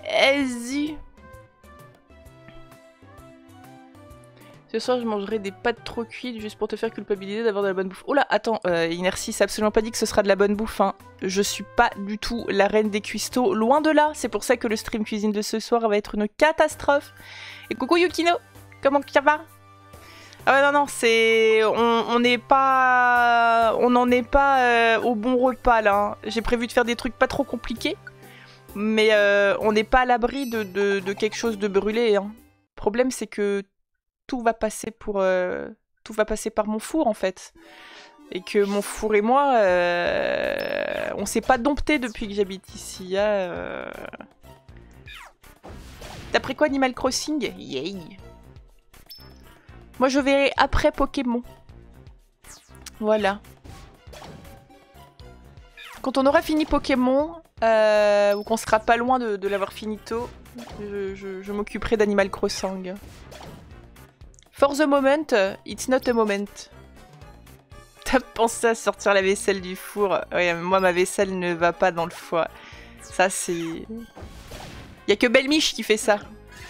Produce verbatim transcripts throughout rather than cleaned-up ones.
Vas-y. Ce soir, je mangerai des pâtes trop cuites juste pour te faire culpabiliser d'avoir de la bonne bouffe. Oh là, attends, euh, Inertie, c'est absolument pas dit que ce sera de la bonne bouffe. Hein. Je suis pas du tout la reine des cuistots, loin de là. C'est pour ça que le stream cuisine de ce soir va être une catastrophe. Et coucou Yukino, comment ça va? Ah ouais, non, non, c'est... On n'est pas... On n'en est pas euh, au bon repas, là. Hein. J'ai prévu de faire des trucs pas trop compliqués. Mais euh, on n'est pas à l'abri de, de, de quelque chose de brûlé. Hein. Le problème, c'est que tout va passer pour... Euh, tout va passer par mon four, en fait. Et que mon four et moi, euh, on s'est pas dompté depuis que j'habite ici. Hein, euh... D'après quoi, Animal Crossing? Yay! Moi, je verrai après Pokémon. Voilà. Quand on aura fini Pokémon, euh, ou qu'on sera pas loin de, de l'avoir finito, je, je, je m'occuperai d'Animal Crossing. For the moment, it's not a moment. T'as pensé à sortir la vaisselle du four? Ouais, moi, ma vaisselle ne va pas dans le four. Ça, c'est... Y'a que Belle Miche qui fait ça.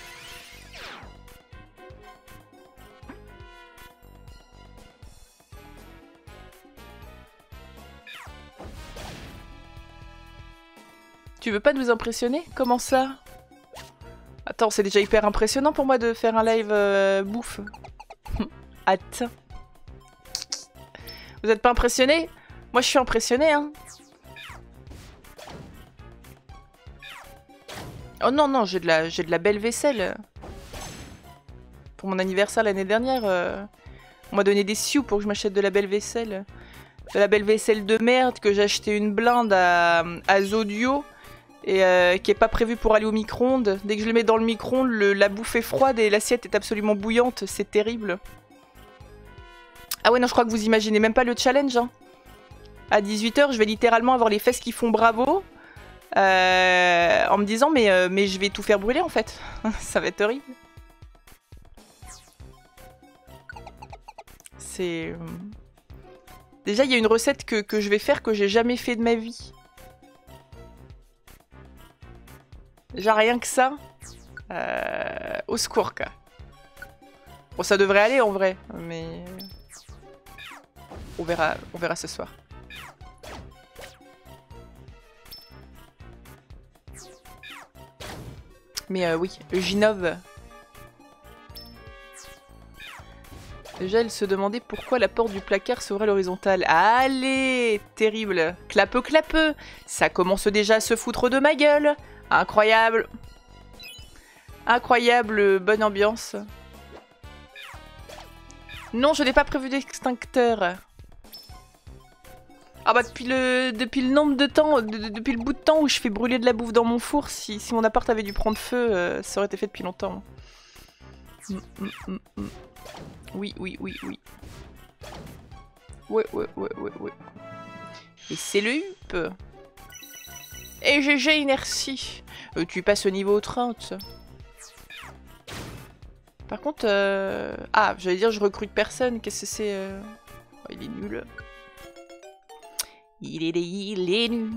Tu veux pas nous impressionner? Comment ça? Attends, c'est déjà hyper impressionnant pour moi de faire un live euh, bouffe. Attends. Vous êtes pas impressionné? Moi, je suis impressionné, hein. Oh non, non, j'ai de la, j'ai de la belle vaisselle. Pour mon anniversaire l'année dernière, euh, on m'a donné des sioux pour que je m'achète de la belle vaisselle. De la belle vaisselle de merde que j'ai acheté une blinde à, à Zodio. Et euh, qui est pas prévu pour aller au micro-ondes. Dès que je le mets dans le micro-ondes, le, la bouffe est froide et l'assiette est absolument bouillante. C'est terrible. Ah ouais, non, je crois que vous imaginez même pas le challenge. Hein. À dix-huit heures, je vais littéralement avoir les fesses qui font bravo. Euh, en me disant, mais, euh, mais je vais tout faire brûler en fait. Ça va être horrible. C'est... Déjà, il y a une recette que, que je vais faire que j'ai jamais fait de ma vie. Déjà rien que ça, euh, au secours quoi. Bon ça devrait aller en vrai, mais on verra, on verra ce soir. Mais euh, oui, Ginov. Déjà elle se demandait pourquoi la porte du placard s'ouvrait à l'horizontale. Allez, terrible, clapeux clapeux, ça commence déjà à se foutre de ma gueule. Incroyable. Incroyable, bonne ambiance. Non, je n'ai pas prévu d'extincteur. Ah bah depuis le, depuis le nombre de temps, de, de, depuis le bout de temps où je fais brûler de la bouffe dans mon four, si, si mon appart avait dû prendre feu, euh, ça aurait été fait depuis longtemps. Mm, mm, mm, mm. Oui, oui, oui, oui. Ouais, ouais, ouais, ouais, ouais. Et c'est le hup. Et G G Inertie. Euh, tu passes au niveau trente. Par contre... Euh... Ah, j'allais dire je recrute personne. Qu'est-ce que c'est euh... oh, il est nul. Il est, il est nul.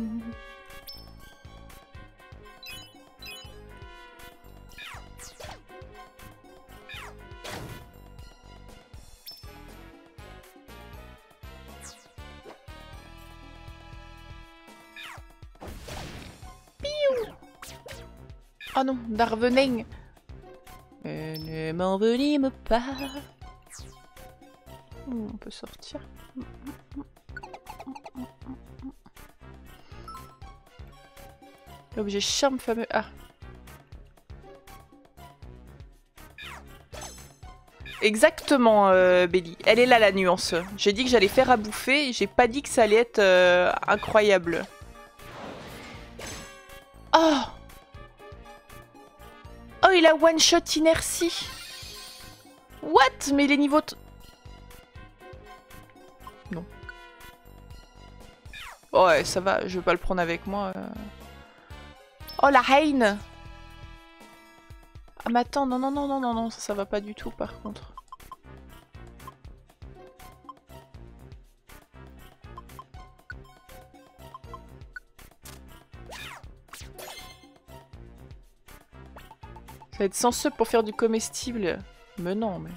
Oh non, Darvening. Euh, ne m'envenime pas. On peut sortir. L'objet charme fameux. Ah. Exactement, euh, Belly. Elle est là la nuance. J'ai dit que j'allais faire à bouffer. J'ai pas dit que ça allait être euh, incroyable. Oh! Oh, il a one-shot Inertie. What? Mais les niveaux... Non. Oh ouais, ça va, je vais pas le prendre avec moi. Oh, la haine. Ah mais attends, non, non, non, non, non, non, ça, ça va pas du tout par contre. Ça va être sans sub pour faire du comestible. Mais non, mais...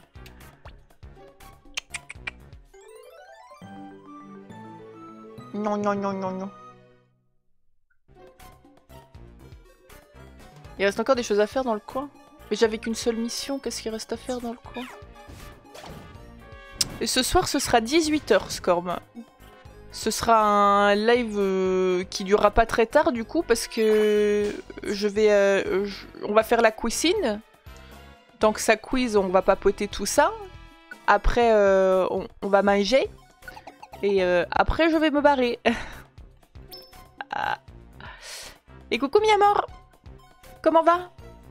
Non, non, non, non, non. Il reste encore des choses à faire dans le coin. Mais j'avais qu'une seule mission, qu'est-ce qu'il reste à faire dans le coin? Et ce soir, ce sera dix-huit heures, Scorm. Ce sera un live euh, qui durera pas très tard, du coup, parce que je vais, euh, je... on va faire la cuisine. Tant que ça quiz, on va papoter tout ça. Après, euh, on, on va manger. Et euh, après, je vais me barrer. Ah. Et coucou Miamor! Comment va?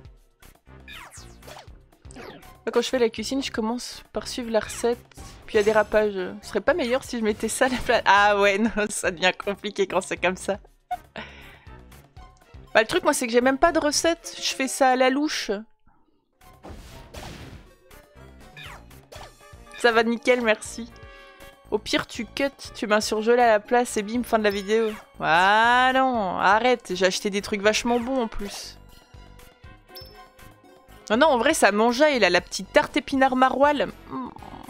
Quand je fais la cuisine, je commence par suivre la recette. Puis il y a des rapages. Ce serait pas meilleur si je mettais ça à la place? Ah ouais, non, ça devient compliqué quand c'est comme ça. Bah, le truc, moi, c'est que j'ai même pas de recette. Je fais ça à la louche. Ça va nickel, merci. Au pire, tu cut, tu mets un surgelé à la place et bim, fin de la vidéo. Ah non, arrête, j'ai acheté des trucs vachement bons en plus. Non, non, en vrai, ça mangeait, il a la petite tarte épinard maroilles. Mmh.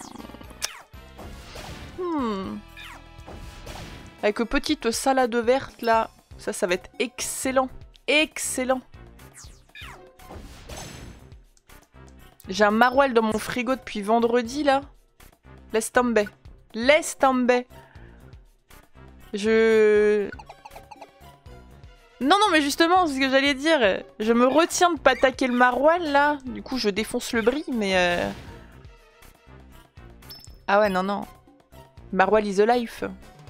Mmh. Avec une petite salade verte, là. Ça, ça va être excellent. Excellent. J'ai un maroilles dans mon frigo depuis vendredi, là. Laisse tomber. Laisse tomber. Je... Non, non, mais justement, c'est ce que j'allais dire. Je me retiens de pas attaquer le maroilles, là. Du coup, je défonce le brie, mais... Euh... Ah ouais, non, non. Maroilles is a life.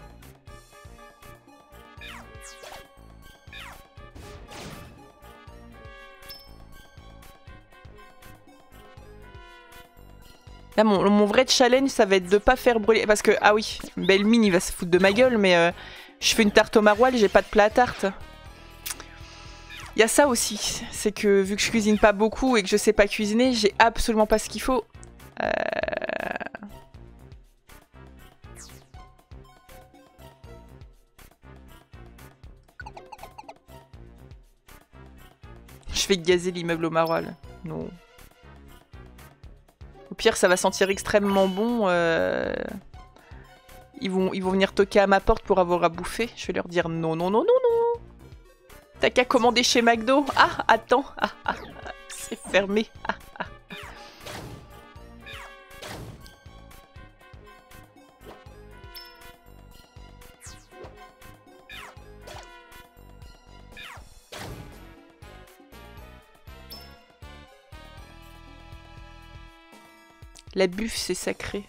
Là, mon, mon vrai challenge, ça va être de pas faire brûler... Parce que, ah oui, Belmine, il va se foutre de ma gueule, mais euh, je fais une tarte au maroilles, j'ai pas de plat à tarte. Il y a ça aussi, c'est que vu que je cuisine pas beaucoup et que je sais pas cuisiner, j'ai absolument pas ce qu'il faut. Euh... Je vais gazer l'immeuble au maroilles. Non. Au pire, ça va sentir extrêmement bon. Euh... Ils, vont, ils vont venir toquer à ma porte pour avoir à bouffer. Je vais leur dire non, non, non, non, non. T'as qu'à commander chez McDo. Ah, attends. Ah, ah, ah, c'est fermé. Ah, ah. La buffe, c'est sacré.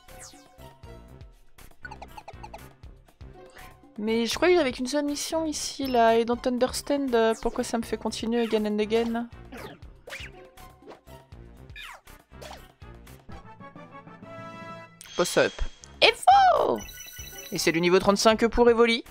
Mais je crois que j'avais qu'une seule mission ici, là. I don't understand euh, pourquoi ça me fait continuer again and again. Boss up. Evo! Et c'est le niveau trente-cinq pour Evoli.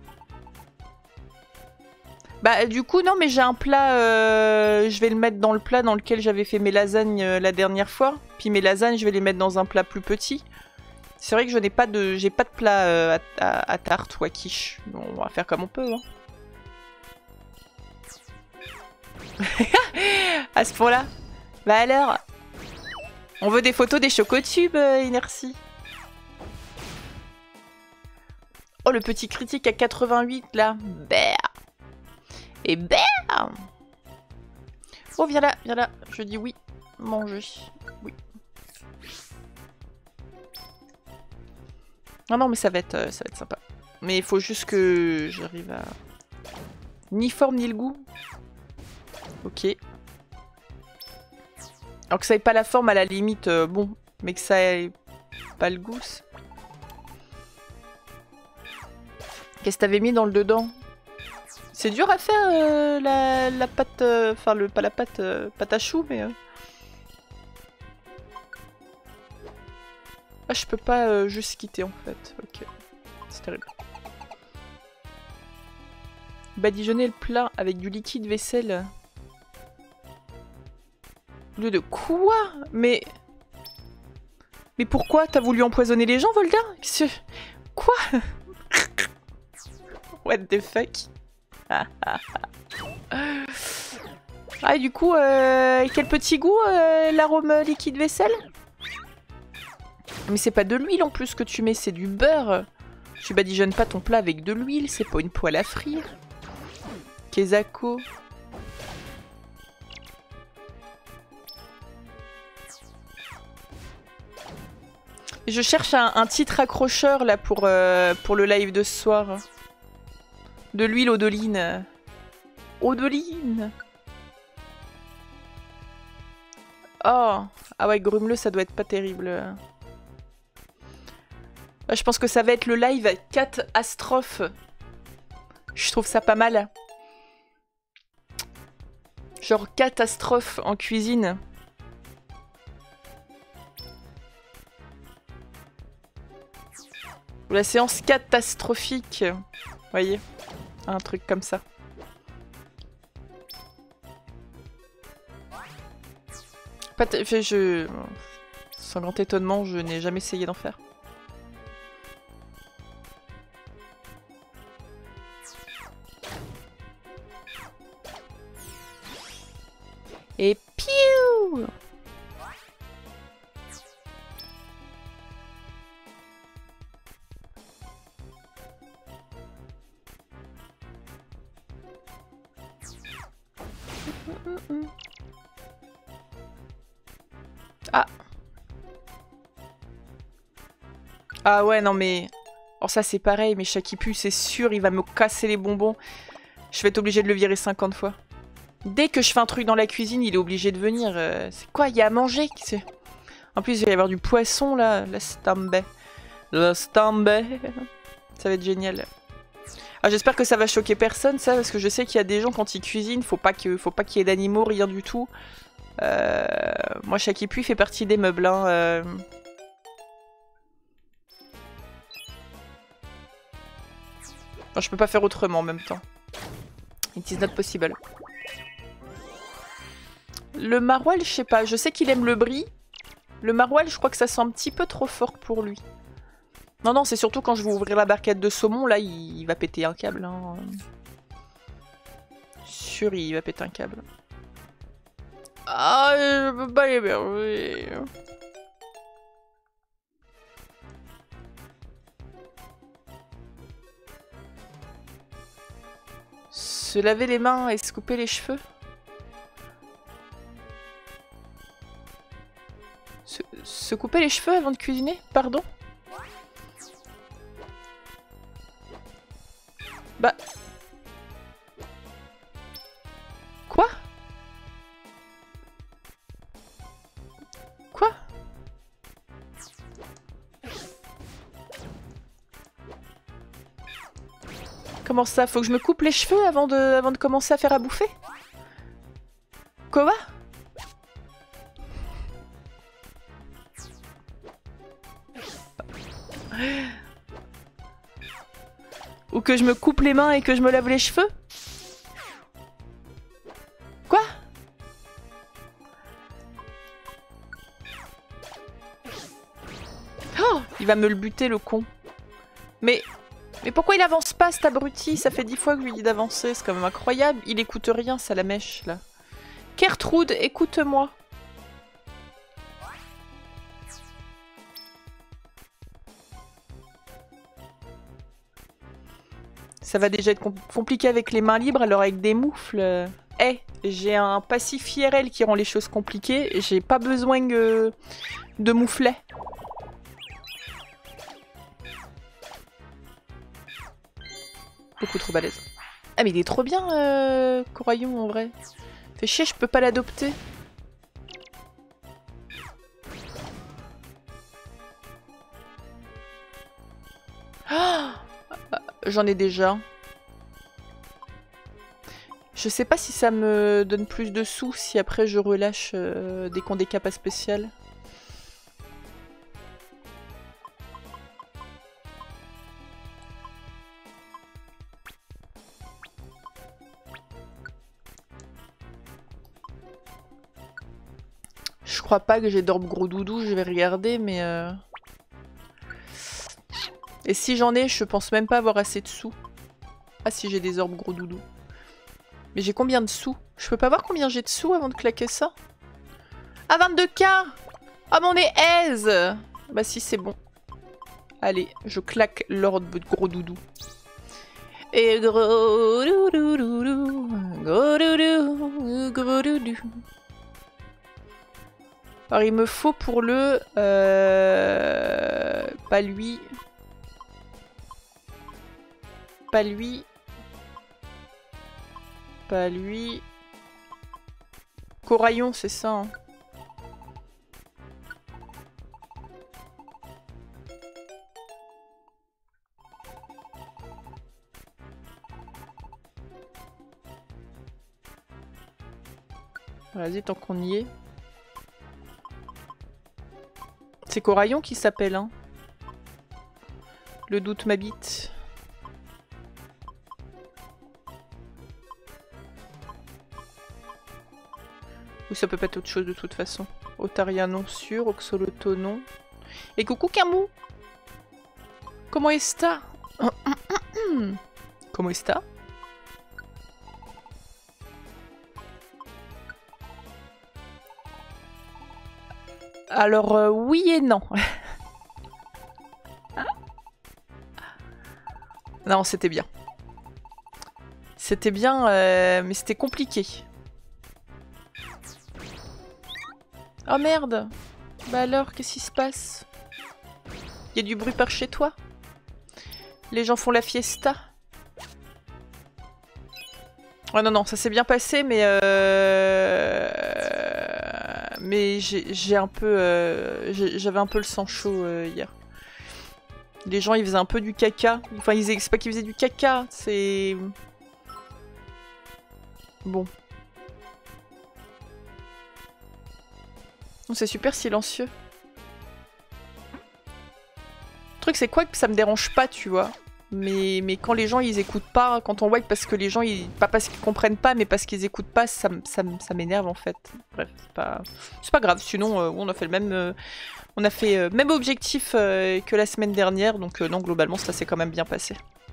Bah du coup non, mais j'ai un plat, euh, je vais le mettre dans le plat dans lequel j'avais fait mes lasagnes euh, la dernière fois. Puis mes lasagnes, je vais les mettre dans un plat plus petit. C'est vrai que je n'ai pas de, j'ai pas de plat euh, à, à, à tarte ou à quiche. Bon, on va faire comme on peut. Hein. À ce point-là. Bah alors, on veut des photos des chocotubes, euh, Inertie. Oh le petit critique à quatre-vingt-huit là. Bah. Et bam! Oh, viens là, viens là. Je dis oui. Manger. Oui. Non, non, mais ça va être, euh, ça va être sympa. Mais il faut juste que j'arrive à... Ni forme, ni le goût. Ok. Alors que ça ait pas la forme, à la limite, euh, bon. Mais que ça ait pas le goût. Qu'est-ce que t'avais mis dans le dedans? C'est dur à faire euh, la, la pâte, enfin euh, le pas la pâte, euh, pâte à choux, mais. Euh... Ah, je peux pas euh, juste quitter en fait. Ok, c'est terrible. Badigeonner le plat avec du liquide vaisselle. Au lieu de quoi? Mais. Mais pourquoi? T'as voulu empoisonner les gens, Volga? Quoi? What the fuck? Ah, et du coup, euh, quel petit goût, euh, l'arôme liquide vaisselle? Mais c'est pas de l'huile en plus que tu mets, c'est du beurre. Tu badigeonnes pas ton plat avec de l'huile, c'est pas une poêle à frire. Kezako. Je cherche un, un titre accrocheur là pour, euh, pour le live de ce soir. De l'huile Odoline. Odoline. Oh. Ah ouais, grumeleux, ça doit être pas terrible. Je pense que ça va être le live catastrophe. Je trouve ça pas mal. Genre catastrophe en cuisine. La séance catastrophique. Vous voyez? Un truc comme ça. Pas t je... Sans grand étonnement, je n'ai jamais essayé d'en faire. Et piou! Ah. Ah ouais, non mais... Oh ça c'est pareil, mais Shakipu, c'est sûr, il va me casser les bonbons. Je vais être obligée de le virer cinquante fois. Dès que je fais un truc dans la cuisine, il est obligé de venir. Euh, c'est quoi? Il y a à manger? En plus, il va y avoir du poisson là. La stambé. La stambé. Ça va être génial. Ah, j'espère que ça va choquer personne, ça, parce que je sais qu'il y a des gens, quand ils cuisinent, faut pas que, faut pas qu'il y ait d'animaux, rien du tout. Euh, moi, Shakipu fait partie des meubles. Hein, euh... Enfin, je peux pas faire autrement en même temps. It is not possible. Le maroilles, je sais pas. Je sais qu'il aime le brie. Le maroilles, je crois que ça sent un petit peu trop fort pour lui. Non, non, c'est surtout quand je vais ouvrir la barquette de saumon, là, il, il va péter un câble. Hein. Sûr, il va péter un câble. Ah, je peux pas l'héberger. Se laver les mains et se couper les cheveux. Se, se couper les cheveux avant de cuisiner? Pardon? Bah... Quoi? Quoi? Comment ça? Faut que je me coupe les cheveux avant de, avant de commencer à faire à bouffer? Quoi? Ou que je me coupe les mains et que je me lave les cheveux? Quoi? Oh, il va me le buter, le con. Mais... Mais pourquoi il avance pas, cet abruti? Ça fait dix fois que je lui dis d'avancer, c'est quand même incroyable. Il écoute rien, ça la mèche, là. Gertrude, écoute-moi. Ça va déjà être compliqué avec les mains libres, alors avec des moufles... Eh, hey, j'ai un passif I R L qui rend les choses compliquées, j'ai pas besoin de, de mouflets. Beaucoup trop balèze. Ah mais il est trop bien, euh, Coraillon, en vrai. Fait chier, je peux pas l'adopter. Oh, j'en ai déjà. Je sais pas si ça me donne plus de sous si après je relâche euh, dès qu'on des capas spéciales. Je crois pas que j'ai d'orbe gros doudou, je vais regarder, mais... Euh... Et si j'en ai, je pense même pas avoir assez de sous. Ah si, j'ai des orbes gros doudou. Mais j'ai combien de sous? Je peux pas voir combien j'ai de sous avant de claquer ça? Ah, vingt-deux K! Ah, mais on est aise! Bah si, c'est bon. Allez, je claque l'ordre de gros doudou. Et gros doudou, gros doudou, gros doudou. Alors il me faut pour le... Euh... Pas lui. Pas lui. Pas lui. Coraillon, c'est ça. Hein. Vas-y, tant qu'on y est. C'est Coraillon qui s'appelle, hein. Le doute m'habite. Ou ça peut pas être autre chose de toute façon. Otaria non sûr, Oxoloto non. Et coucou Camou! Comment est-ce? Comment est-ce? Alors euh, oui et non. Non, c'était bien. C'était bien, euh, mais c'était compliqué. Oh merde! Bah alors, qu'est-ce qui se passe? Il y a du bruit par chez toi? Les gens font la fiesta? Oh non, non, ça s'est bien passé, mais... Euh... Mais j'ai un peu... Euh... J'avais un peu le sang chaud euh, hier. Les gens, ils faisaient un peu du caca. Enfin, ils c'est pas qu'ils faisaient du caca, c'est... Bon. C'est super silencieux. Le truc, c'est quoi que ça me dérange pas, tu vois. Mais, mais quand les gens, ils écoutent pas, quand on wipe parce que les gens, ils, pas parce qu'ils comprennent pas, mais parce qu'ils écoutent pas, ça, ça, ça m'énerve en fait. Bref, c'est pas, c'est pas grave. Sinon, euh, on a fait le même... Euh... On a fait euh, même objectif euh, que la semaine dernière, donc euh, non, globalement, ça s'est quand même bien passé.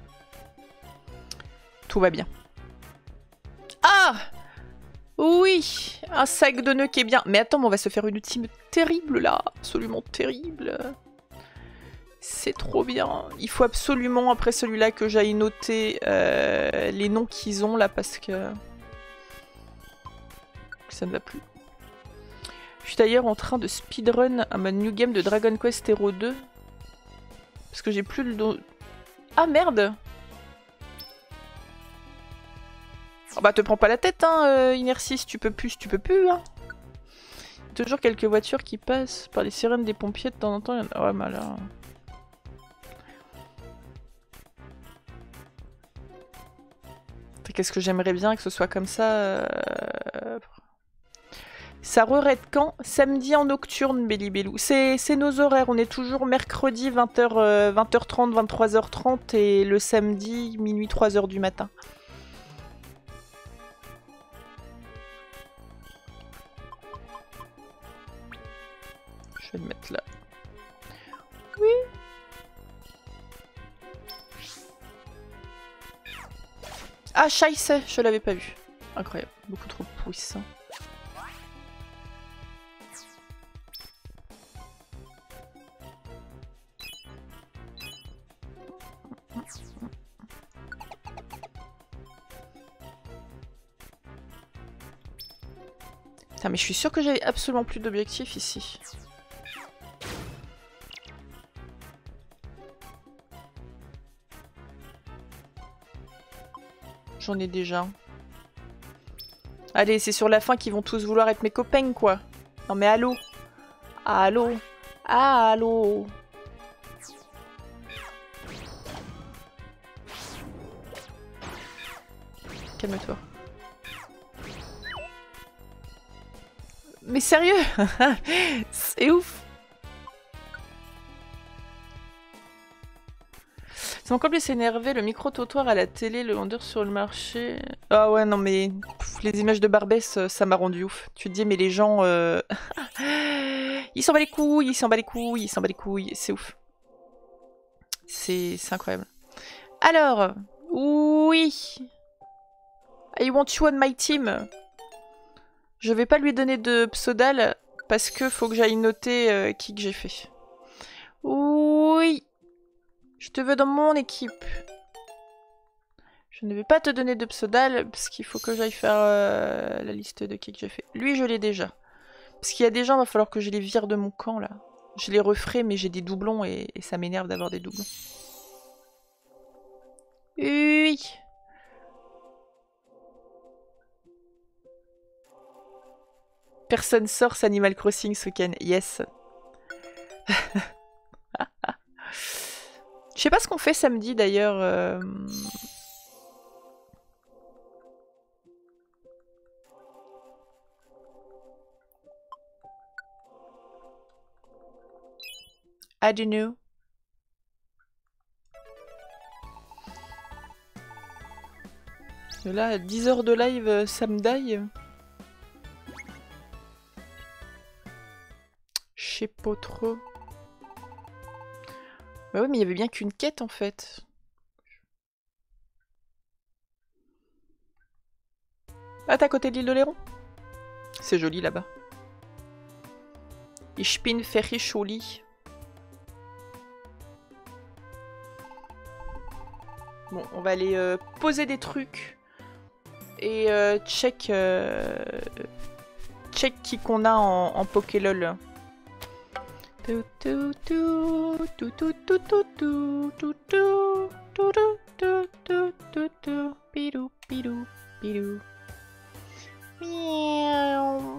Tout va bien. Ah! Oui! Un sac de nœuds qui est bien. Mais attends, mais on va se faire une team terrible, là. Absolument terrible. C'est trop bien. Il faut absolument, après celui-là, que j'aille noter euh, les noms qu'ils ont, là, parce que... ça ne va plus. Je suis d'ailleurs en train de speedrun à ma new game de Dragon Quest Hero deux. Parce que j'ai plus le dos... Ah merde! Oh bah te prends pas la tête hein, euh, Inertie, si tu peux plus, tu peux plus hein. Il y a toujours quelques voitures qui passent par les sirènes des pompiers de temps en temps. Il y en a... Ouais bah là... Qu'est-ce que j'aimerais bien que ce soit comme ça euh... Ça re-raid quand? Samedi en nocturne, Bellibellou. C'est nos horaires, on est toujours mercredi vingt heures, euh, vingt heures trente, vingt-trois heures trente et le samedi minuit trois heures du matin. Je vais le mettre là. Oui. Ah, Scheisse, je l'avais pas vu. Incroyable, beaucoup trop puissant. Putain, mais je suis sûre que j'avais absolument plus d'objectifs ici. J'en ai déjà. Allez, c'est sur la fin qu'ils vont tous vouloir être mes copains, quoi. Non mais allô. Allô. Allô. Calme-toi. Mais sérieux? C'est ouf. C'est encore plus énervé, le micro-trottoir à la télé, le vendeur sur le marché... Ah ouais, non mais... Pff, les images de Barbès, ça m'a rendu ouf. Tu te dis, mais les gens... Euh... ils s'en bat les couilles, ils s'en bat les couilles, ils s'en bat les couilles, c'est ouf. C'est incroyable. Alors, oui... I want you on my team. Je vais pas lui donner de pseudal parce que faut que j'aille noter euh, qui que j'ai fait. Oui. Je te veux dans mon équipe. Je ne vais pas te donner de pseudal parce qu'il faut que j'aille faire euh, la liste de qui que j'ai fait. Lui, je l'ai déjà. Parce qu'il y a des gens, il va falloir que je les vire de mon camp là. Je les referai, mais j'ai des doublons et, et ça m'énerve d'avoir des doublons. Oui. Personne sort Animal Crossing ce week-end. Yes. Je sais pas ce qu'on fait samedi d'ailleurs. Euh... I don't know. Là, dix heures de live, euh, ça me daille. Je sais pas trop. Bah oui, mais il y avait bien qu'une quête en fait. Ah, t'es à côté de l'île de Léron? C'est joli là-bas. Ich bin very joli. Bon, on va aller euh, poser des trucs. Et euh, check... Euh, check qui qu'on a en, en Pokélol. Tout, tout, tout, tout, tout, tout, tout, tout, tout, tout, tout, tout, tout, tout, tout, pidou, pidou, pidou. Miaou.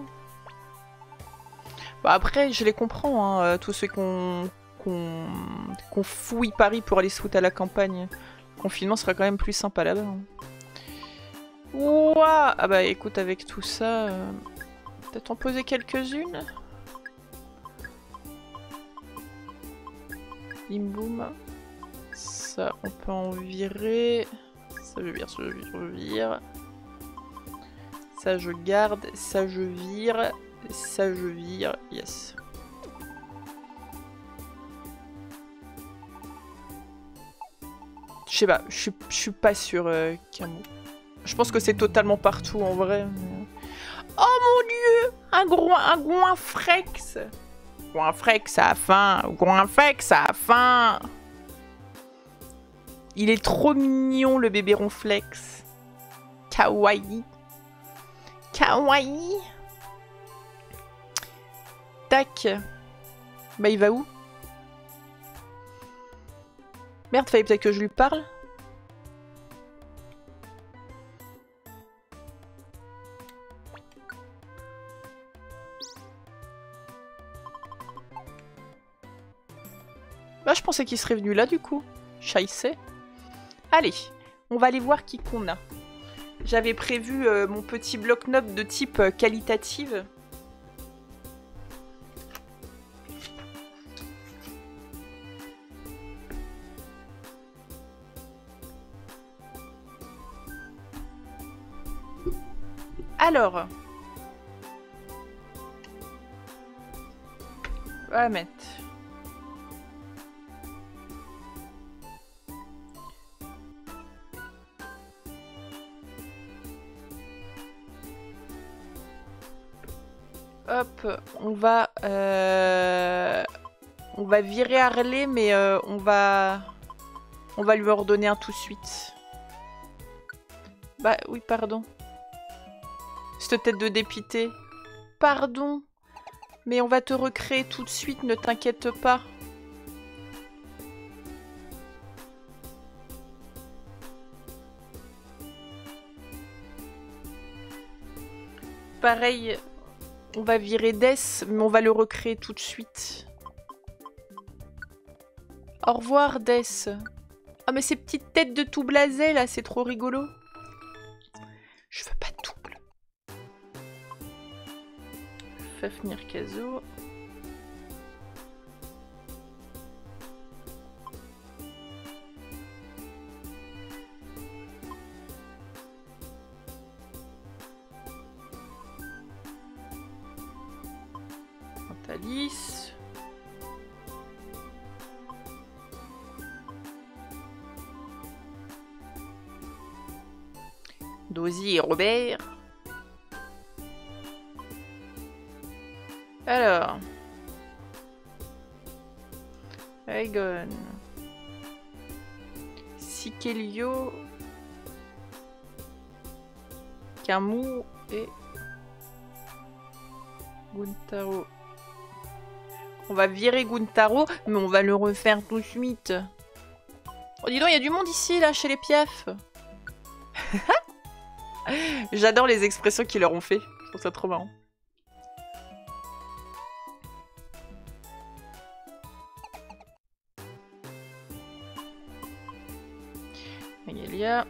Bah après, je les comprends, hein, tous ceux qu'on qu'on qu'on fouille Paris pour aller se foutre à la campagne. Le confinement sera quand même plus sympa là-bas. Hein. Ouah, ah bah écoute, avec tout ça, euh, peut-être en poser quelques-unes. Bim boum. Ça, on peut en virer. Ça, je vire, ça, je vire. Ça, je garde. Ça, je vire. Ça, je vire. Yes. Je sais pas, je suis pas sûre, euh, Camo. Je pense que c'est totalement partout en vrai. Oh mon dieu! Un groin, un goinfrex! Goinfrex a faim! Goinfrex a faim! Il est trop mignon le bébé ronflex. Kawaii. Kawaii. Tac. Bah il va où? Merde, fallait peut-être que je lui parle. Bah je pensais qu'il serait venu là du coup. Scheisse. Allez, on va aller voir qui qu'on a. J'avais prévu euh, mon petit bloc-notes de type euh, qualitative. Alors, on va mettre hop, on va euh, on va virer Harley, mais euh, on va on va lui ordonner un tout de suite. Bah oui, pardon. Cette tête de dépité. Pardon. Mais on va te recréer tout de suite, ne t'inquiète pas. Pareil, on va virer Death, mais on va le recréer tout de suite. Au revoir, Death. Ah, mais ces petites têtes de tout blasé, là, c'est trop rigolo. Je veux pas de double. Fafnir Kazo. Alice. Dozy et Robert. Alors. Aegon. Sikelio. Camus et Guntaro. On va virer Guntaro, mais on va le refaire tout de suite. Oh, dis donc, il y a du monde ici, là, chez les Piaf. J'adore les expressions qu'ils leur ont fait. Je trouve ça trop marrant. Magalia.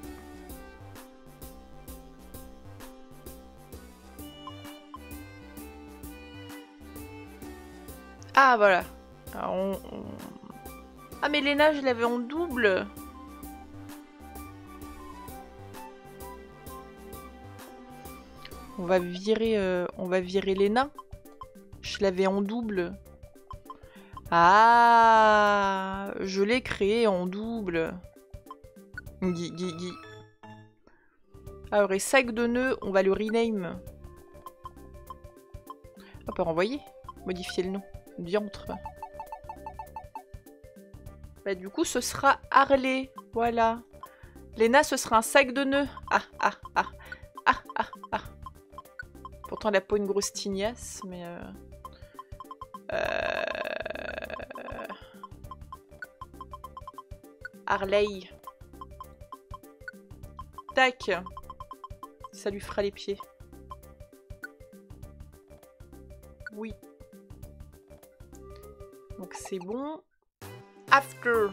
Ah, voilà. Alors, on, on... Ah, mais Léna, je l'avais en double. On va virer, euh, on va virer Léna. Je l'avais en double. Ah, je l'ai créé en double. Gui, gui, gui. Alors, et sac de nœuds, on va le rename. On peut renvoyer. Modifier le nom. Diantre. Bah, du coup, ce sera Harley. Voilà. Léna, ce sera un sac de nœuds. Ah, ah, ah. Ah, ah, ah. Pourtant, elle a pas une grosse tignasse, mais... Euh... Euh... Harley. Tac. Ça lui fera les pieds. Oui. Donc c'est bon. After.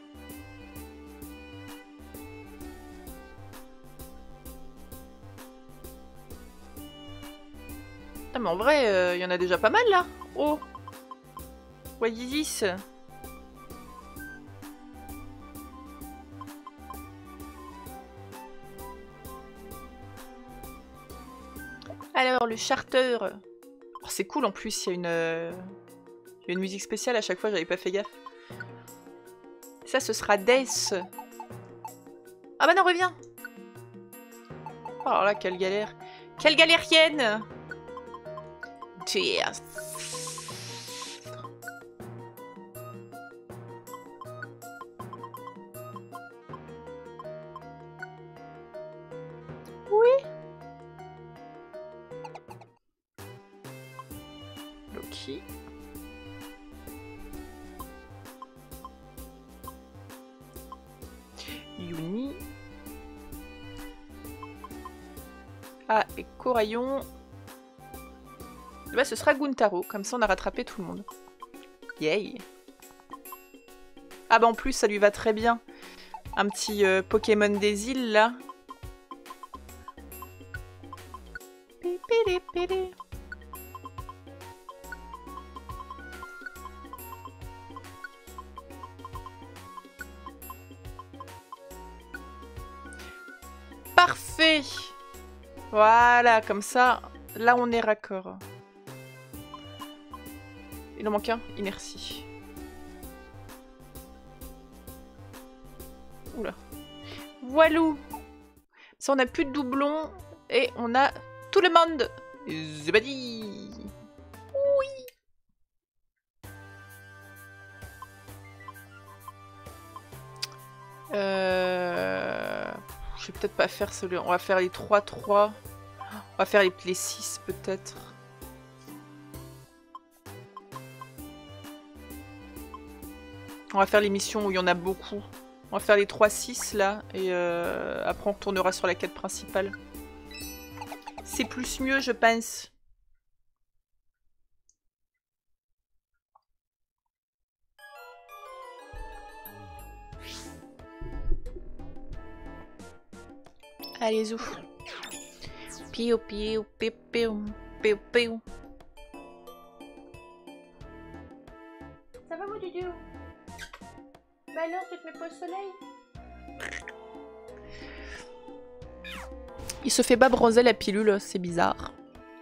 Ah mais en vrai, il euh, y en a déjà pas mal là. Oh. What is this? Alors le charter. Oh, c'est cool en plus, il y a une... Euh... Il y a une musique spéciale à chaque fois, j'avais pas fait gaffe. Ça, ce sera Death. Ah bah non, reviens. Oh alors là, quelle galère. Quelle galérienne. Death. Oui. Loki. Yuni. Ah, et Corayon. Bah, ce sera Guntaro. Comme ça, on a rattrapé tout le monde. Yay. Ah bah, en plus, ça lui va très bien. Un petit euh, Pokémon des îles, là. Parfait. Voilà, comme ça, là on est raccord. Il en manque un, inertie. Oula. Voilou. Ça, on a plus de doublons et on a tout le monde. Zebadi. Oui. Euh... Je vais peut-être pas faire celui. On va faire les trois trois. On va faire les, les six peut-être. On va faire les missions où il y en a beaucoup. On va faire les trois six là. Et euh, après on retournera sur la quête principale. C'est plus mieux je pense. Allez, zou. Piou, piou, piou, piou, piou, piou. Ça va, mon doudou? Bah alors, tu te mets pas au soleil? Il se fait pas bronzer la pilule, c'est bizarre.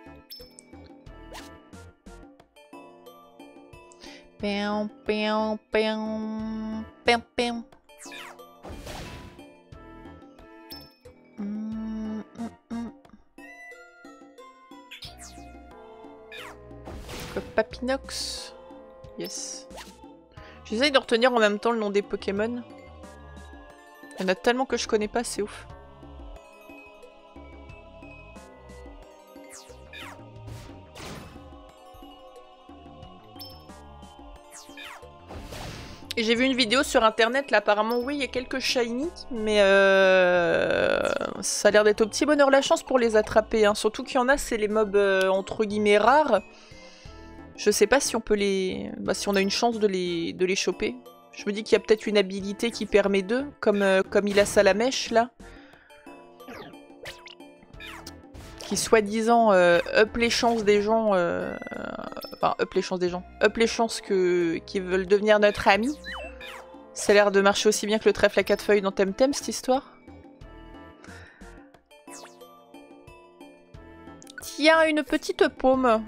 Piou, piou, piou, piou, piou. Mm, mm, Papinox. Yes. J'essaye de retenir en même temps le nom des Pokémon. Il y en a tellement que je connais pas, c'est ouf. Et j'ai vu une vidéo sur internet, là apparemment oui il y a quelques shiny, mais euh... ça a l'air d'être au petit bonheur la chance pour les attraper, hein. Surtout qu'il y en a, c'est les mobs euh, entre guillemets rares. Je sais pas si on peut les... Bah, si on a une chance de les, de les choper. Je me dis qu'il y a peut-être une habilité qui permet d'eux, comme, euh, comme il a Salamèche là. Qui soi-disant euh, up les chances des gens... Euh... Enfin, up les chances des gens. Up les chances que... qu'ils veulent devenir notre ami. Ça a l'air de marcher aussi bien que le trèfle à quatre feuilles dans Temtem, cette histoire. Tiens, une petite paume.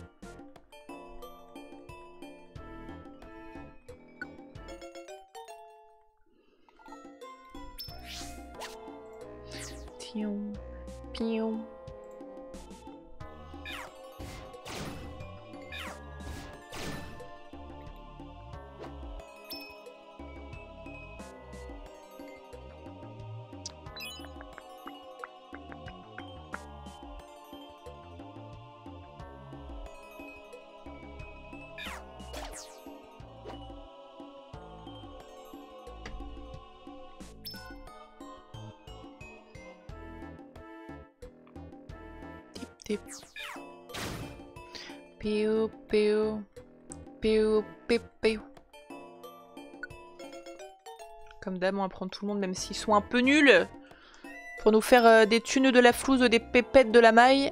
Pion, pion. Piou, piou, piou, piou, piou. Comme d'hab, on va prendre tout le monde, même s'ils sont un peu nuls. Pour nous faire euh, des thunes de la flouze, des pépettes de la maille.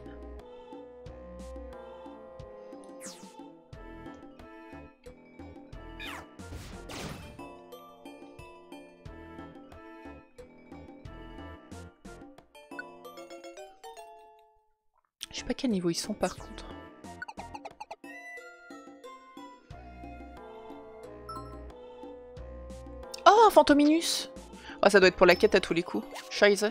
Je sais pas quel niveau ils sont par contre. Oh, un Fantominus! Oh, ça doit être pour la quête à tous les coups. Scheiße.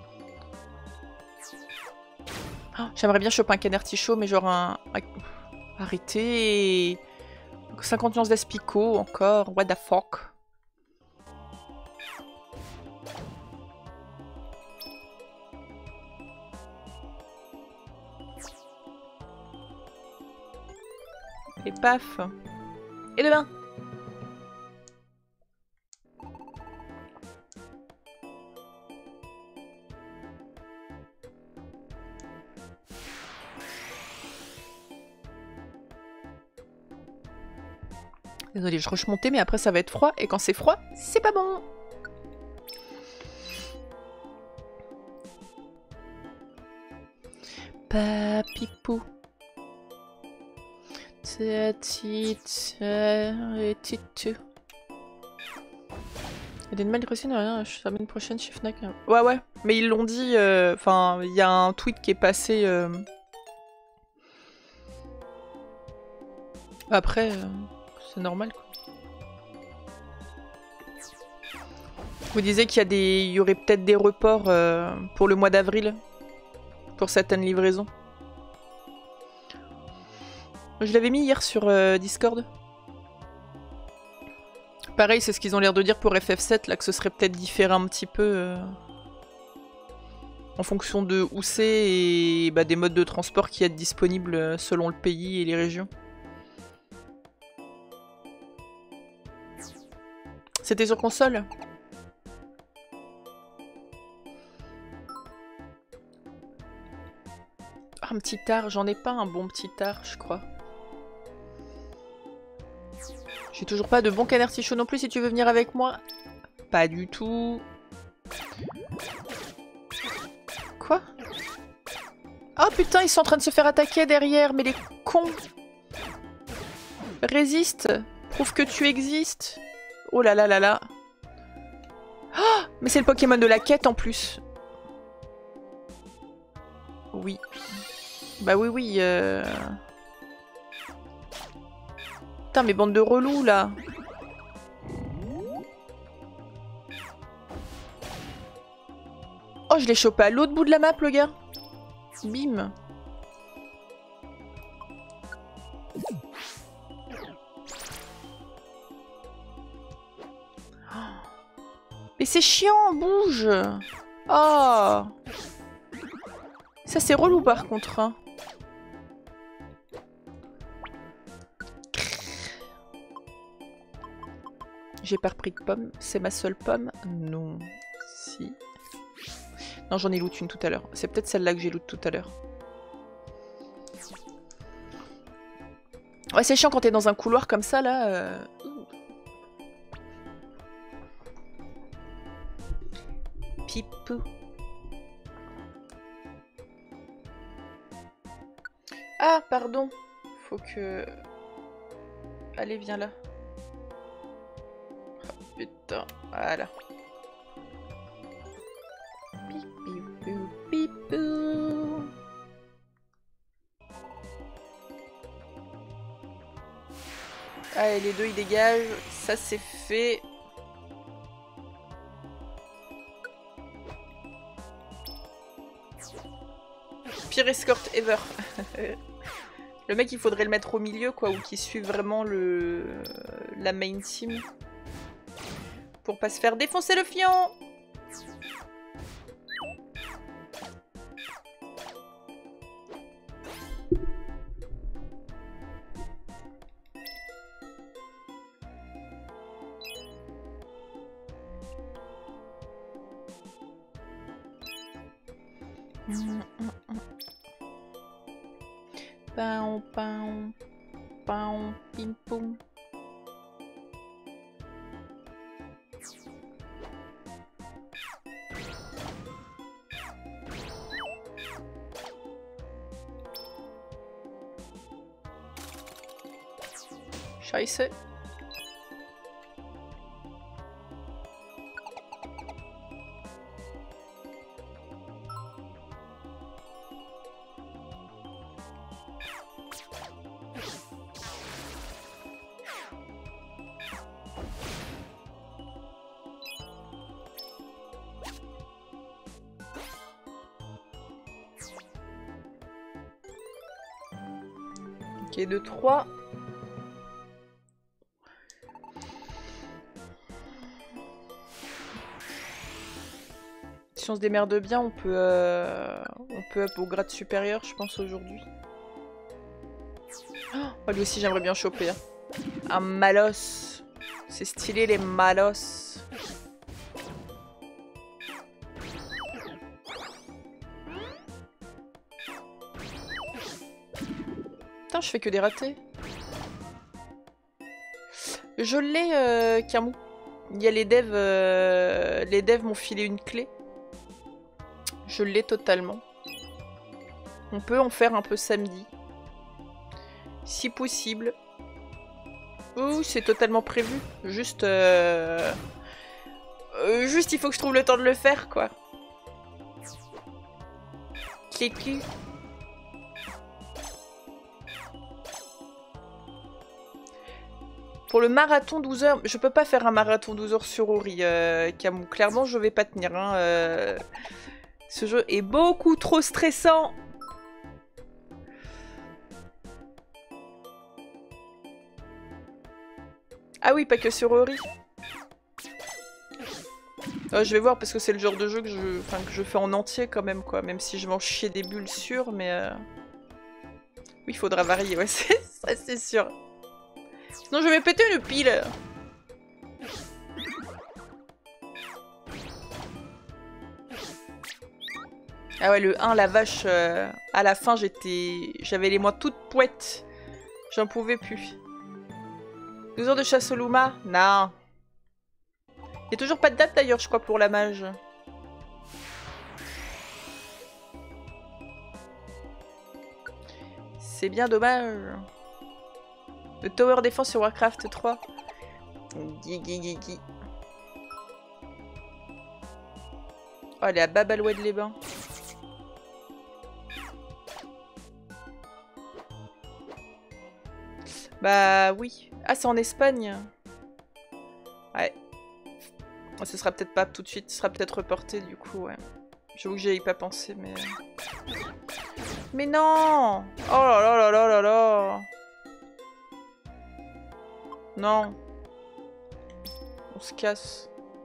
Oh, j'aimerais bien choper un Canartichaud, mais genre un... Arrêtez. cinquante nuances d'Aspico encore. What the fuck? Et paf. Et demain. Désolée, je rush monter, mais après ça va être froid. Et quand c'est froid, c'est pas bon. Papipou. Il y a des nouvelles cuisines, rien, la semaine prochaine chez Fnac. Ouais, ouais, mais ils l'ont dit. Enfin, euh, il y a un tweet qui est passé. Euh... Après, euh, c'est normal quoi. Vous disiez qu'il y a des, il y aurait peut-être des reports euh, pour le mois d'avril pour certaines livraisons. Je l'avais mis hier sur euh, Discord. Pareil, c'est ce qu'ils ont l'air de dire pour F F sept, là, que ce serait peut-être différent un petit peu euh, en fonction de où c'est et bah, des modes de transport qui être disponibles selon le pays et les régions. C'était sur console? Ah, un petit art, j'en ai pas un bon petit art, je crois. J'ai toujours pas de bon Canartichaud non plus si tu veux venir avec moi. Pas du tout. Quoi? Oh putain, ils sont en train de se faire attaquer derrière, mais les cons. Résiste. Prouve que tu existes. Oh là là là là. Oh, mais c'est le Pokémon de la quête en plus. Oui. Bah oui, oui. Euh... Putain, mais bande de relous, là. Oh, je l'ai chopé à l'autre bout de la map, le gars. Bim. Mais c'est chiant, bouge. Oh. Ça c'est relou par contre. Hein. J'ai pas repris de pomme. C'est ma seule pomme? Non. Si. Non, j'en ai loot une tout à l'heure. C'est peut-être celle-là que j'ai loot tout à l'heure. Ouais, c'est chiant quand t'es dans un couloir comme ça, là. Euh... Pipou. Ah, pardon. Faut que... Allez, viens là. Oh, putain, voilà. Pipou, pipou. Allez, les deux, ils dégagent. Ça, c'est fait. Pire escorte ever. Le mec, il faudrait le mettre au milieu, quoi, ou qu'il suive vraiment le la main team. Pour pas se faire défoncer le fion. Pam, pam, pam, pim, poum. Scheiße. Ok, deux, trois. Si on se démerde bien, on peut, euh, on peut up au grade supérieur, je pense, aujourd'hui. Oh, lui aussi, j'aimerais bien choper. Hein. Un malos. C'est stylé, les malos. Putain, je fais que des ratés. Je l'ai, euh, Camou. Il y a les devs, euh, les devs m'ont filé une clé. Je l'ai totalement. On peut en faire un peu samedi. Si possible. Ouh, c'est totalement prévu. Juste... Euh... Euh, juste, il faut que je trouve le temps de le faire, quoi. Clé-cul. Pour le marathon douze heures, je peux pas faire un marathon douze heures sur Ori, euh, Camou. Clairement, je vais pas tenir. Hein, euh... Ce jeu est beaucoup trop stressant. Ah oui, pas que sur Ori. Euh, je vais voir parce que c'est le genre de jeu que je, enfin, que je fais en entier quand même, quoi. Même si je vais en chier des bulles sûres, mais... Euh... Oui, il faudra varier, ouais, c'est sûr. Sinon je vais péter une pile. Ah ouais, le un, la vache, euh, à la fin j'étais... J'avais les mains toutes poètes. J'en pouvais plus. douze heures de chasse au Luma? Non. Il n'y a toujours pas de date d'ailleurs, je crois, pour la mage. C'est bien dommage. Le Tower Defense sur Warcraft trois. Gui, gui, gui. Oh, elle est à Babaloued les Bains. Bah oui. Ah, c'est en Espagne. Ouais. Oh, ce sera peut-être pas tout de suite. Ce sera peut-être reporté du coup, ouais. J'avoue que j'y ai pas pensé, mais... Mais non! Oh là là là là là là! Non. On se casse.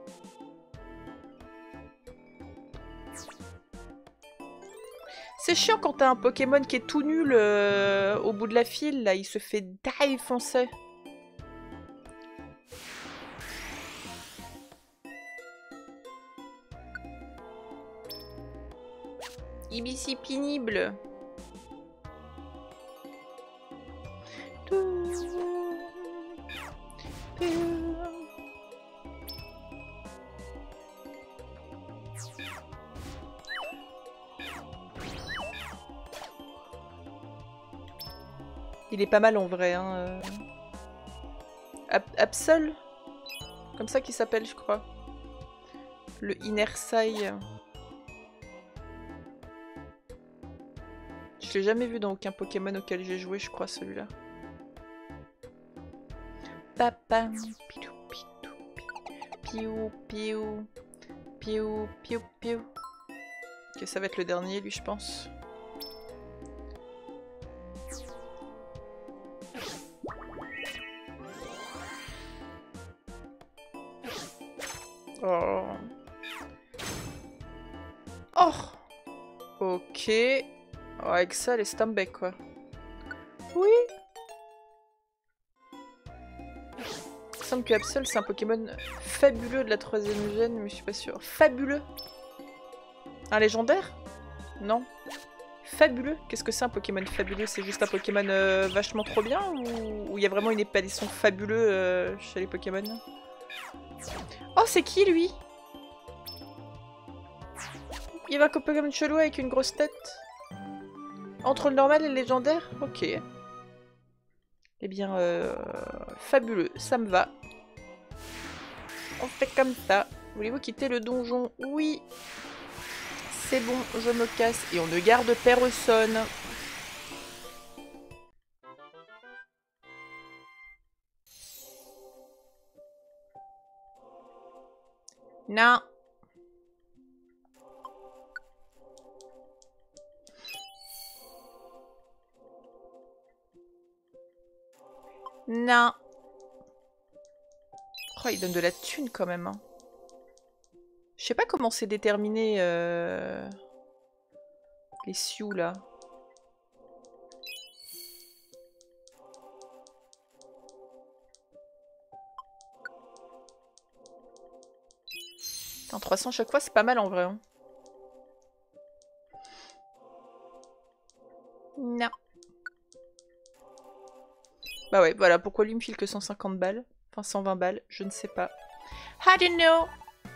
C'est chiant quand t'as un Pokémon qui est tout nul euh, au bout de la file, là, il se fait défoncer. Il est si pénible. Il est pas mal en vrai, hein. Euh... Ab Absol, comme ça qu'il s'appelle, je crois. Le Inersai. Je l'ai jamais vu dans aucun Pokémon auquel j'ai joué, je crois, celui-là. Papa, piou piou piou piou piou piou. Ok, ça va être le dernier, lui, je pense. Oh. Oh. Ok. Oh, avec ça, les Stambec, quoi. Oui. Il me semble que Absol, c'est un Pokémon fabuleux de la troisième gène, mais je suis pas sûre. Fabuleux. Un légendaire? Non. Fabuleux? Qu'est-ce que c'est un Pokémon fabuleux? C'est juste un Pokémon euh, vachement trop bien ou il y a vraiment une épalisson fabuleux euh, chez les Pokémon? Oh, c'est qui lui? Il y avait un Pokémon chelou avec une grosse tête. Entre le normal et le légendaire? Ok. Eh bien, euh, fabuleux, ça me va. On fait comme ça. Voulez-vous quitter le donjon? Oui. C'est bon, je me casse. Et on ne garde personne. Non. Non. Oh, il donne de la thune quand même. Hein. Je sais pas comment c'est déterminé euh... les Sioux là. Putain, trois cents chaque fois, c'est pas mal en vrai. Hein. Non. Bah ouais, voilà, pourquoi lui me file que cent cinquante balles? Enfin, cent vingt balles, je ne sais pas. I don't know.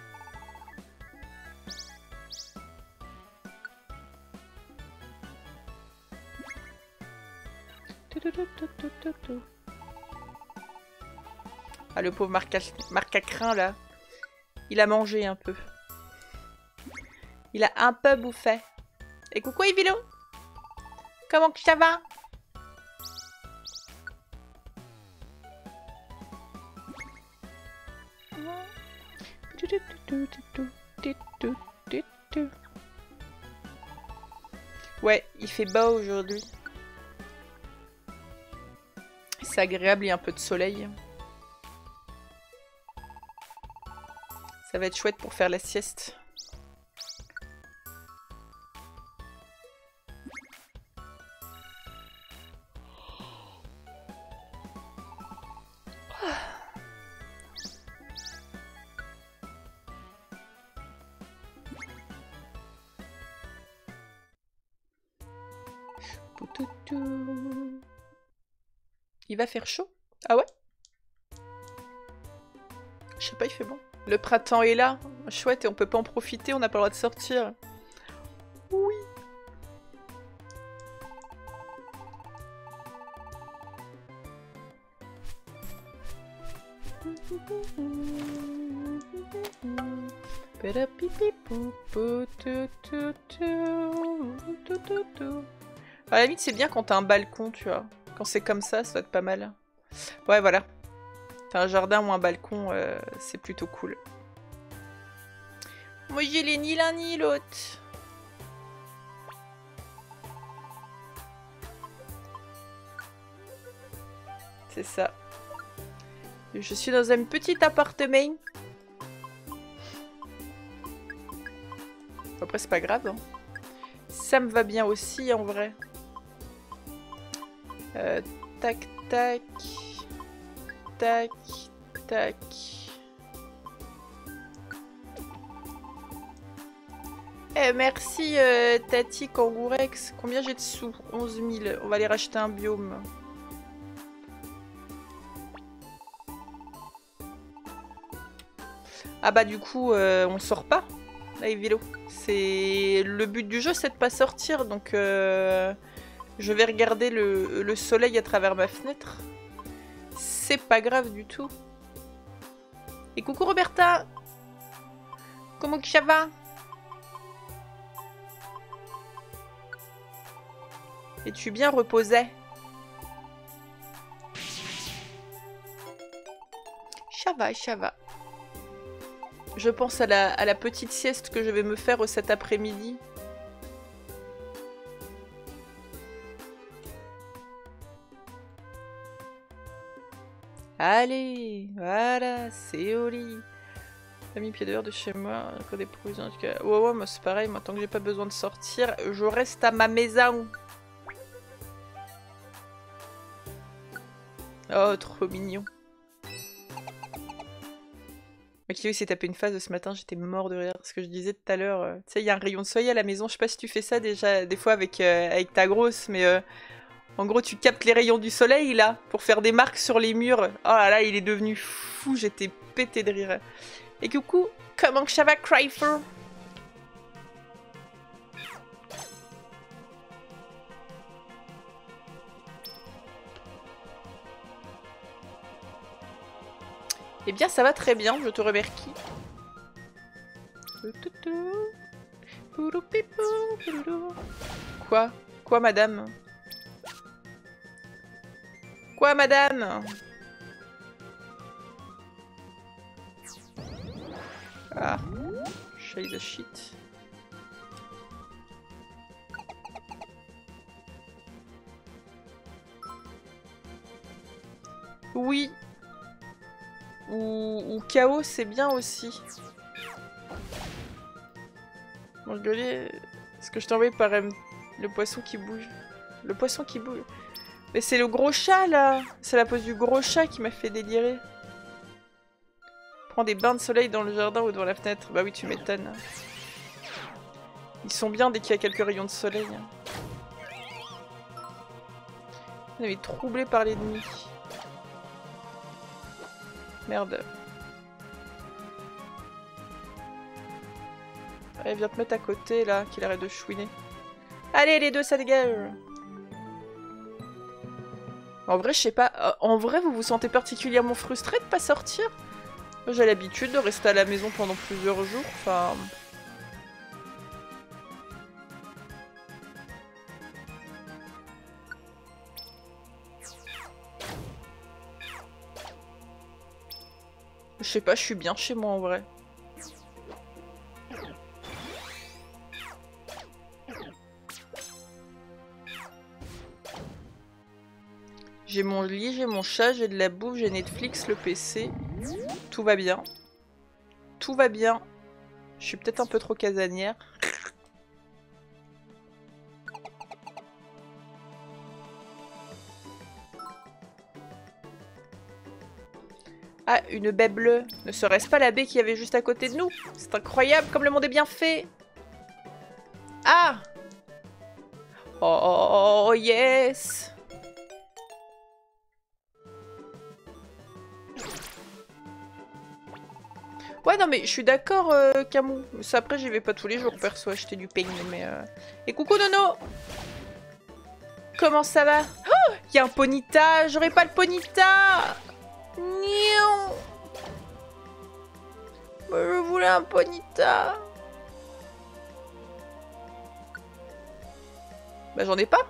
Ah, le pauvre Marc à, Marc à crin, là. Il a mangé un peu. Il a un peu bouffé. Et coucou, Yvilo. Comment que ça va? Ouais, il fait beau aujourd'hui. C'est agréable, il y a un peu de soleil. Ça va être chouette pour faire la sieste. Il va faire chaud? Ah ouais? Je sais pas, il fait bon. Le printemps est là. Chouette, et on peut pas en profiter, on n'a pas le droit de sortir. Oui. À la limite, c'est bien quand t'as un balcon, tu vois. Quand c'est comme ça, ça doit être pas mal. Ouais, voilà. T'as un jardin ou un balcon, euh, c'est plutôt cool. Moi, j'ai les ni l'un ni l'autre. C'est ça. Je suis dans un petit appartement. Après, c'est pas grave. Hein. Ça me va bien aussi, en vrai. Euh, tac, tac. Tac, tac. Eh, merci, euh, Tati Kangourex. Combien j'ai de sous? onze mille. On va aller racheter un biome. Ah bah du coup, euh, on sort pas, avec Vélo. C'est le but du jeu, c'est de pas sortir, donc euh, je vais regarder le, le soleil à travers ma fenêtre. C'est pas grave du tout. Et coucou Roberta. Comment que ça va? Es-tu bien reposé? Ça va, ça va. Je pense à la, à la petite sieste que je vais me faire cet après-midi. Allez, voilà, c'est au lit. J'ai mis pied dehors de chez moi, encore des provisions en tout cas. Ouais, ouais, moi c'est pareil, moi tant que j'ai pas besoin de sortir, je reste à ma maison. Oh, trop mignon. Makio s'est tapé une phase ce matin, j'étais mort de rire. Ce que je disais tout à l'heure, euh, tu sais, il y a un rayon de soleil à la maison. Je sais pas si tu fais ça déjà, des fois avec, euh, avec ta grosse, mais euh, en gros, tu captes les rayons du soleil là pour faire des marques sur les murs. Oh là là, il est devenu fou, j'étais pété de rire. Et coucou, comment que ça va, Cryfer? Eh bien, ça va très bien, je te remercie. Quoi? Quoi, madame? Quoi, madame? Ah, shade of shit. Oui. Ou, ou chaos, c'est bien aussi. Bon, je gueulais. Est-ce que je t'ai envoyé par euh, le poisson qui bouge? Le poisson qui bouge. Mais c'est le gros chat là. C'est la pose du gros chat qui m'a fait délirer. Prends des bains de soleil dans le jardin ou devant la fenêtre. Bah oui, tu m'étonnes. Ils sont bien dès qu'il y a quelques rayons de soleil. On avait troublé par l'ennemi. Merde. Allez, viens te mettre à côté là, qu'il arrête de chouiner. Allez, les deux, ça dégage. En vrai, je sais pas. En vrai, vous vous sentez particulièrement frustré de pas sortir? J'ai l'habitude de rester à la maison pendant plusieurs jours. Enfin. Je sais pas, je suis bien chez moi en vrai. J'ai mon lit, j'ai mon chat, j'ai de la bouffe, j'ai Netflix, le P C. Tout va bien. Tout va bien. Je suis peut-être un peu trop casanière. Ah, une baie bleue. Ne serait-ce pas la baie qu'il y avait juste à côté de nous? C'est incroyable comme le monde est bien fait. Ah! Oh, oh yes! Ouais, non, mais je suis d'accord, euh, Camou. Ça, après, j'y vais pas tous les jours, perso, acheter du peigne, mais... Euh... Et coucou, Nono! Comment ça va? Oh! Il y a un Ponyta! J'aurais pas le Ponyta! Nion! Je voulais un Ponyta! Bah, j'en ai pas!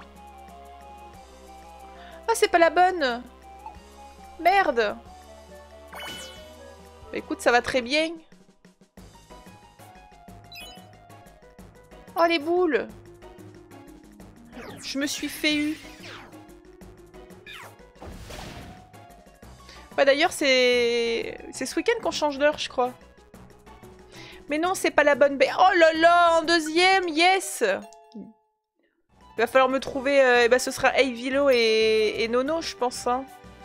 Ah, c'est pas la bonne! Merde! Bah, écoute, ça va très bien. Oh, les boules! Je me suis fait eu. Ouais, d'ailleurs, c'est... C'est ce week-end qu'on change d'heure, je crois. Mais non, c'est pas la bonne baie. Oh là là, en deuxième, yes! Il va falloir me trouver... Euh, bah, ce sera Eivilo et... et Nono, je pense. Hein.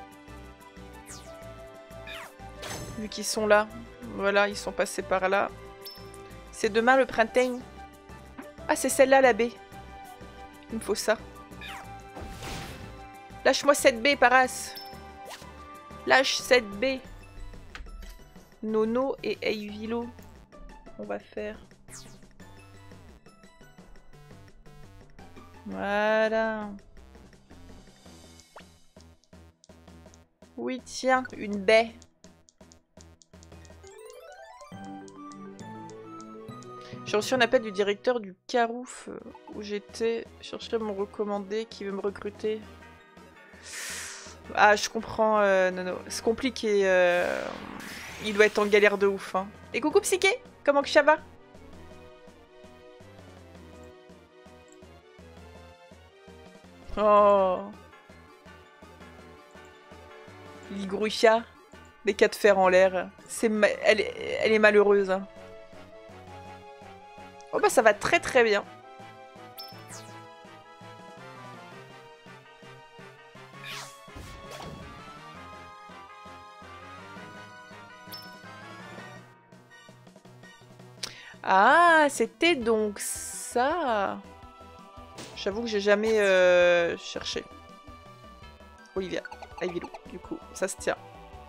Vu qu'ils sont là. Voilà, ils sont passés par là. C'est demain le printemps. Ah, c'est celle-là, la baie. Il me faut ça. Lâche-moi cette baie, Paras. Lâche cette baie. Nono et Eivilo. On va faire. Voilà. Oui, tiens, une baie. J'ai reçu un appel du directeur du Carouf où j'étais chercher mon recommandé qui veut me recruter. Ah, je comprends, euh, non, non. C'est compliqué. Euh... Il doit être en galère de ouf. Hein. Et coucou Psyché, comment que ça va? Oh. Ligroucha, les cas de fer en l'air. C'est ma... elle, est... elle est malheureuse. Hein. Oh bah ça va très très bien. Ah, c'était donc ça. J'avoue que j'ai jamais euh, cherché. Olivia, Eivilo, du coup, ça se tient.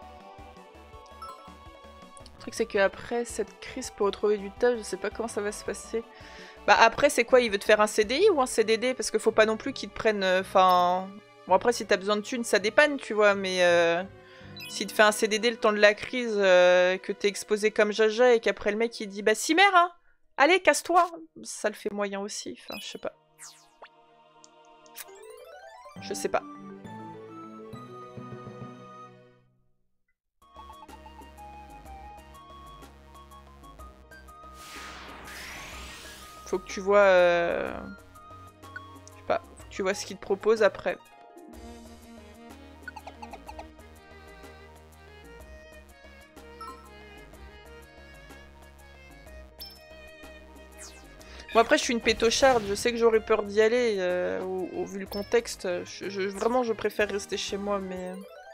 Le truc c'est qu'après cette crise pour retrouver du taf, je sais pas comment ça va se passer. Bah après c'est quoi, il veut te faire un C D I ou un C D D? Parce qu'il faut pas non plus qu'il te prenne... Enfin... Euh, bon après si t'as besoin de thunes ça dépanne tu vois, mais... Euh... S'il te fait un C D D le temps de la crise, euh, que t'es exposé comme Jaja et qu'après le mec il dit bah si mère hein, allez casse-toi, ça le fait moyen aussi, enfin je sais pas. Je sais pas. Faut que tu vois... Euh... Je sais pas, faut que tu vois ce qu'il te propose après. Bon après je suis une pétocharde, je sais que j'aurais peur d'y aller, euh, au, au, vu le contexte. Je, je, vraiment je préfère rester chez moi, mais...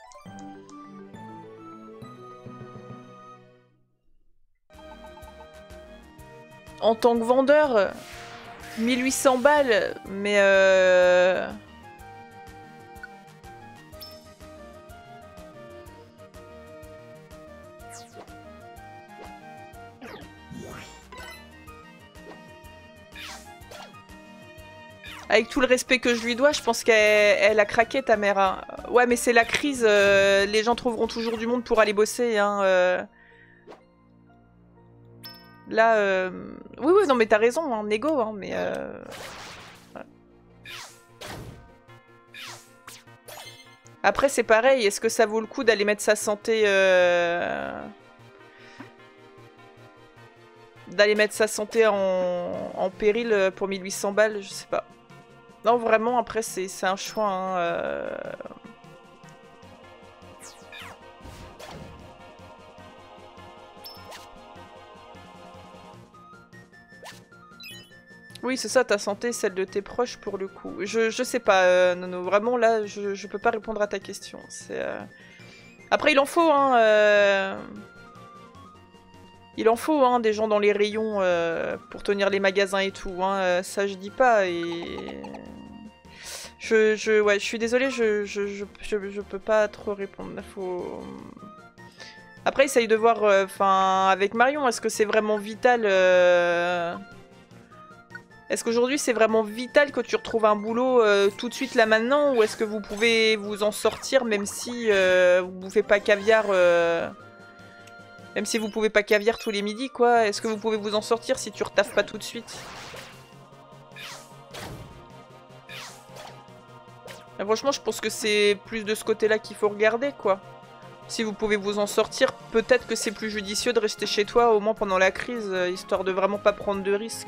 En tant que vendeur, mille huit cents balles, mais euh... Avec tout le respect que je lui dois, je pense qu'elle elle a craqué ta mère. Hein. Ouais, mais c'est la crise, euh, les gens trouveront toujours du monde pour aller bosser. Hein, euh... Là, euh... oui, oui, non, mais t'as raison, hein, négo, hein, mais... Euh... Ouais. Après, c'est pareil, est-ce que ça vaut le coup d'aller mettre sa santé... Euh... D'aller mettre sa santé en... en péril pour mille huit cents balles, je sais pas. Non, vraiment, après, c'est un choix. Hein, euh... Oui, c'est ça, ta santé, celle de tes proches, pour le coup. Je, je sais pas, euh, Nono, vraiment, là, je, je peux pas répondre à ta question. C'est... Euh... Après, il en faut, hein... Euh... Il en faut, hein, des gens dans les rayons euh, pour tenir les magasins et tout, hein, ça je dis pas, et... Je, je, ouais, je suis désolée, je, je, je, je, je peux pas trop répondre, faut... Après, essaye de voir, enfin, euh, avec Marion, est-ce que c'est vraiment vital euh... Est-ce qu'aujourd'hui c'est vraiment vital que tu retrouves un boulot euh, tout de suite là maintenant, ou est-ce que vous pouvez vous en sortir même si euh, vous bouffez pas caviar euh... Même si vous pouvez pas caviar tous les midis, quoi. Est-ce que vous pouvez vous en sortir si tu retaffes pas tout de suite? Mais franchement, je pense que c'est plus de ce côté-là qu'il faut regarder, quoi. Si vous pouvez vous en sortir, peut-être que c'est plus judicieux de rester chez toi, au moins pendant la crise, histoire de vraiment pas prendre de risques.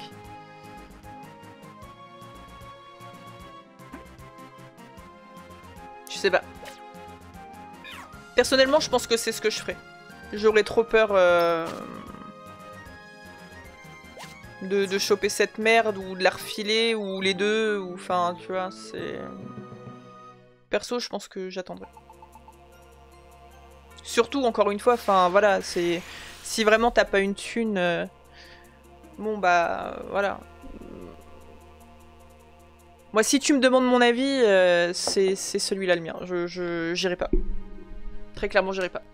Je sais pas. Personnellement, je pense que c'est ce que je ferais. J'aurais trop peur euh, de, de choper cette merde ou de la refiler ou les deux. Ou enfin, tu vois, c'est... Perso, je pense que j'attendrai. Surtout, encore une fois, enfin voilà, c'est... Si vraiment t'as pas une thune... Euh... Bon bah, voilà. Moi, si tu me demandes mon avis, euh, c'est celui-là le mien. Je, je j'irai pas. Très clairement, j'irai pas.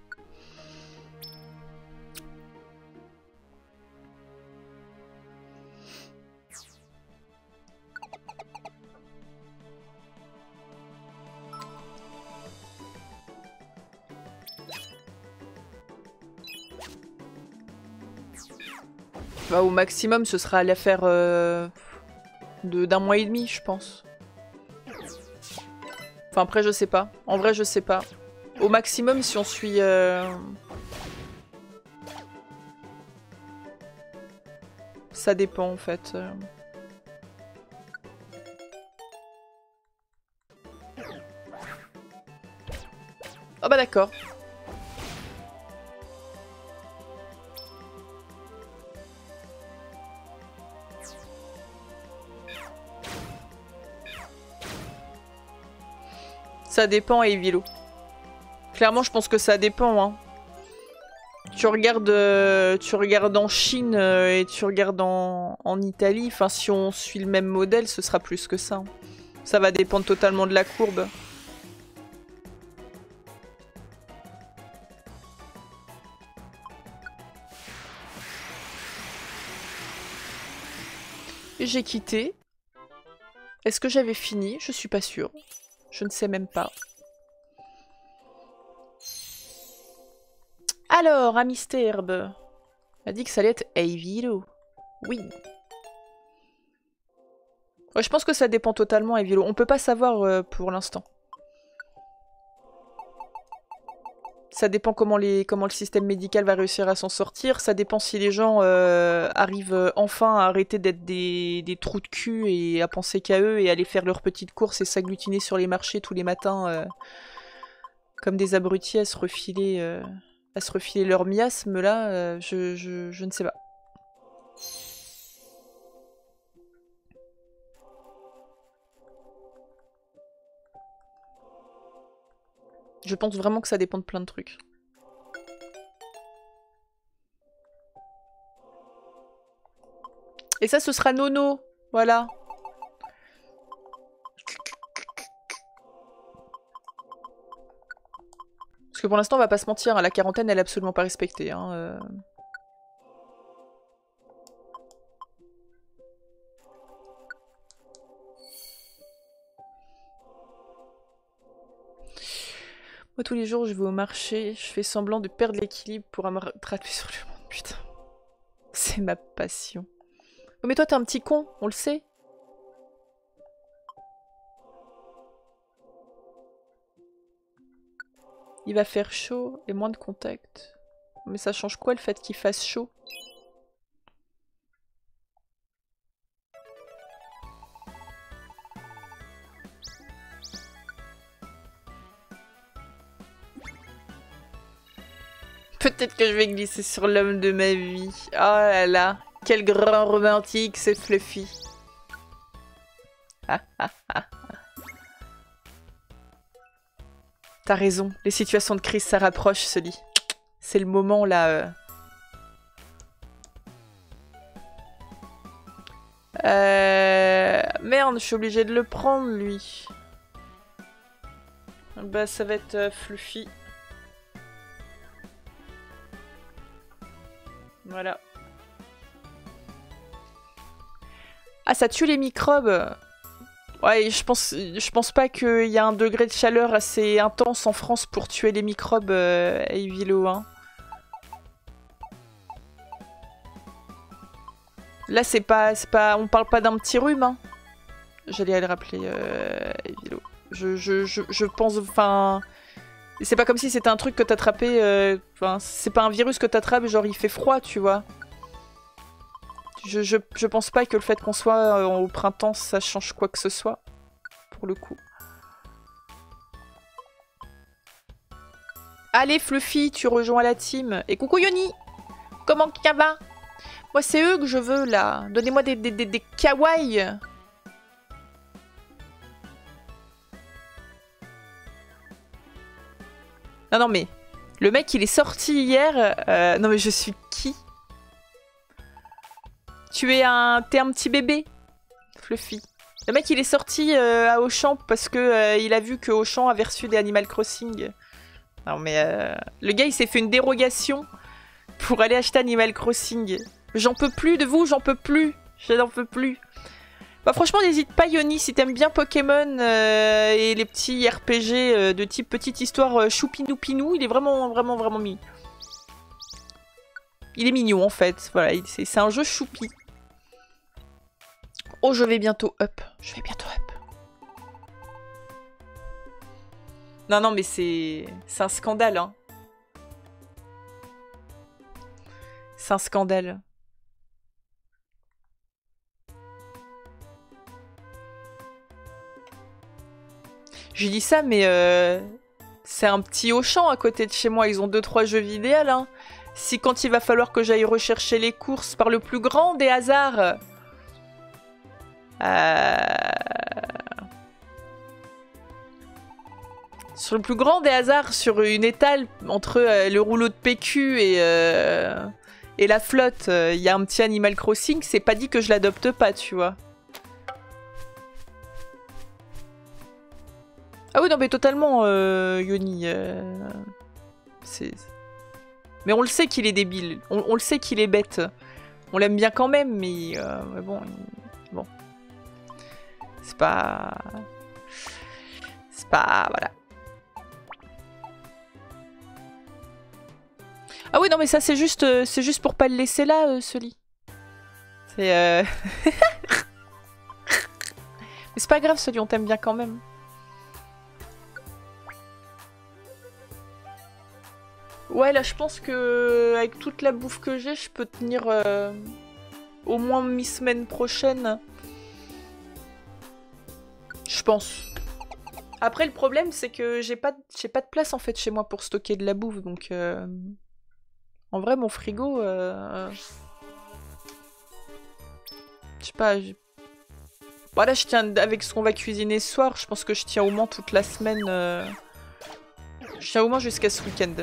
Bah, au maximum, ce sera l'affaire euh, d'un mois et demi, je pense. Enfin, après, je sais pas. En vrai, je sais pas. Au maximum, si on suit... Euh... Ça dépend, en fait. Oh bah d'accord. Ça dépend, Evilo. Clairement, je pense que ça dépend. Hein. Tu regardes, euh, tu regardes en Chine euh, et tu regardes en, en Italie. Enfin, si on suit le même modèle, ce sera plus que ça. Hein. Ça va dépendre totalement de la courbe. J'ai quitté. Est-ce que j'avais fini? Je suis pas sûre. Je ne sais même pas. Alors, Amisterbe a dit que ça allait être Evilo. Oui. Ouais, je pense que ça dépend totalement, Evilo. On peut pas savoir euh, pour l'instant. Ça dépend comment, les, comment le système médical va réussir à s'en sortir. Ça dépend si les gens euh, arrivent enfin à arrêter d'être des, des trous de cul et à penser qu'à eux et aller faire leurs petites courses et s'agglutiner sur les marchés tous les matins euh, comme des abrutis à se refiler, euh, à se refiler leur miasme. Là, euh, je, je, je ne sais pas. Je pense vraiment que ça dépend de plein de trucs. Et ça, ce sera Nono. Voilà. Parce que pour l'instant, on va pas se mentir, hein, la quarantaine, elle est absolument pas respectée. Hein, euh... Moi, tous les jours, je vais au marché, je fais semblant de perdre l'équilibre pour me rattraper sur le monde. Putain. C'est ma passion. Oh, mais toi, t'es un petit con, on le sait. Il va faire chaud et moins de contact. Mais ça change quoi le fait qu'il fasse chaud? Peut-être que je vais glisser sur l'homme de ma vie. Oh là là, quel grand romantique c'est Fluffy. Ah, ah, ah. T'as raison, les situations de crise ça rapproche, Sully. C'est le moment là. Euh... Euh... Merde, je suis obligée de le prendre lui. Bah ça va être euh, Fluffy. Voilà. Ah, ça tue les microbes. Ouais, je pense, je pense pas qu'il y a un degré de chaleur assez intense en France pour tuer les microbes euh, à Evilo, hein. Là, c'est pas, c'est pas, on parle pas d'un petit rhume, hein. J'allais le rappeler, euh, Evilo. Je, je, je, je pense, enfin... C'est pas comme si c'était un truc que t'attrapais... Enfin, euh, c'est pas un virus que t'attrapes, genre il fait froid, tu vois. Je, je, je pense pas que le fait qu'on soit euh, au printemps, ça change quoi que ce soit. Pour le coup. Allez Fluffy, tu rejoins la team. Et coucou Yoni. Comment ça va? Moi c'est eux que je veux là. Donnez-moi des, des, des, des kawaii. Non non mais... Le mec il est sorti hier. Euh, non mais je suis qui? Tu es un... T'es un petit bébé, Fluffy. Le mec il est sorti euh, à Auchan parce que euh, il a vu que Auchan avait reçu des Animal Crossing. Non mais... Euh... Le gars il s'est fait une dérogation pour aller acheter Animal Crossing. J'en peux plus de vous, j'en peux plus. Je n'en peux plus. Bah franchement n'hésite pas Yoni si t'aimes bien Pokémon euh, et les petits R P G euh, de type petite histoire euh, choupinou pinou, il est vraiment vraiment vraiment mignon. Il est mignon en fait, voilà, c'est un jeu choupi. Oh je vais bientôt up, je vais bientôt up. Non non mais c'est c'est un scandale hein. C'est un scandale. Je dis ça, mais euh, c'est un petit Auchan à côté de chez moi. Ils ont deux trois jeux vidéo. Hein. Si quand il va falloir que j'aille rechercher les courses par le plus grand des hasards... Euh... Sur le plus grand des hasards, sur une étale entre euh, le rouleau de P Q et, euh, et la flotte, il euh, y a un petit Animal Crossing, c'est pas dit que je l'adopte pas, tu vois. Ah oui, non, mais totalement, euh, Yoni. Euh, c'est... Mais on le sait qu'il est débile. On, on le sait qu'il est bête. On l'aime bien quand même, mais, euh, mais bon... Il... Bon. C'est pas... C'est pas... Voilà. Ah oui, non, mais ça, c'est juste, euh, c'est juste pour pas le laisser là, euh, ce lit. C'est... Euh... mais c'est pas grave, ce lit, on t'aime bien quand même. Ouais, là, je pense que avec toute la bouffe que j'ai, je peux tenir euh, au moins mi-semaine prochaine. Je pense. Après, le problème, c'est que j'ai pas, j'ai pas de place, en fait, chez moi pour stocker de la bouffe, donc... Euh... En vrai, mon frigo... Euh... Je sais pas... Je... Voilà, je tiens... Avec ce qu'on va cuisiner ce soir, je pense que je tiens au moins toute la semaine... Euh... Je tiens au moins jusqu'à ce week-end.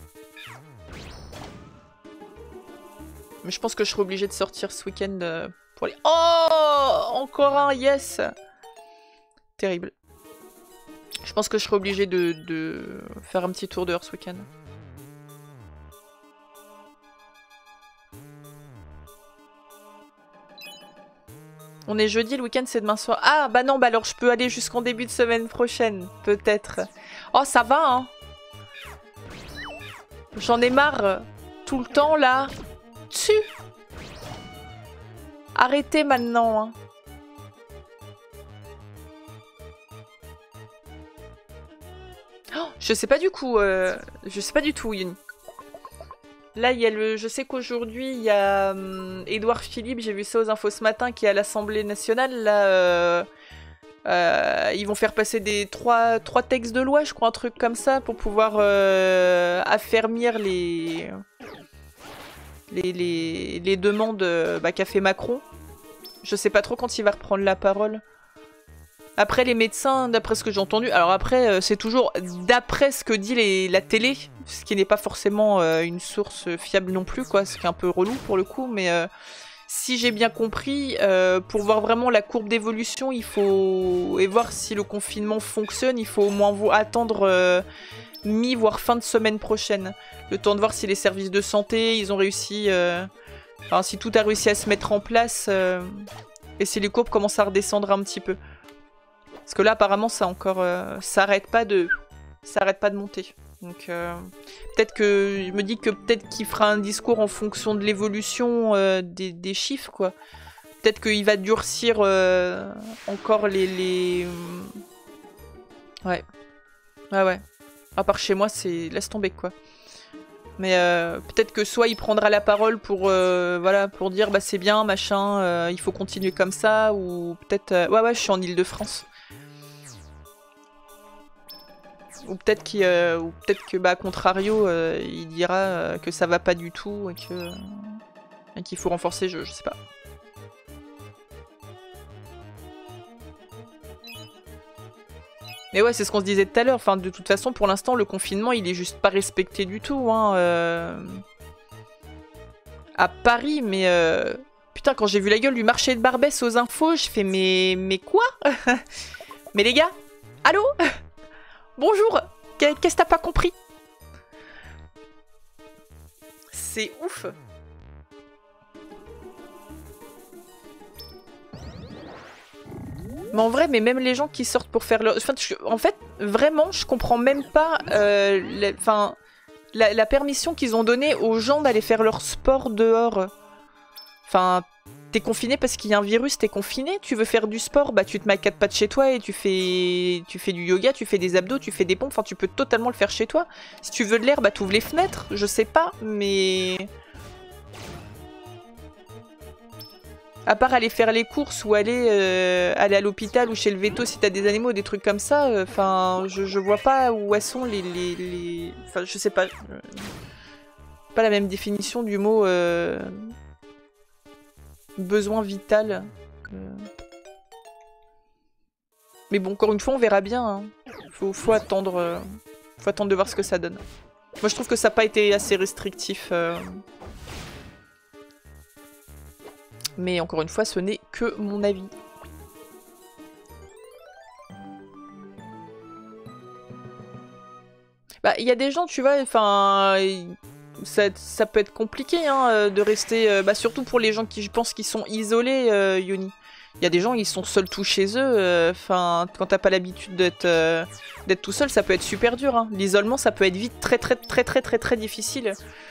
Mais je pense que je serai obligée de sortir ce week-end euh, pour aller... Oh, encore un, yes. Terrible. Je pense que je serai obligée de, de faire un petit tour dehors ce week-end. On est jeudi, le week-end c'est demain soir. Ah bah non, bah alors je peux aller jusqu'en début de semaine prochaine, peut-être. Oh ça va hein. J'en ai marre. Tout le temps là. Tu. Arrêtez maintenant hein. Oh, je sais pas du coup, euh, je sais pas du tout Yuni. Là, il y a le. Je sais qu'aujourd'hui, il y a um, Édouard Philippe, j'ai vu ça aux infos ce matin, qui est à l'Assemblée nationale. Là, euh, euh, ils vont faire passer des trois, trois textes de loi, je crois, un truc comme ça, pour pouvoir euh, affermir les, les, les, les demandes bah, qu'a fait Macron. Je sais pas trop quand il va reprendre la parole. Après, les médecins, d'après ce que j'ai entendu... Alors après, euh, c'est toujours d'après ce que dit les, la télé, ce qui n'est pas forcément euh, une source fiable non plus, quoi, ce qui est un peu relou pour le coup, mais euh, si j'ai bien compris, euh, pour voir vraiment la courbe d'évolution, il faut... Et voir si le confinement fonctionne, il faut au moins attendre euh, mi, voire fin de semaine prochaine. Le temps de voir si les services de santé, ils ont réussi... Euh... Enfin, si tout a réussi à se mettre en place, euh... et si les courbes commencent à redescendre un petit peu. Parce que là, apparemment, ça encore, euh, ça arrête pas de, ça arrête pas de monter. Donc, euh, peut-être que je me dis que peut-être qu'il fera un discours en fonction de l'évolution euh, des, des chiffres, quoi. Peut-être qu'il va durcir euh, encore les, les, ouais, ouais, ouais. À part chez moi, c'est laisse tomber, quoi. Mais euh, peut-être que soit il prendra la parole pour, euh, voilà, pour dire bah c'est bien, machin, euh, il faut continuer comme ça, ou peut-être, euh... ouais, ouais, je suis en Île-de-France. Ou peut-être qu'il, euh, ou peut-être que, bah, à contrario, euh, il dira euh, que ça va pas du tout et que et qu'il faut renforcer le jeu, je sais pas. Mais ouais, c'est ce qu'on se disait tout à l'heure. Enfin, de toute façon, pour l'instant, le confinement, il est juste pas respecté du tout. Hein, euh... À Paris, mais... Euh... Putain, quand j'ai vu la gueule du marché de Barbès aux infos, je fais mais... Mais quoi? Mais les gars? Allô? Bonjour? Qu'est-ce que t'as pas compris? C'est ouf. Mais en vrai, mais même les gens qui sortent pour faire leur... Enfin, je... En fait, vraiment, je comprends même pas euh, la... Enfin, la, la permission qu'ils ont donnée aux gens d'aller faire leur sport dehors. Enfin, t'es confiné parce qu'il y a un virus, t'es confiné. Tu veux faire du sport, bah tu te mets à quatre pattes chez toi et tu fais... tu fais du yoga, tu fais des abdos, tu fais des pompes. Enfin, tu peux totalement le faire chez toi. Si tu veux de l'air, bah t'ouvres les fenêtres. Je sais pas, mais... À part aller faire les courses ou aller, euh, aller à l'hôpital ou chez le veto si t'as des animaux ou des trucs comme ça, enfin, euh, je, je vois pas où elles sont les... les, les... Enfin, je sais pas. Euh, pas la même définition du mot euh, besoin vital. Euh... Mais bon, encore une fois, on verra bien. Hein. Faut, faut attendre, euh, faut attendre de voir ce que ça donne. Moi, je trouve que ça n'a pas été assez restrictif. Euh... Mais encore une fois, ce n'est que mon avis. Bah, il y a des gens, tu vois, enfin, ça, ça peut être compliqué hein, de rester, bah, surtout pour les gens qui, je pense, qui sont isolés, euh, Yoni. Il y a des gens, ils sont seuls tout chez eux. Enfin, euh, quand t'as pas l'habitude d'être euh, d'être tout seul, ça peut être super dur. Hein. L'isolement, ça peut être vite très, très, très, très, très, très difficile.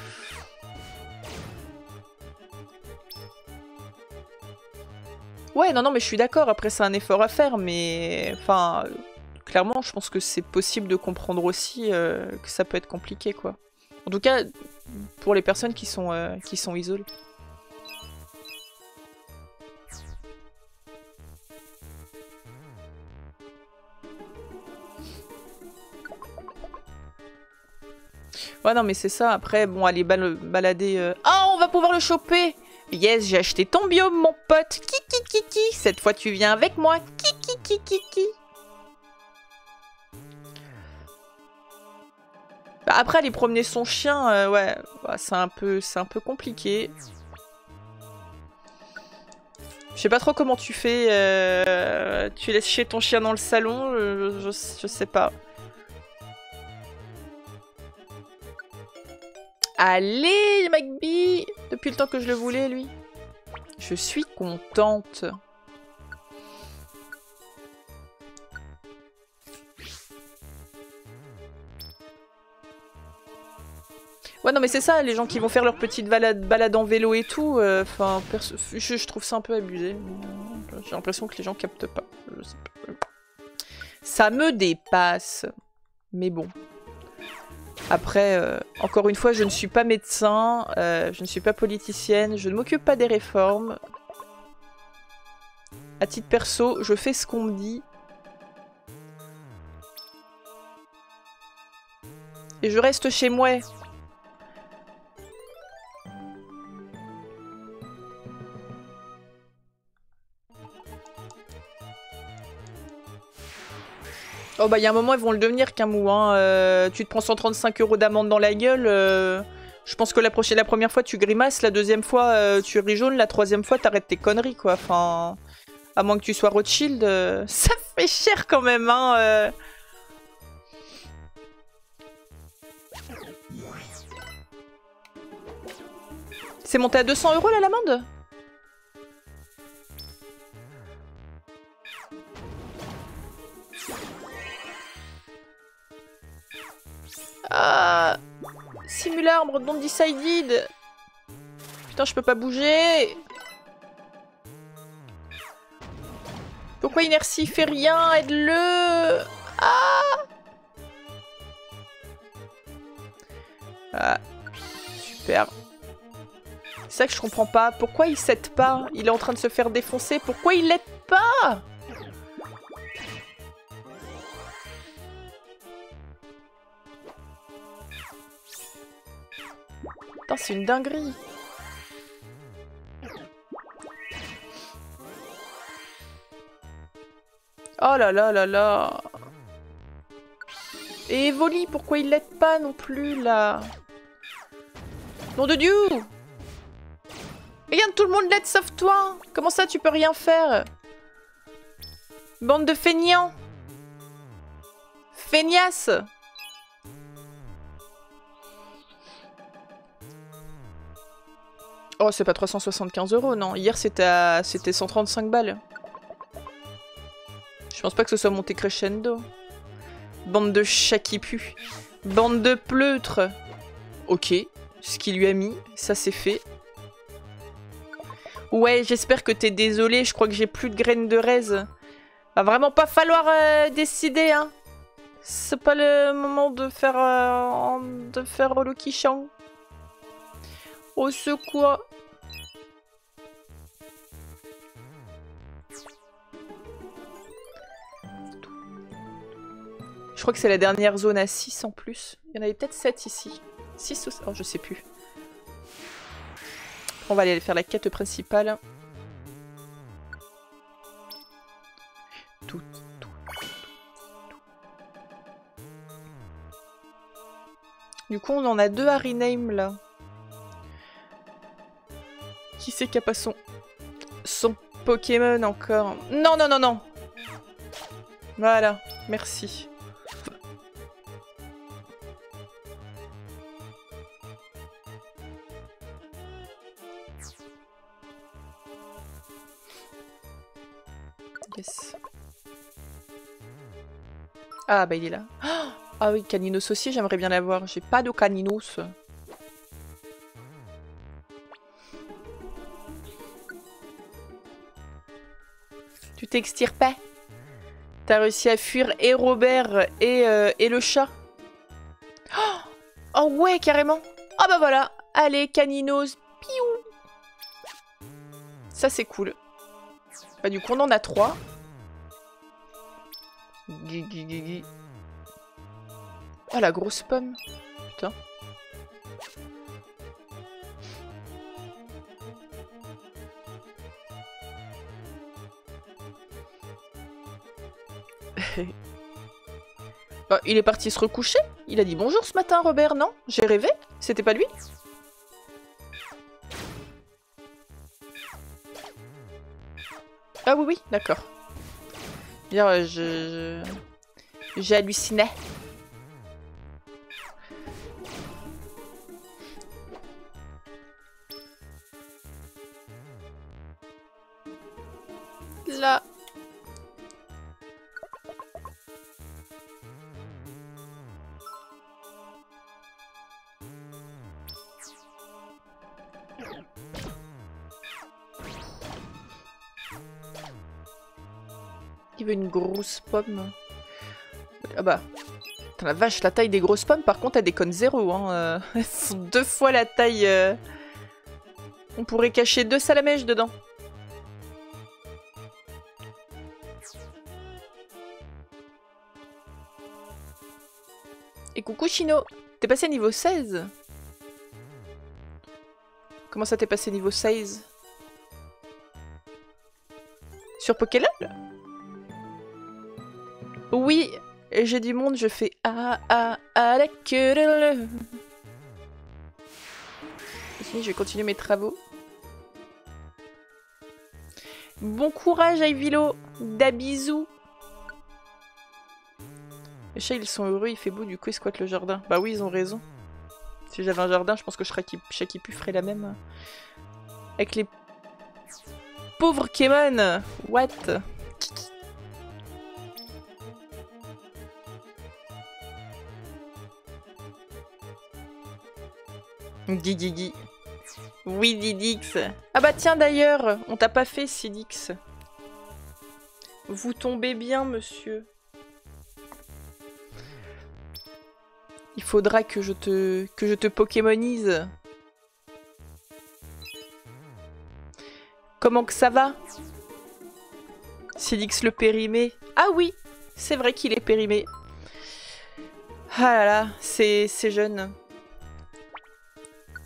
Ouais, non, non, mais je suis d'accord. Après, c'est un effort à faire, mais enfin, euh, clairement, je pense que c'est possible de comprendre aussi euh, que ça peut être compliqué, quoi. En tout cas, pour les personnes qui sont euh, qui sont isolées. Ouais, non, mais c'est ça. Après, bon, aller bal balader. Euh... Ah, on va pouvoir le choper! Yes, j'ai acheté ton biome, mon pote. Kiki kiki. Cette fois, tu viens avec moi. Kiki kiki kiki. Bah, après, aller promener son chien, euh, ouais, bah, c'est un peu, c'est un peu compliqué. Je sais pas trop comment tu fais. Euh... Tu laisses chier ton chien dans le salon, je, je, je sais pas. Allez, Magby! Depuis le temps que je le voulais, lui. Je suis contente. Ouais, non, mais c'est ça, les gens qui vont faire leur petite balade, balade en vélo et tout. Enfin, euh, je, je trouve ça un peu abusé. J'ai l'impression que les gens captent pas. Je sais pas. Ça me dépasse. Mais bon. Après, euh, encore une fois, je ne suis pas médecin, euh, je ne suis pas politicienne, je ne m'occupe pas des réformes. À titre perso, je fais ce qu'on me dit. Et je reste chez moi. Oh bah il y a un moment ils vont le devenir Camou hein. Euh, tu te prends cent trente-cinq euros d'amende dans la gueule. Euh, je pense que la, prochaine, la première fois tu grimaces, la deuxième fois euh, tu ris jaune, la troisième fois t'arrêtes tes conneries quoi. Enfin, à moins que tu sois Rothschild, euh, ça fait cher quand même hein. Euh... C'est monté à deux cents euros là l'amende? Ah, Simularbre, don't decided. Putain, je peux pas bouger. Pourquoi Inertie fait rien? Aide-le. Ah, ah, super. C'est ça que je comprends pas. Pourquoi il s'aide pas? Il est en train de se faire défoncer. Pourquoi il l'aide pas? Putain, c'est une dinguerie. Oh là là là là. Et Evoli, pourquoi il l'aide pas non plus, là? Nom de Dieu! Regarde, tout le monde l'aide sauf toi! Comment ça, tu peux rien faire? Bande de feignants! Feignasse! Oh, c'est pas trois cent soixante-quinze euros, non. Hier, c'était à... c'était cent trente-cinq balles. Je pense pas que ce soit monté crescendo. Bande de chats qui puent. Bande de pleutres. Ok, ce qu'il lui a mis, ça c'est fait. Ouais, j'espère que t'es désolé, je crois que j'ai plus de graines de raise. Va vraiment pas falloir euh, décider, hein. C'est pas le moment de faire... Euh, de faire le quichon. Au secours. Je crois que c'est la dernière zone à six en plus. Il y en avait peut-être sept ici. six ou... Oh, je sais plus. On va aller faire la quête principale. Tout, tout, tout, tout. Du coup, on en a deux à rename là. Qui c'est qui a pas son... son Pokémon encore? Non, non, non, non. Voilà, merci. Yes. Ah bah il est là. Ah oui, Caninos aussi, j'aimerais bien l'avoir. J'ai pas de Caninos. Tu t'extirpais. T'as réussi à fuir et Robert et, euh, et le chat. Oh, oh ouais, carrément. Ah bah voilà. Allez, Caninos. Piou. Ça c'est cool. Bah du coup on en a trois. Oh la grosse pomme. Putain. Bah, il est parti se recoucher. Il a dit bonjour ce matin, Robert, non? J'ai rêvé? C'était pas lui? Ah oui, oui, d'accord. Bien, je... je... j'ai halluciné. Là. Il veut une grosse pomme. Ah bah. Putain, la vache, la taille des grosses pommes, par contre, elle déconne zéro. Hein. Euh, elles sont deux fois la taille... Euh... On pourrait cacher deux salamèches dedans. Et coucou Chino, t'es passé niveau seize? Comment ça t'es passé niveau seize? Sur Pokélol? Oui, j'ai du monde, je fais ah ah ah la queue de le. Je vais continuer mes travaux. Bon courage Ivilo, d'abisous. Les chats ils sont heureux, il fait beau, du coup ils squattent le jardin. Bah oui, ils ont raison. Si j'avais un jardin, je pense que Shakipu ferait la même. Avec les pauvres Kémon. What? Guigui. Oui, Didix. Ah bah tiens d'ailleurs, on t'a pas fait, Sidix. Vous tombez bien, monsieur. Il faudra que je te que je te Pokémonise. Comment que ça va? Sidix le périmé. Ah oui, c'est vrai qu'il est périmé. Ah là là, c'est jeune.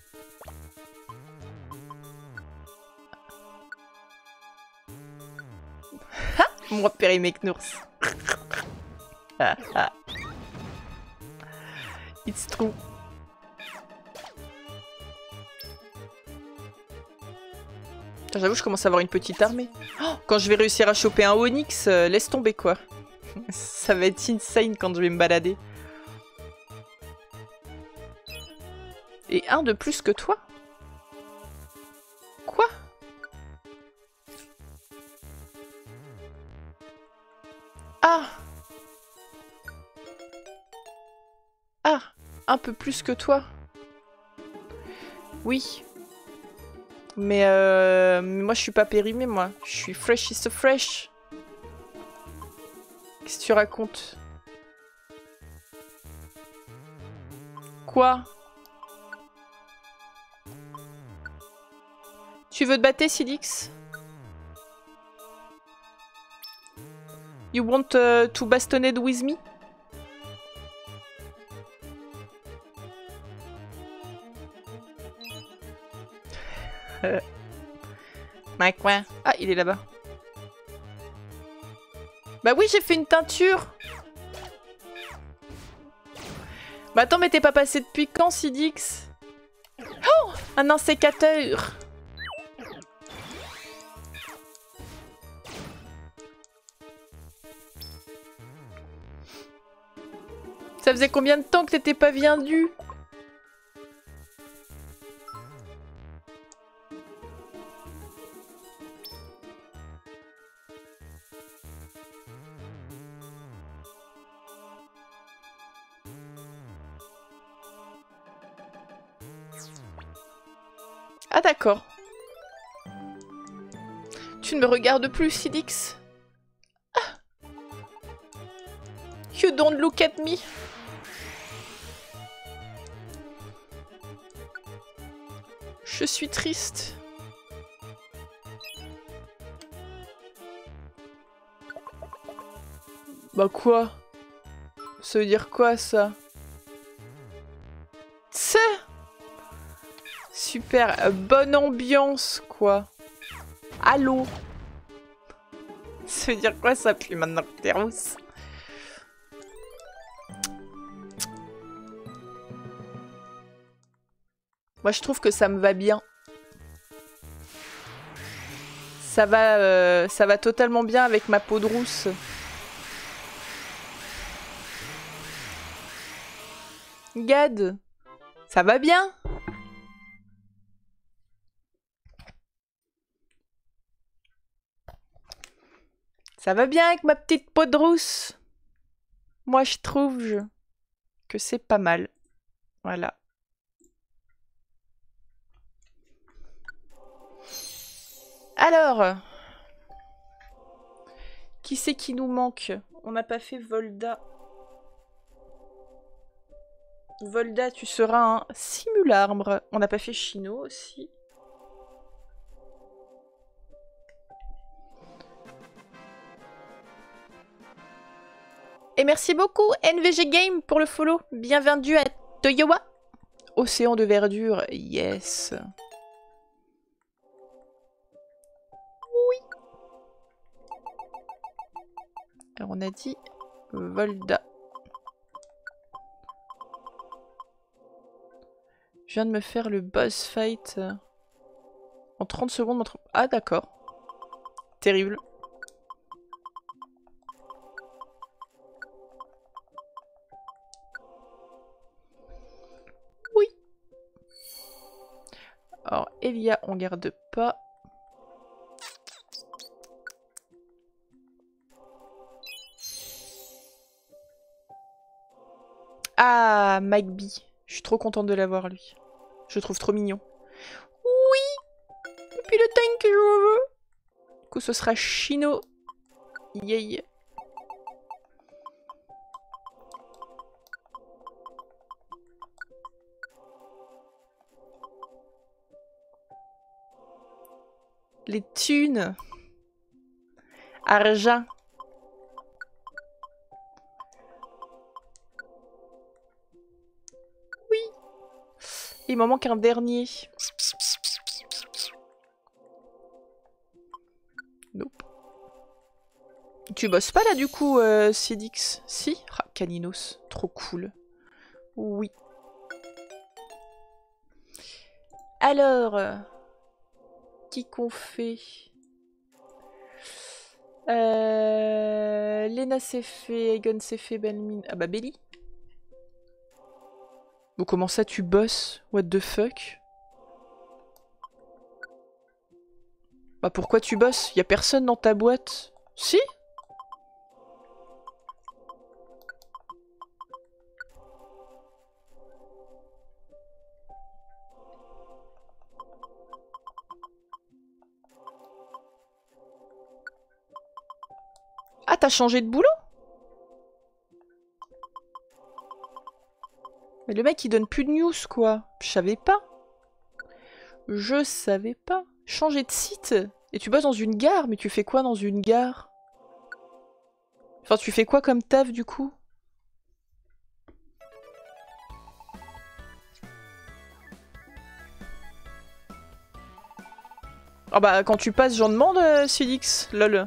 Moi, Périmeknours. Ah, ah. It's true. J'avoue, je commence à avoir une petite armée. Oh, quand je vais réussir à choper un Onyx, euh, laisse tomber quoi. Ça va être insane quand je vais me balader. Et un de plus que toi? Quoi? Ah! Ah! Un peu plus que toi? Oui. Mais euh, moi je suis pas périmée moi. Je suis fresh is the fresh. Qu'est-ce que tu racontes? Quoi? Tu veux te battre, Silix? You want uh, to bastonade with me? Euh... Ouais, quoi? Ah, il est là-bas. Bah oui, j'ai fait une teinture. Bah attends, mais t'es pas passé depuis quand, Sidix? Oh, un insécateur. Ça faisait combien de temps que t'étais pas venu? Ah d'accord. Tu ne me regardes plus, Sidix. Ah. You don't look at me. Je suis triste. Bah quoi? Ça veut dire quoi ça? Tse. Super, euh, bonne ambiance quoi. Allô? Ça veut dire quoi ça puis maintenant que t'es rousse? Moi je trouve que ça me va bien. Ça va, euh, ça va totalement bien avec ma peau de rousse. Gad, ça va bien? Ça va bien avec ma petite peau de rousse? Moi je trouve je... que c'est pas mal. Voilà. Alors, qui c'est qui nous manque? On n'a pas fait Volda. Volda, tu seras un simularbre. On n'a pas fait Chino aussi. Et merci beaucoup N V G Game pour le follow. Bienvenue à Toyowa. Océan de verdure, yes. Alors on a dit Volda. Je viens de me faire le boss fight en trente secondes. Ah d'accord. Terrible. Oui. Alors Elia on garde pas. Ah, Mike B. Je suis trop contente de l'avoir, lui. Je le trouve trop mignon. Oui. Et puis le tank que je veux. Du coup, ce sera Chino. Yay. Les thunes. Argent. Il m'en manque un dernier. Nope. Tu bosses pas là du coup, euh, Sidix? Si? Ah, Caninos, trop cool. Oui. Alors, euh, qui qu'on fait? euh, Lena c'est fait, Egon c'est fait, Belmin... Ah bah Belly. Bon, comment ça tu bosses? What the fuck? Bah pourquoi tu bosses? Y'a personne dans ta boîte? Si? Ah, t'as changé de boulot? Mais le mec il donne plus de news quoi. Je savais pas. Je savais pas. Changer de site? Et tu bosses dans une gare? Mais tu fais quoi dans une gare? Enfin, tu fais quoi comme taf du coup? Ah bah quand tu passes j'en demande, euh, Sidix, lol.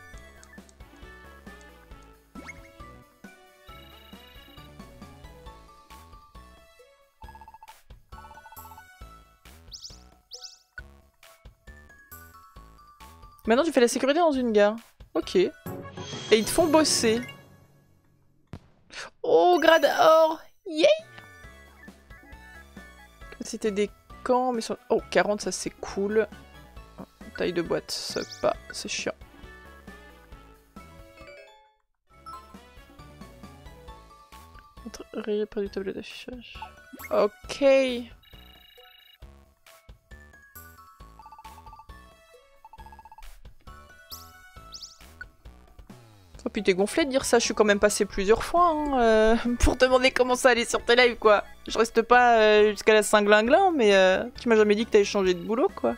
Maintenant tu fais la sécurité dans une gare. Ok. Et ils te font bosser. Oh, grade or. Yay. C'était des camps, mais sur... Oh, quarante, ça c'est cool. Taille de boîte, ça pas, c'est chiant. Rayer près du tableau d'affichage. Ok. Oh, puis t'es gonflé de dire ça, je suis quand même passé plusieurs fois hein, euh, pour te demander comment ça allait sur tes lives quoi. Je reste pas euh, jusqu'à la Saint-Glinglin, mais euh, tu m'as jamais dit que t'avais changé de boulot quoi.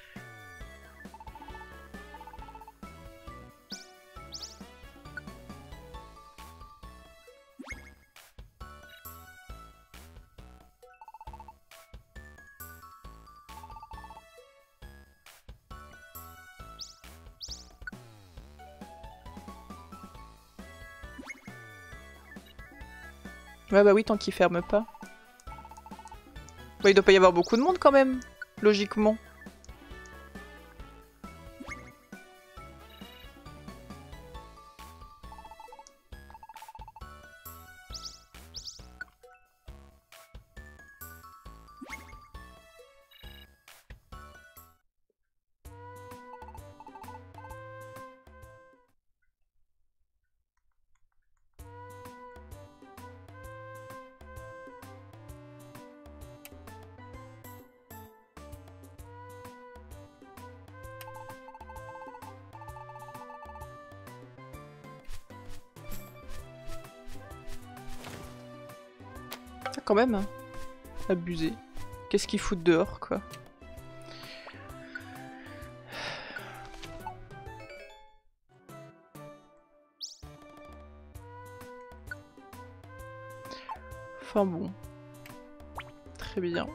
Ouais bah oui, tant qu'il ferme pas. Bah il doit pas y avoir beaucoup de monde quand même, logiquement. Quand même, hein. Abusé. Qu'est-ce qu'ils foutent dehors, quoi. Enfin bon. Très bien.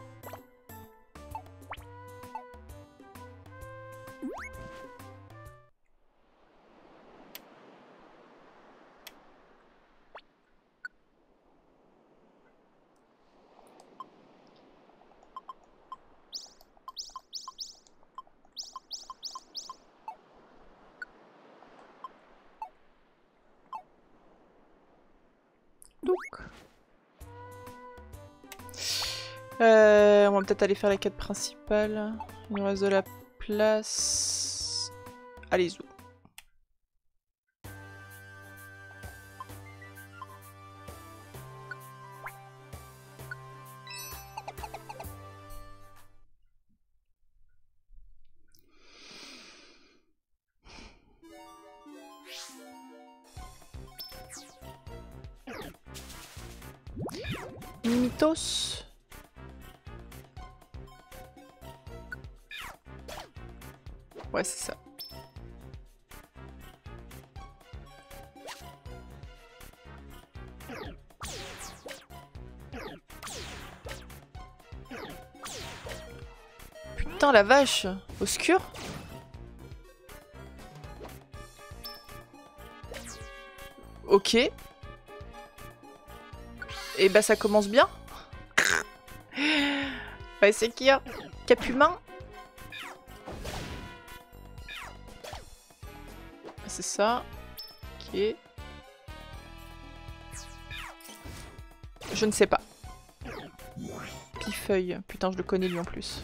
Euh, on va peut-être aller faire la quête principale. Il nous reste de la place. Allez, zou. Mythos. Ouais, c'est ça. Putain, la vache! Obscur? Ok. Et bah ça commence bien. Bah c'est qui hein? Capumin. C'est ça. Ok. Je ne sais pas. Pifeuille. Putain, je le connais lui en plus.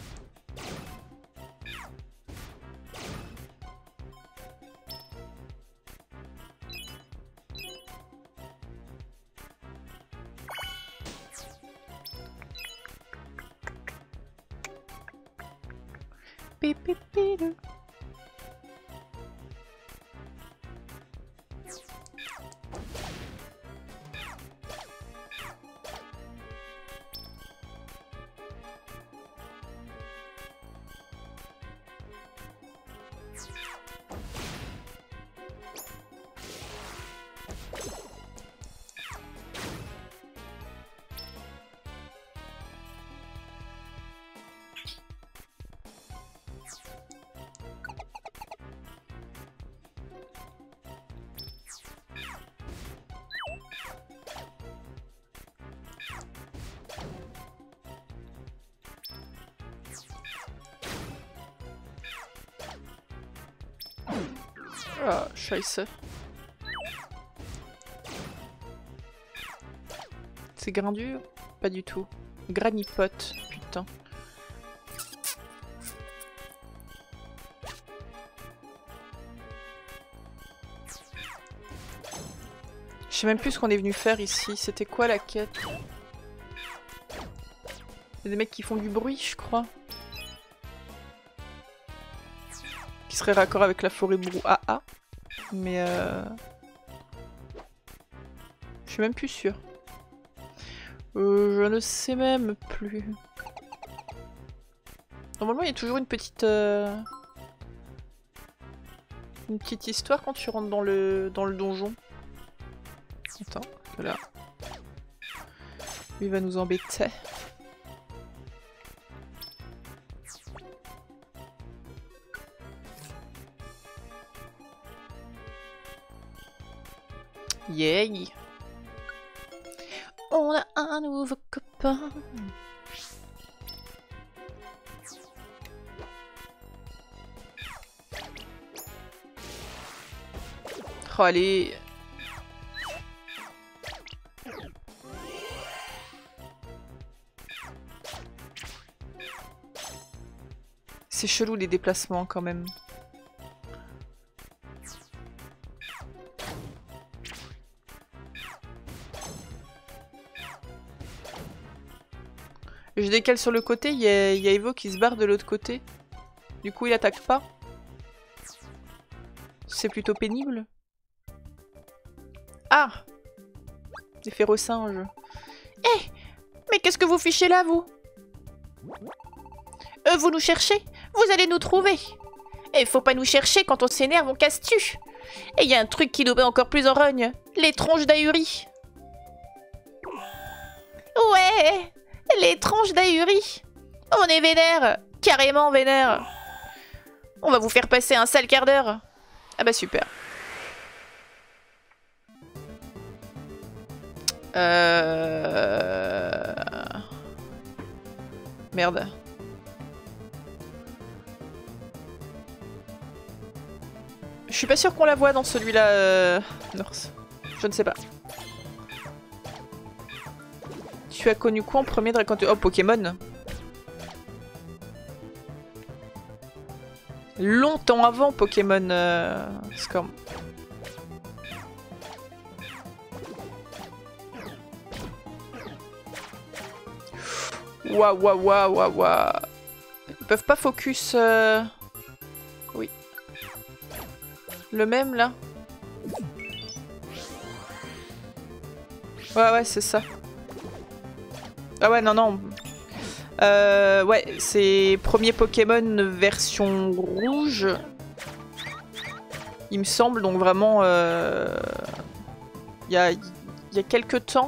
Pipipidou. Ah, scheiße. C'est grain dur? Pas du tout. Granipote, putain. Je sais même plus ce qu'on est venu faire ici. C'était quoi la quête? Il y a des mecs qui font du bruit, je crois. Qui serait raccord avec la forêt brouhaha. Mais euh... je suis même plus sûre. Euh, je ne sais même plus. Normalement, il y a toujours une petite... Euh... une petite histoire quand tu rentres dans le, dans le donjon. Attends, là. Lui va nous embêter. Yay! On a un nouveau copain. Oh allez! C'est chelou les déplacements quand même. Je décale sur le côté, il y a, y a Evo qui se barre de l'autre côté. Du coup il attaque pas. C'est plutôt pénible. Ah! Des férocinges. Eh! Hey, mais qu'est-ce que vous fichez là, vous? Euh, vous nous cherchez? Vous allez nous trouver. Et faut pas nous chercher, quand on s'énerve, on casse-tu. Et il y a un truc qui nous met encore plus en rogne. Les tronches d'ahuri. Ouais! Les tronches d'ahuri. On est vénère. Carrément vénère. On va vous faire passer un sale quart d'heure. Ah bah super. Euh... Merde. Je suis pas sûre qu'on la voit dans celui-là, euh... North. Je ne sais pas. Tu as connu quoi en premier Dragon? Oh, Pokémon. Longtemps avant Pokémon euh... Scorm. Waouh, waouh, waouh, waouh, waouh. Ils peuvent pas focus... Euh... Oui. Le même, là? Ouais, ouais, c'est ça. Ah ouais, non, non. Euh, ouais, c'est premier Pokémon version rouge. Il me semble, donc vraiment... Euh... Il y a, il y a quelques temps.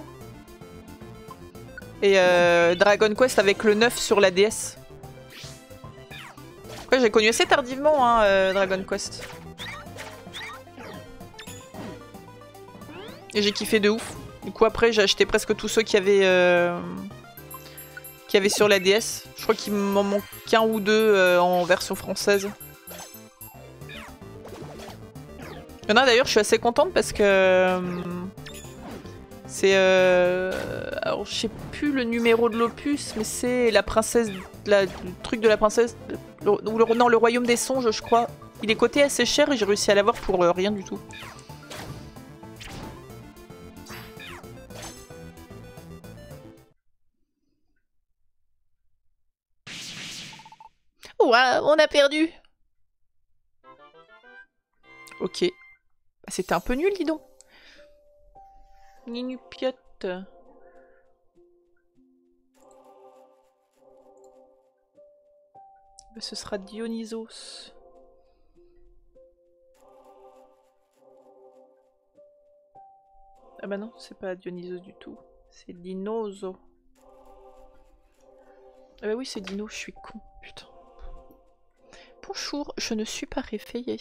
Et euh, Dragon Quest avec le neuf sur la D S. Ouais, j'ai connu assez tardivement, hein, euh, Dragon Quest. Et j'ai kiffé de ouf. Du coup après j'ai acheté presque tous ceux qui avaient, euh... qui avaient sur la D S. Je crois qu'il m'en manque un ou deux euh, en version française. Il y en a d'ailleurs, je suis assez contente parce que... Euh... C'est... Euh... Alors je sais plus le numéro de l'opus, mais c'est la princesse... La... Le truc de la princesse... Le... Le... Non, le royaume des songes, je crois. Il est coté assez cher et j'ai réussi à l'avoir pour euh, rien du tout. Ouah, on a perdu. Ok. Bah, c'était un peu nul, dis donc. Ninupiote. Bah, ce sera Dionysos. Ah bah non, c'est pas Dionysos du tout. C'est Dinoso. Ah bah oui, c'est Dino, je suis con. Putain. Bonjour, je ne suis pas réveillée.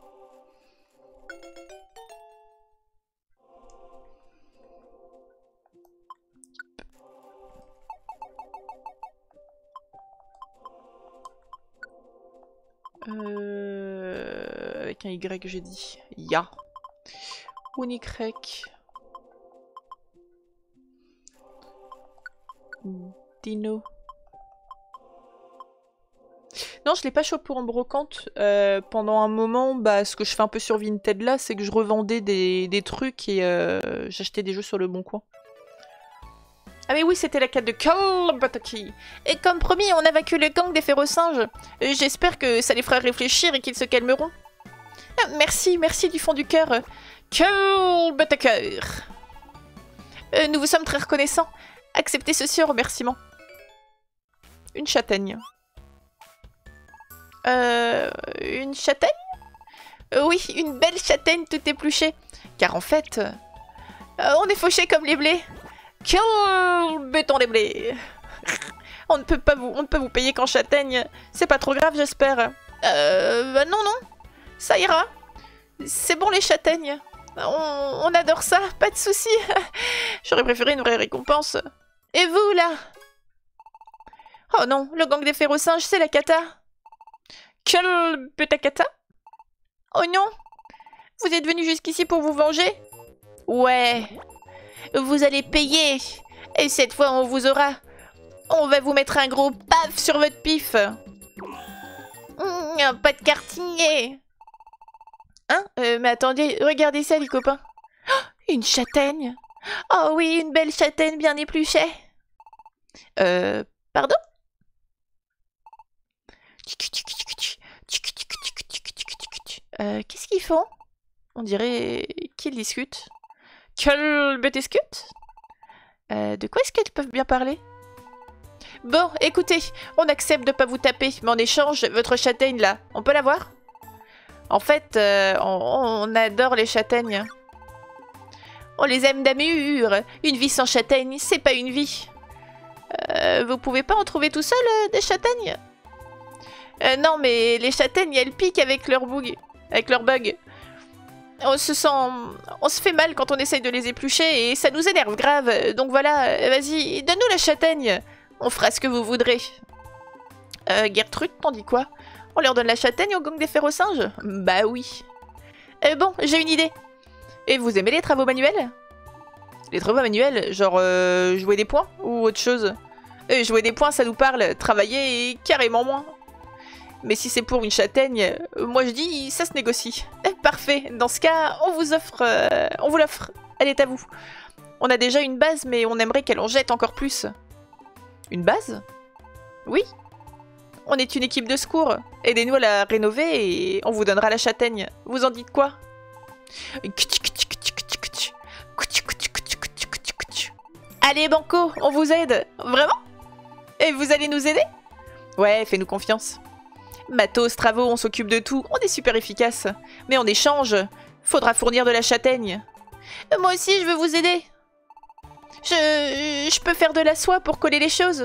Euh... Avec un Y, j'ai dit. Ya. Unicrec. Dino. Non, je l'ai pas chopé en brocante. Euh, pendant un moment, bah, ce que je fais un peu sur Vinted là, c'est que je revendais des, des trucs et euh, j'achetais des jeux sur le bon coin. Ah mais oui, c'était la quête de Carl Bataki. Et comme promis, on a vaincu le gang des férocinges. Euh, J'espère que ça les fera réfléchir et qu'ils se calmeront. Ah, merci, merci du fond du cœur. Carl Bataker. Euh, nous vous sommes très reconnaissants. Acceptez ceci en remerciement. Une châtaigne. Euh... Une châtaigne? euh, Oui, une belle châtaigne tout épluchée. Car en fait, euh, on est fauchés comme les blés. Quel béton les blés. On ne peut pas vous, on ne peut vous payer qu'en châtaigne. C'est pas trop grave, j'espère. Euh... Bah non, non. Ça ira. C'est bon les châtaignes. On, on adore ça, pas de soucis. J'aurais préféré une vraie récompense. Et vous, là? Oh non, le gang des férocinges, c'est la cata. Quelle pétacata? Oh non! Vous êtes venu jusqu'ici pour vous venger? Ouais. Vous allez payer. Et cette fois, on vous aura. On va vous mettre un gros paf sur votre pif. Mmh, pas de quartier. Hein? euh, Mais attendez, regardez ça, les copains. Oh, une châtaigne. Oh oui, une belle châtaigne bien épluchée. Euh... Pardon? Euh, qu'est-ce qu'ils font? On dirait qu'ils discutent. Quelle bête discute? Euh, de quoi est-ce qu'elles peuvent bien parler? Bon, écoutez, on accepte de pas vous taper, mais en échange, votre châtaigne là, on peut la voir? En fait, euh, on, on adore les châtaignes. On les aime d'amour. Une vie sans châtaigne, c'est pas une vie. Euh, vous pouvez pas en trouver tout seul, euh, des châtaignes? Euh, non, mais les châtaignes, elles piquent avec leur bug. Avec leur bug. On se sent... On se fait mal quand on essaye de les éplucher et ça nous énerve grave. Donc voilà, vas-y, donne-nous la châtaigne. On fera ce que vous voudrez. Euh, Gertrude, t'en dis quoi? On leur donne la châtaigne au gang des férocinges? Bah oui. Euh, bon, j'ai une idée. Et vous aimez les travaux manuels? Les travaux manuels, genre euh, jouer des points ou autre chose? euh, Jouer des points, ça nous parle. Travailler et carrément moins. Mais si c'est pour une châtaigne, euh, moi je dis, ça se négocie. Eh, parfait. Dans ce cas, on vous offre... Euh, on vous l'offre. Elle est à vous. On a déjà une base, mais on aimerait qu'elle en jette encore plus. Une base? Oui. On est une équipe de secours. Aidez-nous à la rénover et on vous donnera la châtaigne. Vous en dites quoi? Allez, Banco, on vous aide. Vraiment? Et vous allez nous aider? Ouais, fais-nous confiance. Matos, travaux, on s'occupe de tout. On est super efficace. Mais en échange, faudra fournir de la châtaigne. Moi aussi, je veux vous aider. Je... Je peux faire de la soie pour coller les choses.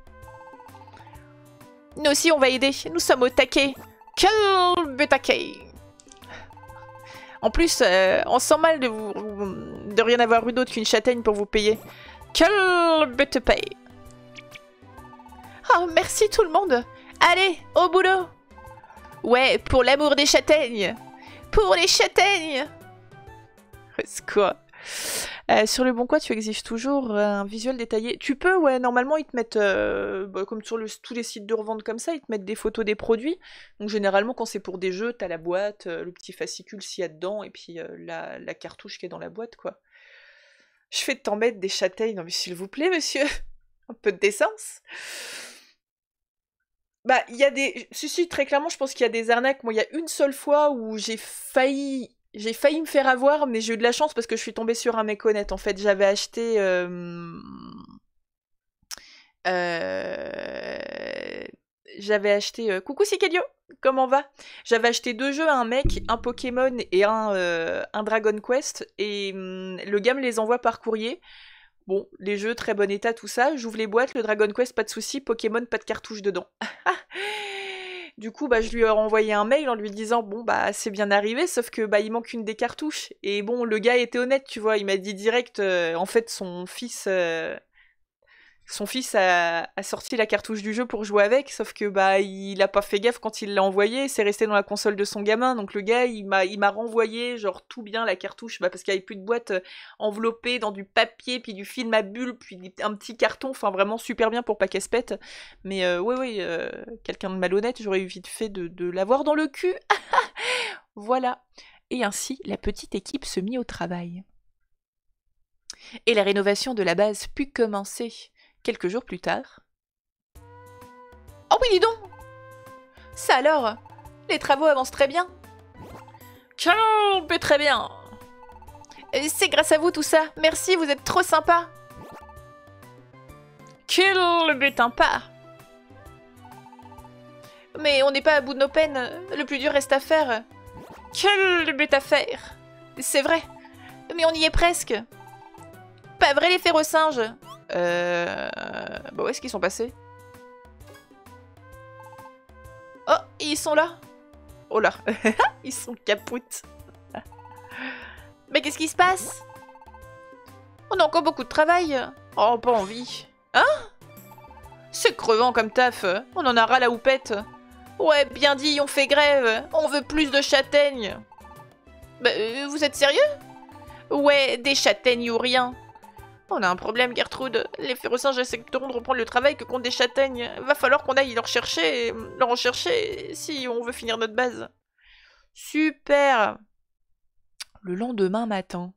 Nous aussi, on va aider. Nous sommes au taquet. Quel taquet. En plus, euh, on sent mal de, vous, de rien avoir eu d'autre qu'une châtaigne pour vous payer. Quel bête paye. Oh, merci tout le monde. Allez, au boulot. Ouais, pour l'amour des châtaignes. Pour les châtaignes. C'est quoi? Euh, sur le Bon Coin, tu exiges toujours un visuel détaillé. Tu peux, ouais, normalement, ils te mettent, euh, bah, comme sur le, tous les sites de revente comme ça, ils te mettent des photos des produits. Donc, généralement, quand c'est pour des jeux, t'as la boîte, euh, le petit fascicule s'il y a dedans, et puis euh, la, la cartouche qui est dans la boîte, quoi. Je fais de t'en mettre des châtaignes. Non, mais s'il vous plaît, monsieur. Un peu de décence. Bah, il y a des... Si, si, très clairement, je pense qu'il y a des arnaques. Moi, il y a une seule fois où j'ai failli... J'ai failli me faire avoir, mais j'ai eu de la chance parce que je suis tombée sur un mec honnête. En fait, j'avais acheté... Euh... Euh... J'avais acheté... Euh... Coucou Sikelio, comment va? J'avais acheté deux jeux à un mec, un Pokémon et un, euh... un Dragon Quest. Et hum, le gars me les envoie par courrier. Bon, les jeux, très bon état, tout ça. J'ouvre les boîtes, le Dragon Quest, pas de soucis. Pokémon, pas de cartouche dedans. Du coup, bah, je lui ai renvoyé un mail en lui disant, bon, bah, c'est bien arrivé, sauf que, bah, il manque une des cartouches. Et bon, le gars était honnête, tu vois, il m'a dit direct, euh, en fait, son fils... Euh... Son fils a, a sorti la cartouche du jeu pour jouer avec, sauf que bah il a pas fait gaffe quand il l'a envoyé, c'est resté dans la console de son gamin, donc le gars il m'a il m'a renvoyé genre tout bien la cartouche, bah, parce qu'il y avait plus de boîte euh, enveloppée dans du papier, puis du film à bulles, puis un petit carton, enfin vraiment super bien pour pas qu'elle se pète. Mais euh, oui oui, euh, quelqu'un de malhonnête, j'aurais eu vite fait de, de l'avoir dans le cul. Voilà. Et ainsi, la petite équipe se mit au travail. Et la rénovation de la base put commencer. Quelques jours plus tard... Oh oui, dis donc! Ça alors! Les travaux avancent très bien! Très bien! C'est grâce à vous tout ça! Merci, vous êtes trop sympa! Quel butin pas! Mais on n'est pas à bout de nos peines, le plus dur reste à faire. Quel but à faire! C'est vrai, mais on y est presque! Pas vrai les férocinges! Euh... Bah où est-ce qu'ils sont passés? Oh, ils sont là. Oh là, ils sont capoutes. Mais qu'est-ce qui se passe? On a encore beaucoup de travail. Oh, pas envie. Hein? C'est crevant comme taf. On en a ras la houppette. Ouais, bien dit, on fait grève. On veut plus de châtaignes. Bah, euh, vous êtes sérieux? Ouais, des châtaignes ou rien. On a un problème, Gertrude. Les férocinges accepteront de reprendre le travail que contre des châtaignes. Va falloir qu'on aille leur chercher, leur en chercher si on veut finir notre base. Super. Le lendemain matin.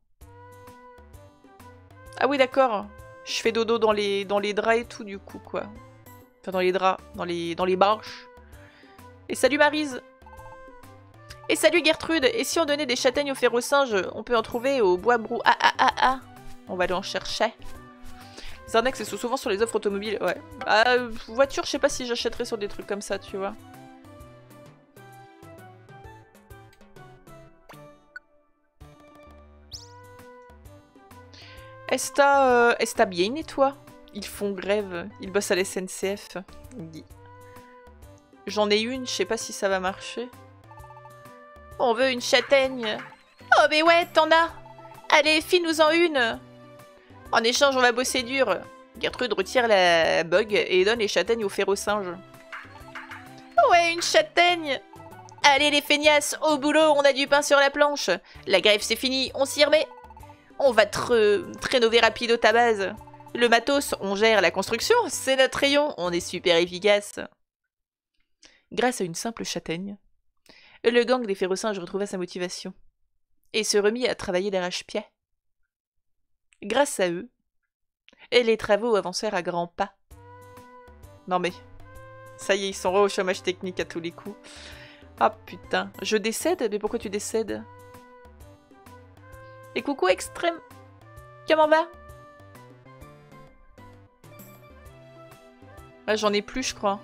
Ah oui, d'accord. Je fais dodo dans les, dans les draps et tout, du coup, quoi. Enfin, dans les draps, dans les, dans les barches. Et salut Maryse. Et salut Gertrude. Et si on donnait des châtaignes aux férocinges, on peut en trouver au bois brou... Ah, ah, ah, ah. On va aller en chercher. Les arnaques, c'est souvent sur les offres automobiles. Ouais. Bah, voiture, je sais pas si j'achèterais sur des trucs comme ça, tu vois. Esta, euh, Esta bien et toi? Ils font grève. Ils bossent à la S N C F. J'en ai une, je sais pas si ça va marcher. On veut une châtaigne. Oh, mais ouais, t'en as. Allez, file-nous-en une. En échange, on va bosser dur. Gertrude retire la bug et donne les châtaignes aux férocinges. Ouais, une châtaigne. Allez les feignasses, au boulot, on a du pain sur la planche. La grève c'est fini, on s'y remet. On va te rénover rapido ta base. Le matos, on gère la construction, c'est notre rayon, on est super efficace. Grâce à une simple châtaigne, le gang des férocinges retrouva sa motivation et se remit à travailler d'arrache-pied. Grâce à eux, et les travaux avancèrent à grands pas. Non mais, ça y est, ils sont au chômage technique à tous les coups. Ah putain, je décède? Mais pourquoi tu décèdes? Et coucou Extrême, comment va? Ah, j'en ai plus, je crois.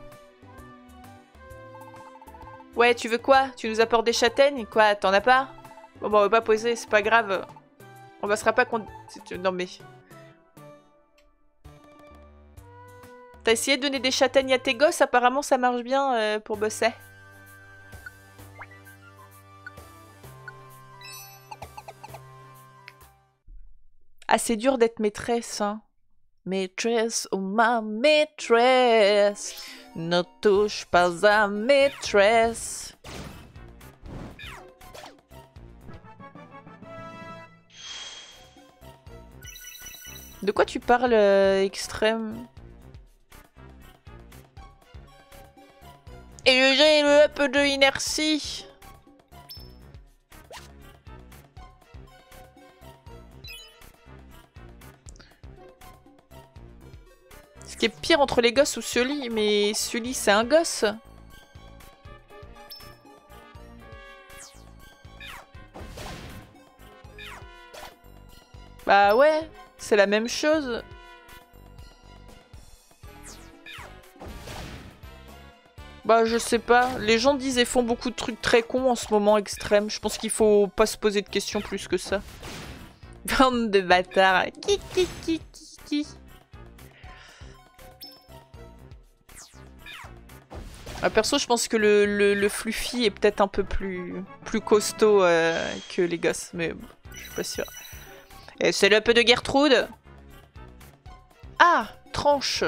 Ouais, tu veux quoi? Tu nous apportes des châtaignes? Quoi, t'en as pas? Bon, bah, on va pas poser, c'est pas grave. On va se pas contre... Non, mais... T'as essayé de donner des châtaignes à tes gosses? Apparemment, ça marche bien euh, pour bosser. Ah, c'est dur d'être maîtresse, hein. Maîtresse, oh ma maîtresse, ne touche pas à maîtresse. De quoi tu parles, euh, extrême? Et j'ai le up de inertie. Ce qui est pire entre les gosses ou Sully, mais Sully c'est un gosse. Bah ouais, c'est la même chose. Bah je sais pas, les gens disent et font beaucoup de trucs très cons en ce moment extrême. Je pense qu'il faut pas se poser de questions plus que ça. Bande de bâtards. Ki ki ki ki ki. Ah, perso, je pense que le, le, le Fluffy est peut-être un peu plus, plus costaud euh, que les gosses, mais bon, je suis pas sûre. Et c'est le peu de Gertrude. Ah, tranche.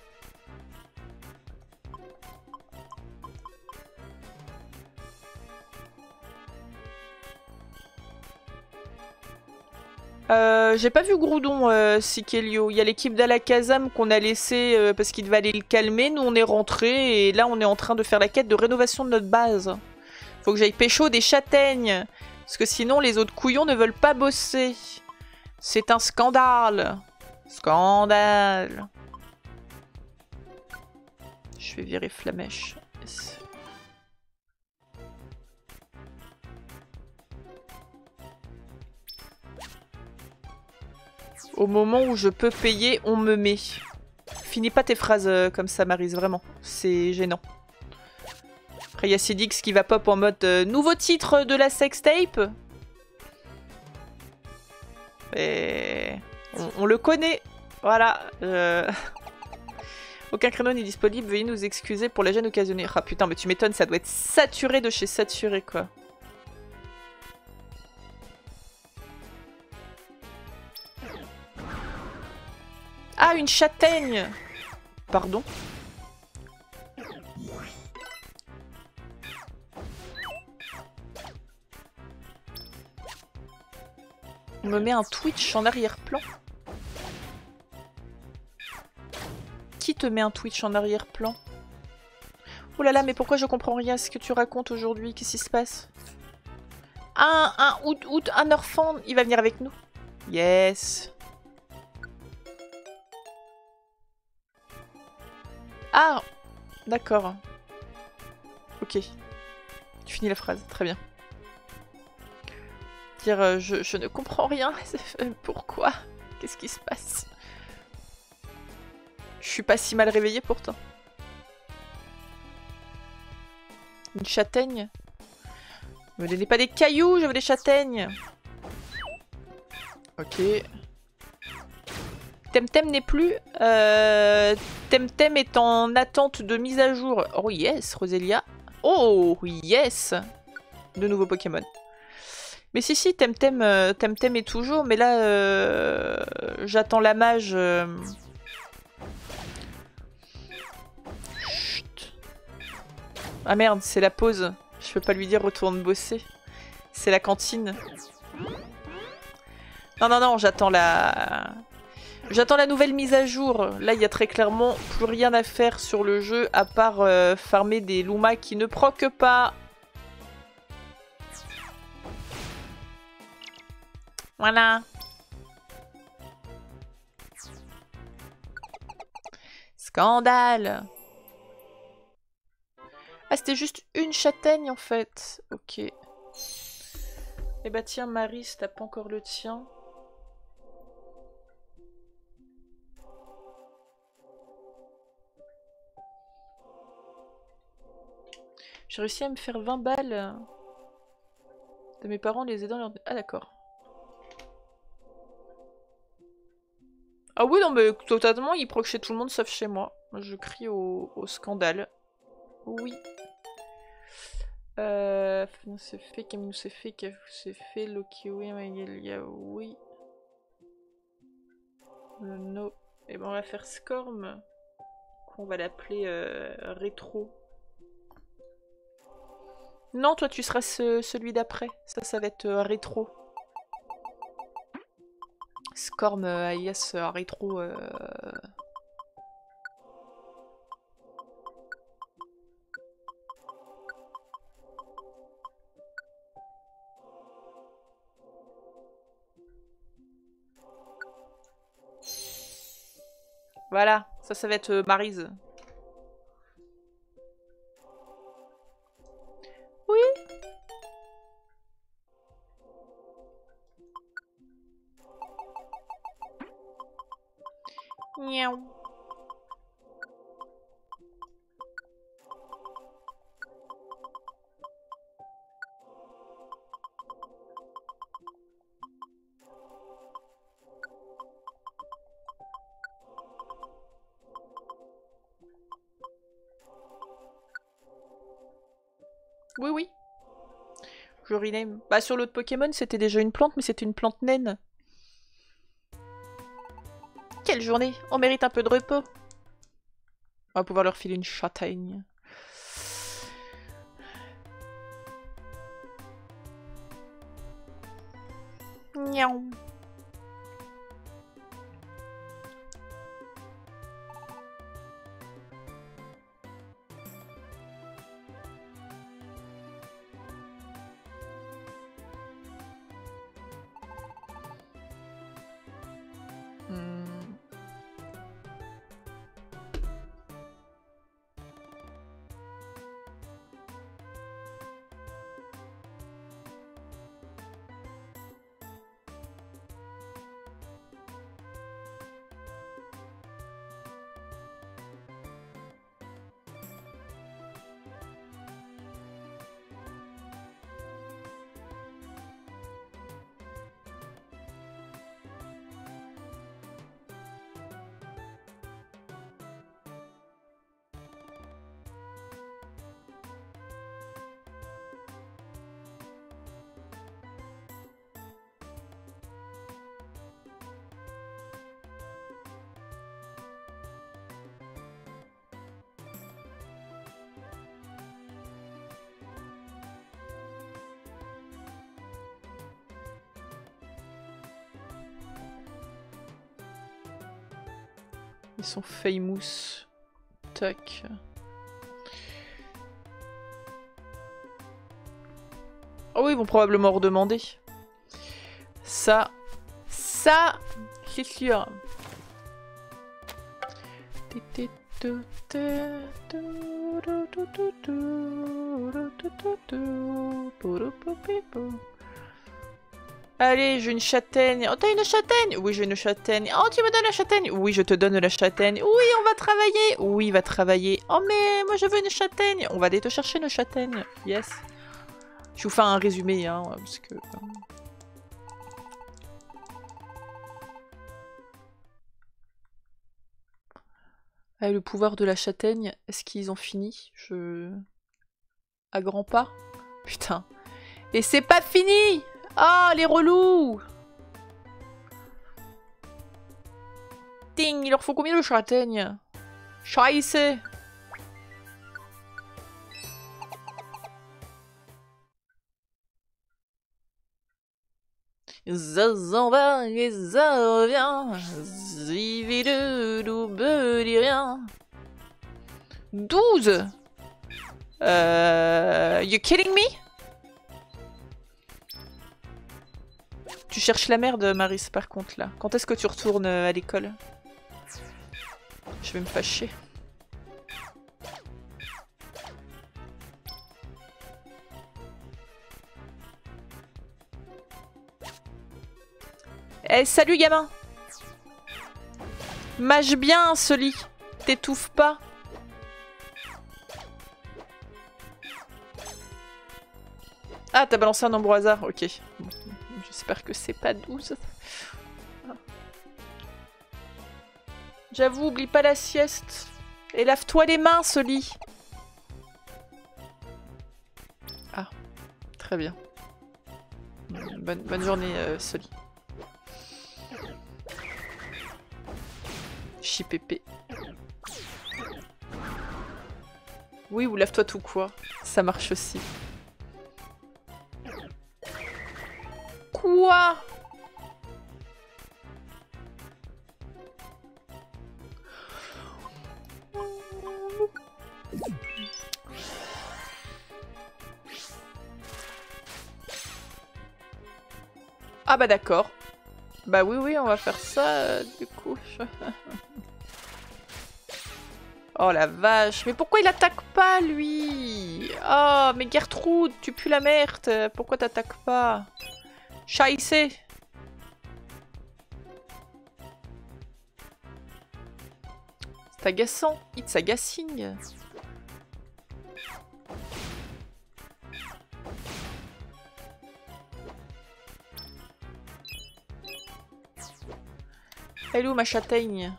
Euh, J'ai pas vu Groudon, euh, Sikelio. Il y a l'équipe d'Alakazam qu'on a laissé euh, parce qu'il devait aller le calmer. Nous, on est rentrés et là, on est en train de faire la quête de rénovation de notre base. Faut que j'aille pécho des châtaignes. Parce que sinon, les autres couillons ne veulent pas bosser. C'est un scandale. Scandale. Je vais virer Flamèche. Yes. Au moment où je peux payer, on me met. Finis pas tes phrases euh, comme ça, Maryse, vraiment. C'est gênant. Après, il y a Sidix qui va pop en mode euh, nouveau titre de la sextape. Et... On, on le connaît. Voilà. Euh... Aucun créneau n'est disponible. Veuillez nous excuser pour la gêne occasionnée. Ah putain, mais tu m'étonnes, ça doit être saturé de chez saturé, quoi. Ah, une châtaigne! Pardon? On me met un Twitch en arrière-plan? Qui te met un Twitch en arrière-plan? Oh là là, mais pourquoi je comprends rien à ce que tu racontes aujourd'hui? Qu'est-ce qui se passe? Un, un, out, out, un orphan, il va venir avec nous. Yes. Ah, d'accord. Ok. Tu finis la phrase, très bien. Dire euh, je, je ne comprends rien. Pourquoi? Qu'est-ce qui se passe? Je suis pas si mal réveillée pourtant. Une châtaigne? Me donnez pas des cailloux, je veux des châtaignes. Ok. Temtem n'est plus. Euh, Temtem est en attente de mise à jour. Oh yes, Roselia. Oh yes. De nouveaux Pokémon. Mais si si, Temtem, euh, Temtem est toujours, mais là euh, j'attends la mage. Euh... Chut. Ah merde, c'est la pause. Je peux pas lui dire retourne bosser. C'est la cantine. Non non non, j'attends la... J'attends la nouvelle mise à jour. Là, il y a très clairement plus rien à faire sur le jeu à part euh, farmer des Lumas qui ne proquent pas. Voilà. Scandale. Ah, c'était juste une châtaigne en fait. Ok. Eh bah tiens, Marie, si t'as pas encore le tien. J'ai réussi à me faire vingt balles de mes parents les aidant leur... Ah d'accord. Ah oui, non mais totalement, ils proc chez tout le monde sauf chez moi. Je crie au, au scandale. Oui. Euh... C'est fait, Camille c'est fait, c'est fait, Loki, oui, Maëlia, oui. Euh, no. Et ben on va faire Scorm. On va l'appeler euh, Rétro. Non, toi tu seras ce, celui d'après. Ça, ça va être euh, Rétro. Scorm euh, alias euh, Rétro. Euh... Voilà, ça, ça va être euh, Maryse. Oui. Miaou. Oui, oui. Je rename. Bah, sur l'autre Pokémon, c'était déjà une plante, mais c'était une plante naine. Quelle journée! On mérite un peu de repos. On va pouvoir leur filer une châtaigne. Miaou. Hmm. Ils sont famous. Tac. Oh oui, ils vont probablement redemander. Ça. Ça, c'est sûr. Allez, j'ai une châtaigne. Oh, t'as une châtaigne? Oui, j'ai une châtaigne. Oh, tu me donnes la châtaigne? Oui, je te donne la châtaigne. Oui, on va travailler. Oui, va travailler. Oh, mais moi, je veux une châtaigne. On va aller te chercher une châtaigne. Yes. Je vous fais un résumé, hein, parce que... Ah, le pouvoir de la châtaigne, est-ce qu'ils ont fini? Je... À grands pas? Putain. Et c'est pas fini! Oh, les relous! Ding, il leur faut combien de châtaignes? Scheiße! Ça s'en va et ça revient. Zivi de double rien. douze! Euh... You kidding me? Tu cherches la merde, Maris, par contre, là. Quand est-ce que tu retournes à l'école? Je vais me fâcher. Eh, hey, salut, gamin! Mâche bien, ce lit. T'étouffes pas. Ah, t'as balancé un ombre au hasard, ok. J'espère que c'est pas douze. J'avoue, oublie pas la sieste. Et lave-toi les mains, ce lit. Ah, très bien. Bonne, bonne journée, euh, ce lit. Chipépé. Oui, ou lave-toi tout quoi. Ça marche aussi. Quoi? Ah bah d'accord. Bah oui, oui, on va faire ça, euh, du coup. Oh la vache, mais pourquoi il attaque pas, lui? Oh, mais Gertrude, tu pues la merde. Pourquoi t'attaques pas? Scheiße. C'est agaçant. It's agacing. Elle est où ma châtaigne?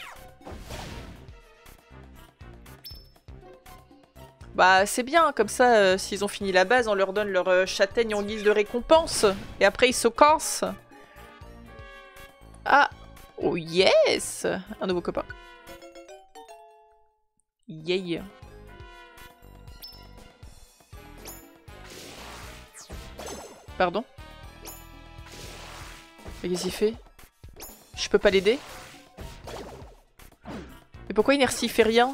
Bah c'est bien, comme ça, euh, s'ils ont fini la base, on leur donne leur euh, châtaigne en guise de récompense. Et après ils se cassent. Ah, oh yes. Un nouveau copain. Yay. Pardon? Mais qu'est-ce qu'il fait? Je peux pas l'aider? Mais pourquoi Inertie fait rien?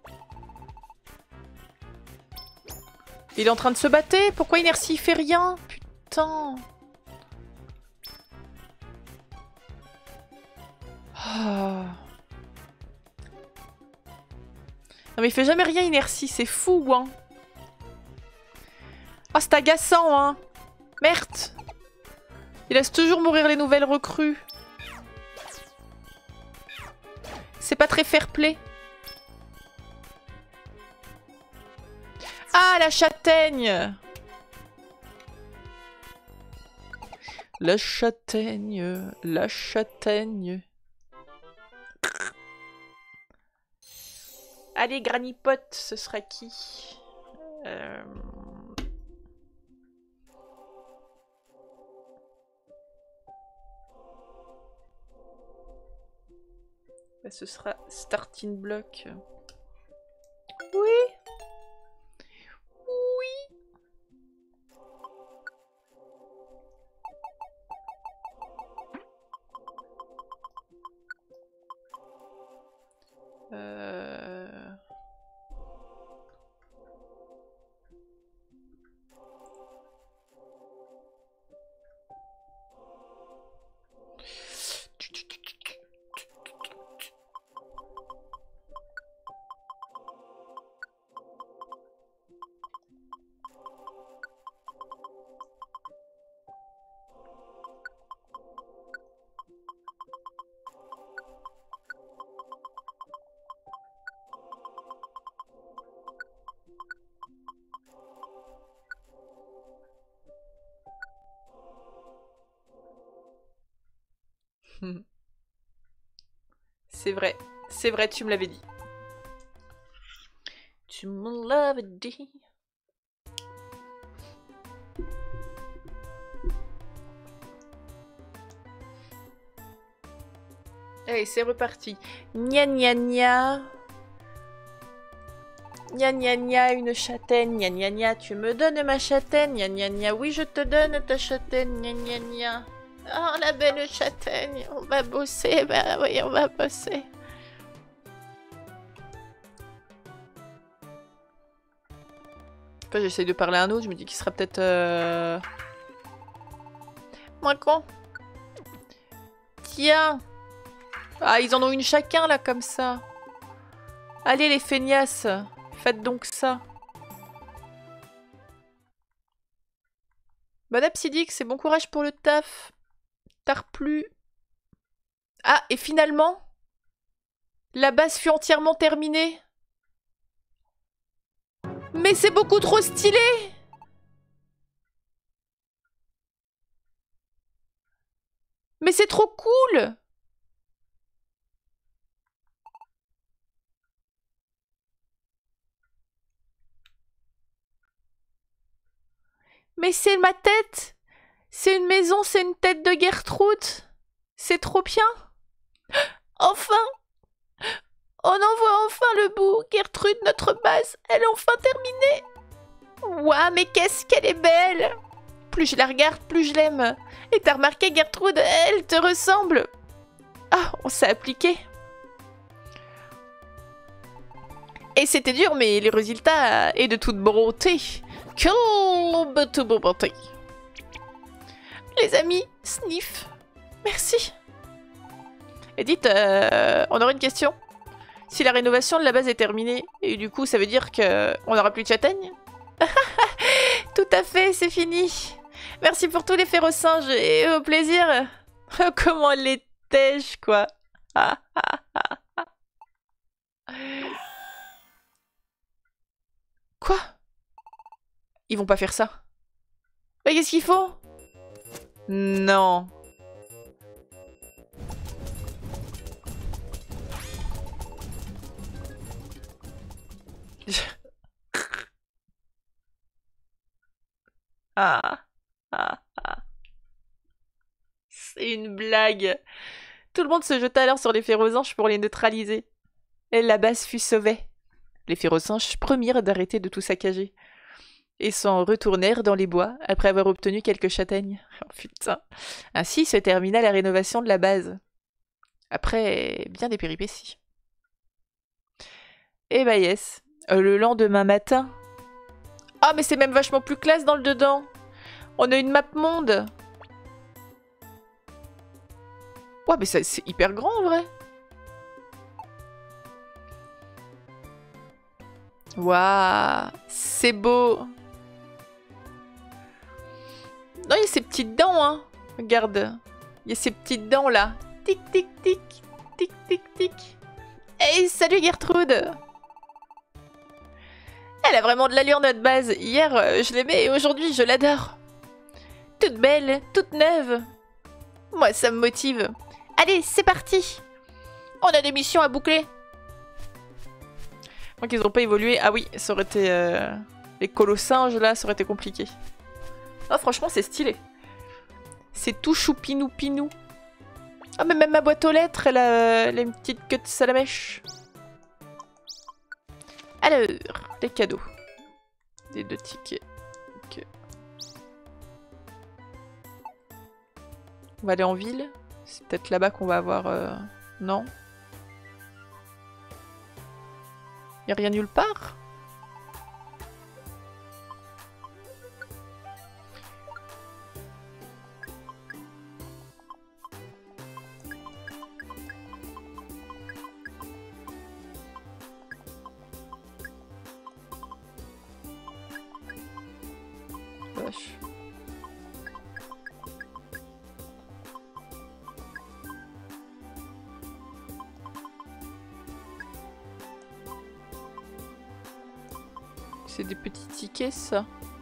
Il est en train de se battre? Pourquoi Inertie fait rien? Putain. Oh. Non mais il fait jamais rien Inertie, c'est fou hein. Ah c'est agaçant hein. Merde. Il laisse toujours mourir les nouvelles recrues. C'est pas très fair-play. Ah, la châtaigne! La châtaigne, la châtaigne. Allez, Granny-Pot, ce sera qui? euh... bah, ce sera Starting Block. Oui! Oui. Euh... C'est vrai, c'est vrai, tu me l'avais dit. Tu me l'avais dit. Allez, c'est reparti. Gna gna gna. Gna gna gna, une châtaigne. Gna gna gna, tu me donnes ma châtaigne. Gna gna gna, oui, je te donne ta châtaigne. Gna gna gna. Oh, la belle châtaigne. On va bosser. Bah oui, on va bosser. Enfin, j'essaye de parler à un autre. Je me dis qu'il sera peut-être... Euh... moins con. Tiens. Ah, ils en ont une chacun, là, comme ça. Allez, les feignasses. Faites donc ça. Bon Absidix, et bon courage pour le taf. Tard plus. Ah, et finalement, la base fut entièrement terminée. Mais c'est beaucoup trop stylé. Mais c'est trop cool. Mais c'est ma tête. C'est une maison, c'est une tête de Gertrude. C'est trop bien. Enfin. Gertrude, notre base, elle est enfin terminée. Ouah, mais qu'est-ce qu'elle est belle. Plus je la regarde, plus je l'aime. Et t'as remarqué, Gertrude, elle te ressemble. Ah, on s'est appliqué. Et c'était dur, mais le résultat est de toute beauté. Quelle de beauté. Les amis, sniff. Merci. Et dites, euh, on aurait une question. Si la rénovation de la base est terminée, et du coup ça veut dire qu'on n'aura plus de châtaignes? Tout à fait, c'est fini. Merci pour tous les férocinges et au plaisir. Comment l'étais-je, quoi. Quoi? Ils vont pas faire ça. Mais qu'est-ce qu'il faut? Non. Ah, ah, ah. C'est une blague. Tout le monde se jeta alors sur les férocinges pour les neutraliser. Et la base fut sauvée. Les férocinges promirent d'arrêter de tout saccager. Et s'en retournèrent dans les bois après avoir obtenu quelques châtaignes. Oh putain. Ainsi se termina la rénovation de la base. Après bien des péripéties. Et bah yes. Le lendemain matin... Ah, mais c'est même vachement plus classe dans le dedans. On a une map monde. Ouais, mais c'est hyper grand en vrai. Waouh, c'est beau. Non, il y a ces petites dents, hein. Regarde. Il y a ces petites dents là. Tic, tic, tic. Tic, tic, tic. Hey, salut Gertrude. Elle a vraiment de l'allure, notre base. Hier, euh, je l'aimais et aujourd'hui, je l'adore. Toute belle, toute neuve. Moi, ça me motive. Allez, c'est parti. On a des missions à boucler. Donc, ils n'ont pas évolué. Ah oui, ça aurait été... Euh... Les colossinges, là, ça aurait été compliqué. Ah, franchement, c'est stylé. C'est tout choupinou-pinou. Ah, mais même ma boîte aux lettres, elle a, elle a une petite queue de salamèche. Alors, les cadeaux. Des deux tickets. Okay. On va aller en ville. C'est peut-être là-bas qu'on va avoir... Euh... Non. Y'a rien nulle part. Vache. C'est des petits tickets, ça.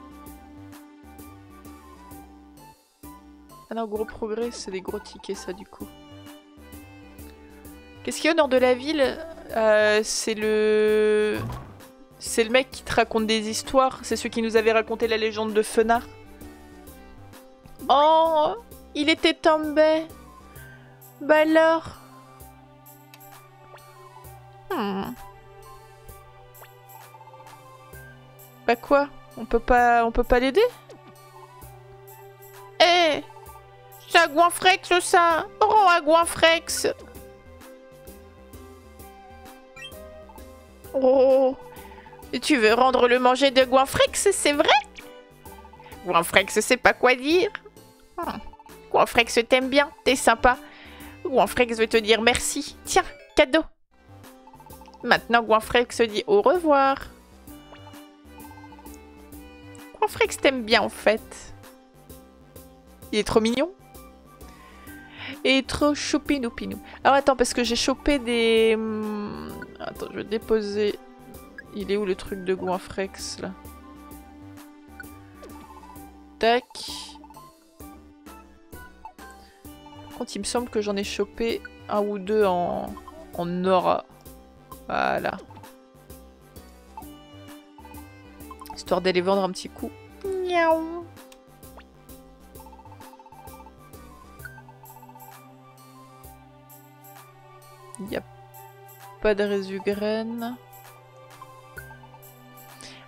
Ah non, gros progrès, c'est des gros tickets, ça, du coup. Qu'est-ce qu'il y a au nord de la ville? euh, C'est le... C'est le mec qui te raconte des histoires. C'est celui qui nous avait raconté la légende de Fenard. Oh, il était tombé. Bah alors. Hmm. Bah quoi? On peut pas, on peut pas l'aider? Eh, hey, c'est à Goinfrex ça. Rends à Goinfrex. Oh. Tu veux rendre le manger de Goinfrex, c'est vrai? Goinfrex sait pas quoi dire. Hmm. Goinfrex t'aime bien, t'es sympa. Goinfrex veut te dire merci. Tiens, cadeau. Maintenant Goinfrex dit au revoir. Goinfrex t'aime bien en fait. Il est trop mignon. Et trop choupinou-pinou. Alors attends, parce que j'ai chopé des... Attends, je vais déposer... Il est où le truc de Goinfrex là? Tac. Par contre, il me semble que j'en ai chopé un ou deux en, en aura. Voilà. Histoire d'aller vendre un petit coup. Miaou. Il n'y a pas de résu graines.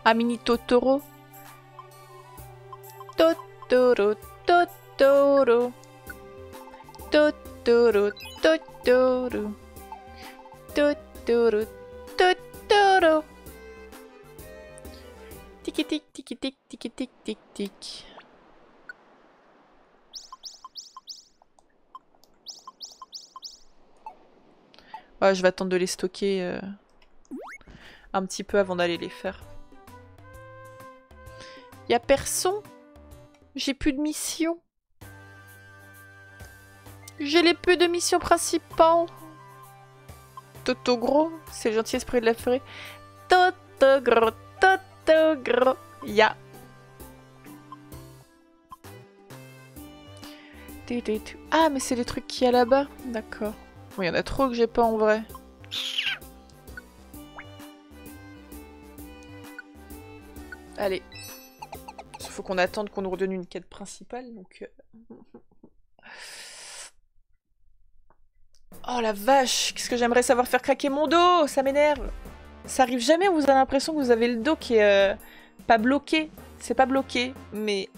Ah, mini Totoro. Totoro, Totoro. Totoro, Totoro. Totoro, Totoro. Tiki tic, tiki tic, tiki tic, tic tic. Ouais, je vais attendre de les stocker euh, un petit peu avant d'aller les faire. Y'a personne. J'ai plus de mission. J'ai les peu de missions principales. Toto gros, c'est le gentil esprit de la forêt. Toto gros, Toto gros. Ya. Ah, mais c'est les trucs qu'il y a là-bas. D'accord. Bon, il y en a trop que j'ai pas en vrai. Allez. Il faut qu'on attende qu'on nous redonne une quête principale, donc... Oh la vache! Qu'est-ce que j'aimerais savoir faire craquer mon dos! Ça m'énerve! Ça arrive jamais où vous avez l'impression que vous avez le dos qui est... Euh, pas bloqué. C'est pas bloqué, mais...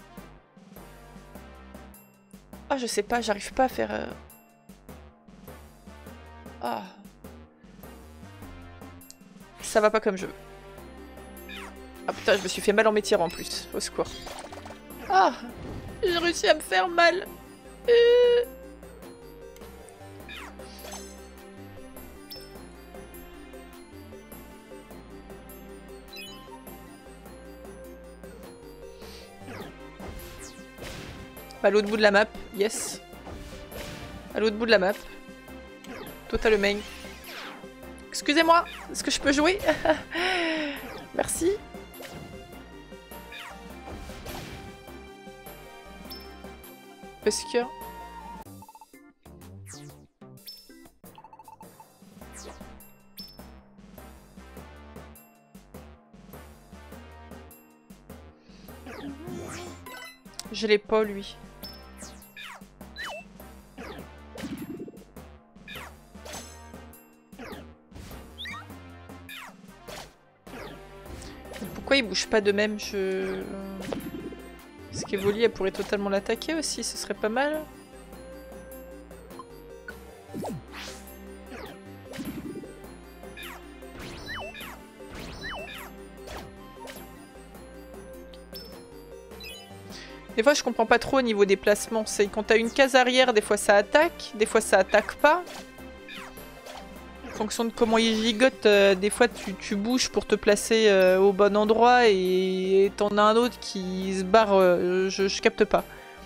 Oh, je sais pas, j'arrive pas à faire... Euh... Oh. Ça va pas comme je veux. Ah putain, je me suis fait mal en m'étirant en plus. Au secours. Ah, j'ai réussi à me faire mal. Euh... À l'autre bout de la map, yes. À l'autre bout de la map. Total main. Excusez-moi, est-ce que je peux jouer? Merci. Est-ce que... Je l'ai pas, lui. Pourquoi il bouge pas de même? Je... Est-ce qu'Evoli, elle pourrait totalement l'attaquer aussi? Ce serait pas mal. Des fois, je comprends pas trop au niveau des placements. C'est quand t'as une case arrière, des fois ça attaque, des fois ça attaque pas. En fonction de comment il gigote, euh, des fois tu, tu bouges pour te placer euh, au bon endroit et t'en as un autre qui se barre. Euh, je, je capte pas.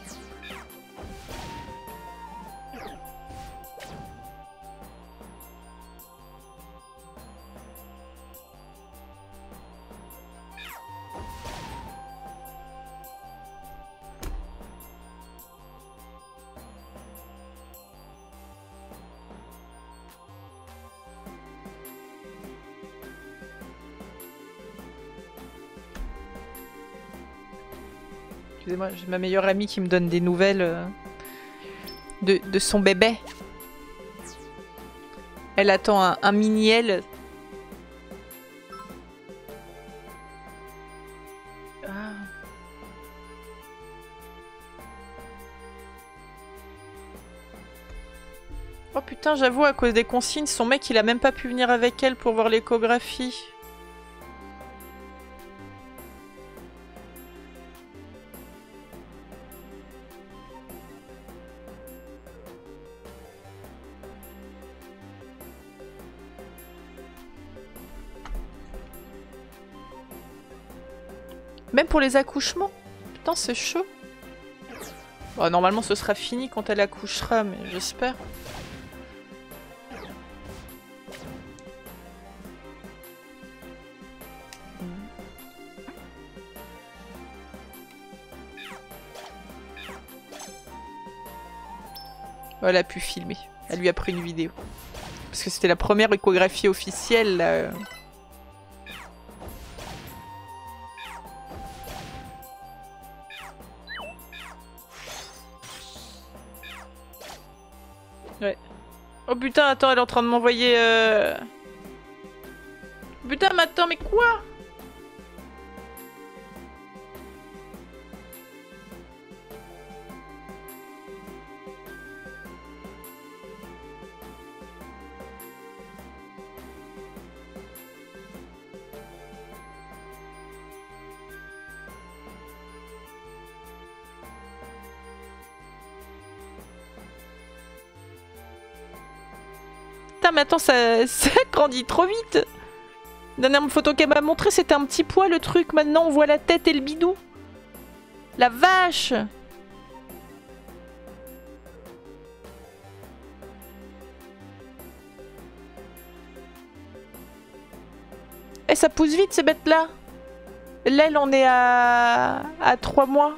Excusez-moi, j'ai ma meilleure amie qui me donne des nouvelles euh, de, de son bébé. Elle attend un, un mini-elle. Ah. Oh putain, j'avoue, à cause des consignes, son mec il a même pas pu venir avec elle pour voir l'échographie. Même pour les accouchements. Putain, c'est chaud. Bon, normalement, ce sera fini quand elle accouchera, mais j'espère. Oh, elle a pu filmer. Elle lui a pris une vidéo. Parce que c'était la première échographie officielle, là. Ouais. Oh putain, attends, elle est en train de m'envoyer... Euh... Putain, mais attends, mais quoi? Putain, mais attends, ça, ça grandit trop vite. La dernière photo qu'elle m'a montrée, c'était un petit pois le truc. Maintenant, on voit la tête et le bidou. La vache! Eh, ça pousse vite ces bêtes-là. L'aile, on est à... à trois mois.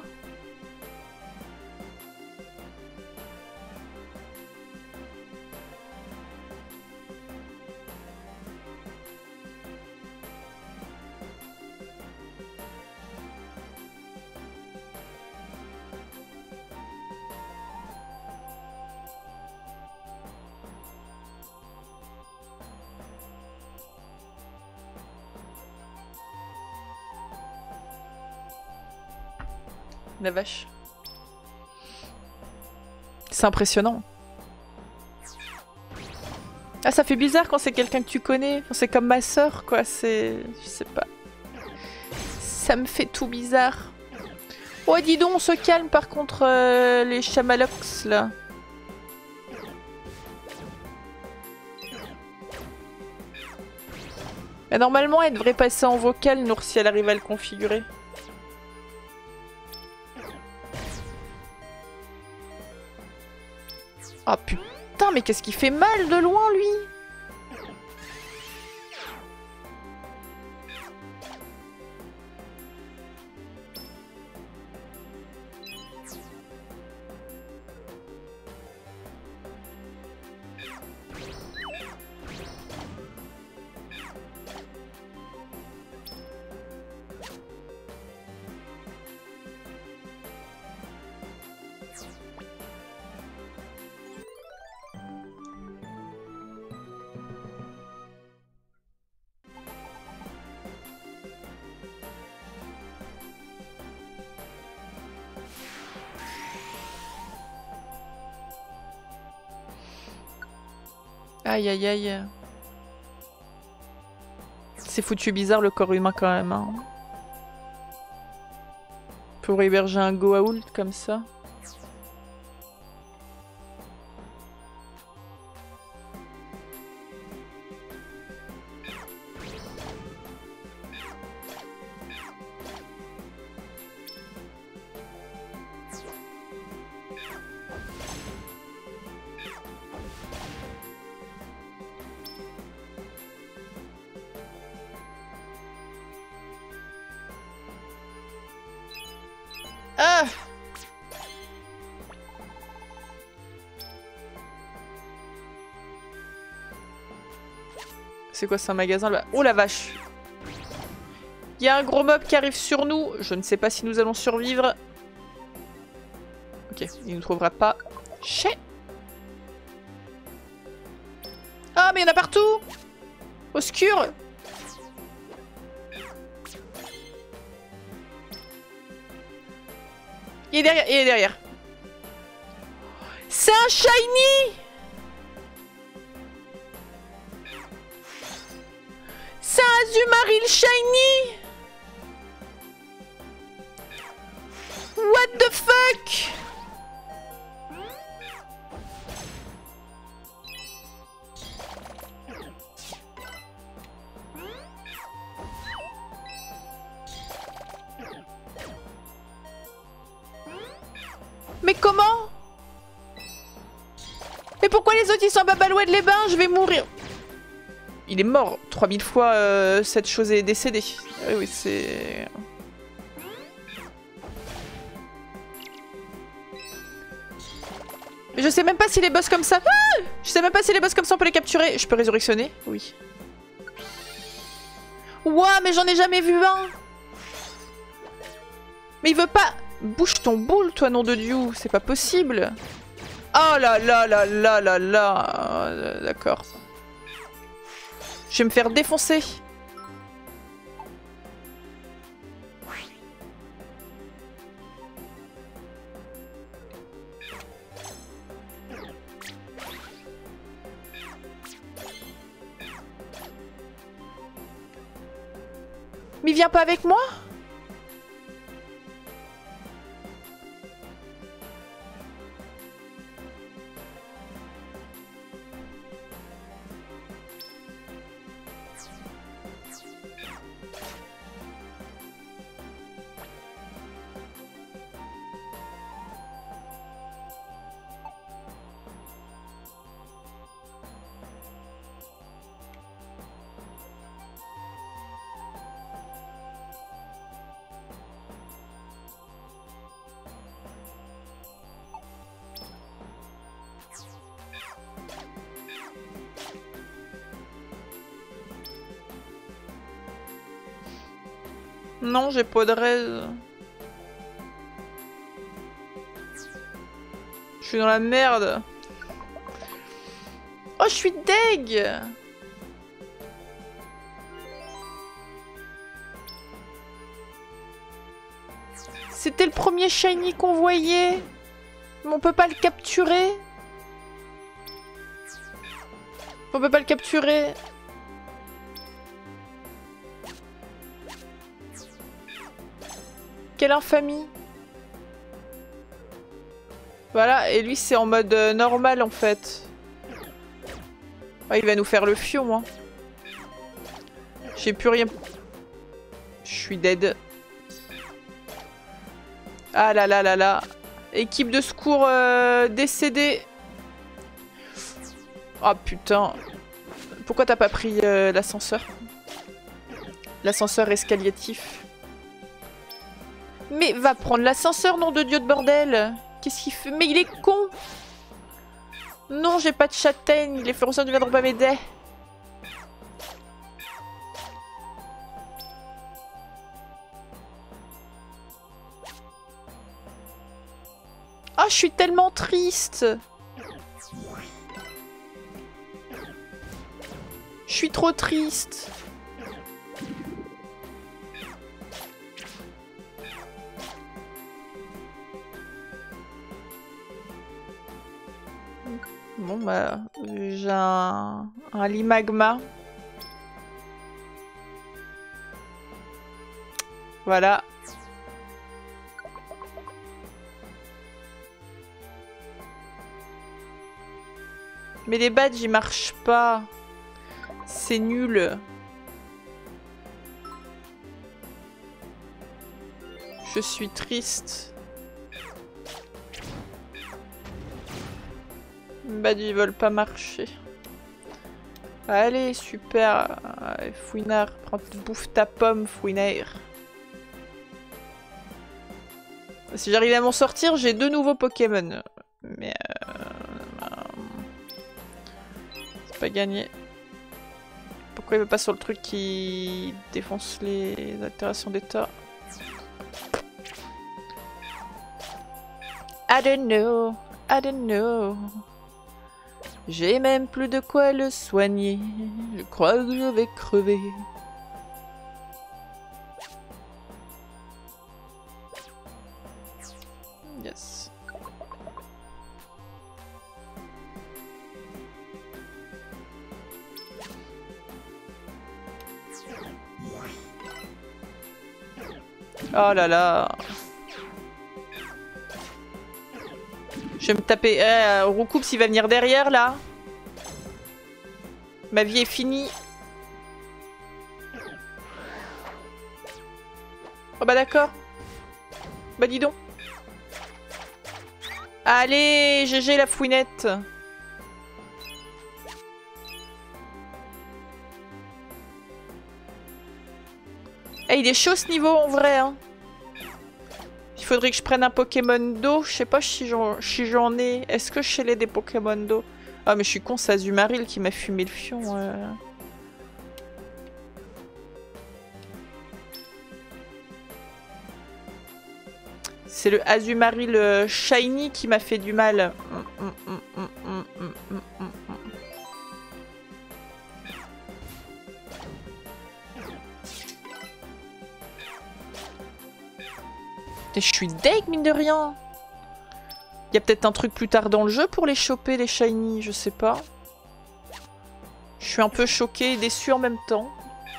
La vache. C'est impressionnant. Ah, ça fait bizarre quand c'est quelqu'un que tu connais. Enfin, c'est comme ma sœur, quoi. C'est... Je sais pas. Ça me fait tout bizarre. Oh, dis donc, on se calme par contre, euh, les chamalox, là. Et normalement, elle devrait passer en vocal, Nour, si elle arrive à le configurer. Oh putain, mais qu'est-ce qu'il fait mal de loin, lui? Aïe aïe aïe. C'est foutu bizarre le corps humain quand même. Hein. Pour héberger un Goa'uld comme ça. Ah! C'est quoi, c'est un magasin là? Oh la vache! Il y a un gros mob qui arrive sur nous. Je ne sais pas si nous allons survivre. Ok, il ne nous trouvera pas. Chais! Ah, mais il y en a partout! Au secours! Il est derrière, il est derrière. C'est un shiny! C'est un Azumarill shiny! What the fuck? Mais comment? Mais pourquoi les autres ils sont à Babaloued les bains? Je vais mourir. Il est mort trois mille fois, euh, cette chose est décédée. Oui, oui, c'est... Mais je sais même pas si les boss comme ça... Ah, je sais même pas si les boss comme ça on peut les capturer. Je peux résurrectionner? Oui. Ouah, mais j'en ai jamais vu un. Mais il veut pas... Bouge ton boule, toi, nom de Dieu. C'est pas possible. Oh là là là là là là. Euh, D'accord. Je vais me faire défoncer. Mais il vient pas avec moi? Non, j'ai pas de raise. Je suis dans la merde. Oh, je suis deg. C'était le premier shiny qu'on voyait. Mais on peut pas le capturer. On peut pas le capturer. Quelle infamie. Voilà, et lui c'est en mode euh, normal en fait. Oh, il va nous faire le fion, hein. J'ai plus rien. Je suis dead. Ah là là là là. Équipe de secours euh, décédée. Oh putain. Pourquoi t'as pas pris euh, l'ascenseur? L'ascenseur escaliatif. Mais va prendre l'ascenseur, nom de Dieu de bordel. Qu'est-ce qu'il fait? Mais il est con. Non, j'ai pas de châtaigne. Les florissants ne viendront pas m'aider. Ah, je suis tellement triste. Je suis trop triste. Bon bah, j'ai un, un lit magma. Voilà. Mais les badges ils marchent pas. C'est nul. Je suis triste. Les badges ils veulent pas marcher. Allez, super. Allez, Fouinard, prends, bouffe ta pomme, Fouinard. Si j'arrive à m'en sortir, j'ai deux nouveaux Pokémon. Mais euh, c'est pas gagné. Pourquoi il veut pas sur le truc qui défonce les altérations d'état? I don't know, I don't know. J'ai même plus de quoi le soigner. Je crois que je vais crever. Yes. Oh là là. Je vais me taper... Eh, Roucoups s'il va venir derrière là. Ma vie est finie. Oh bah d'accord. Bah dis donc. Allez, G G la fouinette. Eh, il est chaud ce niveau en vrai, hein. Il faudrait que je prenne un Pokémon d'eau. Je sais pas si j'en si j'en ai. Est-ce que je l'ai des Pokémon d'eau? Ah mais je suis con, c'est Azumarill qui m'a fumé le fion. Euh... C'est le Azumarill euh, Shiny qui m'a fait du mal. Mm, mm, mm, mm, mm, mm, mm, mm. Je suis deg mine de rien. Il y a peut-être un truc plus tard dans le jeu pour les choper les shiny, je sais pas. Je suis un peu choquée et déçue en même temps.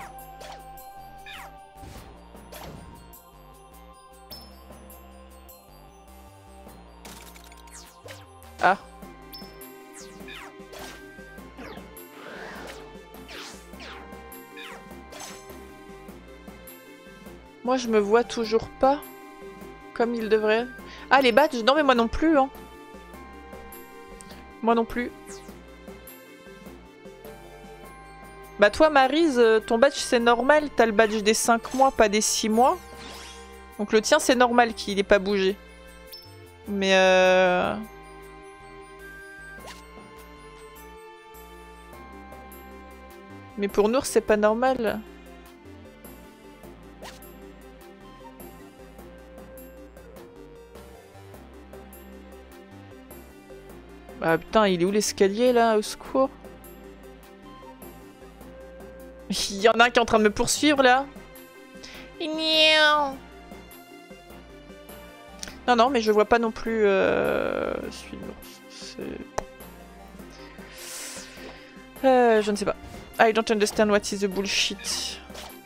Ah. Moi je me vois toujours pas. Comme il devrait. Ah, les badges? Non, mais moi non plus, hein. Moi non plus. Bah toi, Maryse, ton badge c'est normal. T'as le badge des cinq mois, pas des six mois. Donc le tien, c'est normal qu'il ait pas bougé. Mais euh... Mais pour Nour, c'est pas normal. Ah putain, il est où l'escalier là, au secours? Il y en a un qui est en train de me poursuivre là. Non, non, mais je vois pas non plus euh, celui de l'ours. Euh, je ne sais pas. I don't understand what is the bullshit.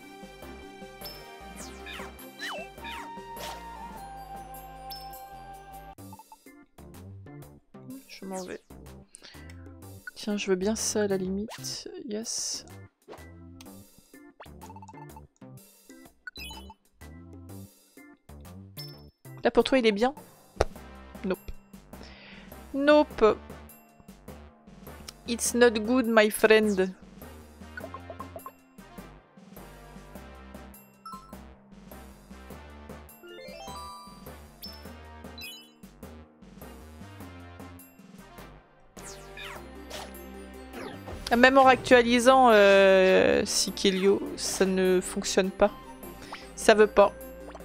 Je m'en vais. Tiens, je veux bien ça à la limite. Yes. Là pour toi il est bien? Nope. Nope. It's not good my friend. Même en actualisant euh, Sikelio, ça ne fonctionne pas. Ça veut pas.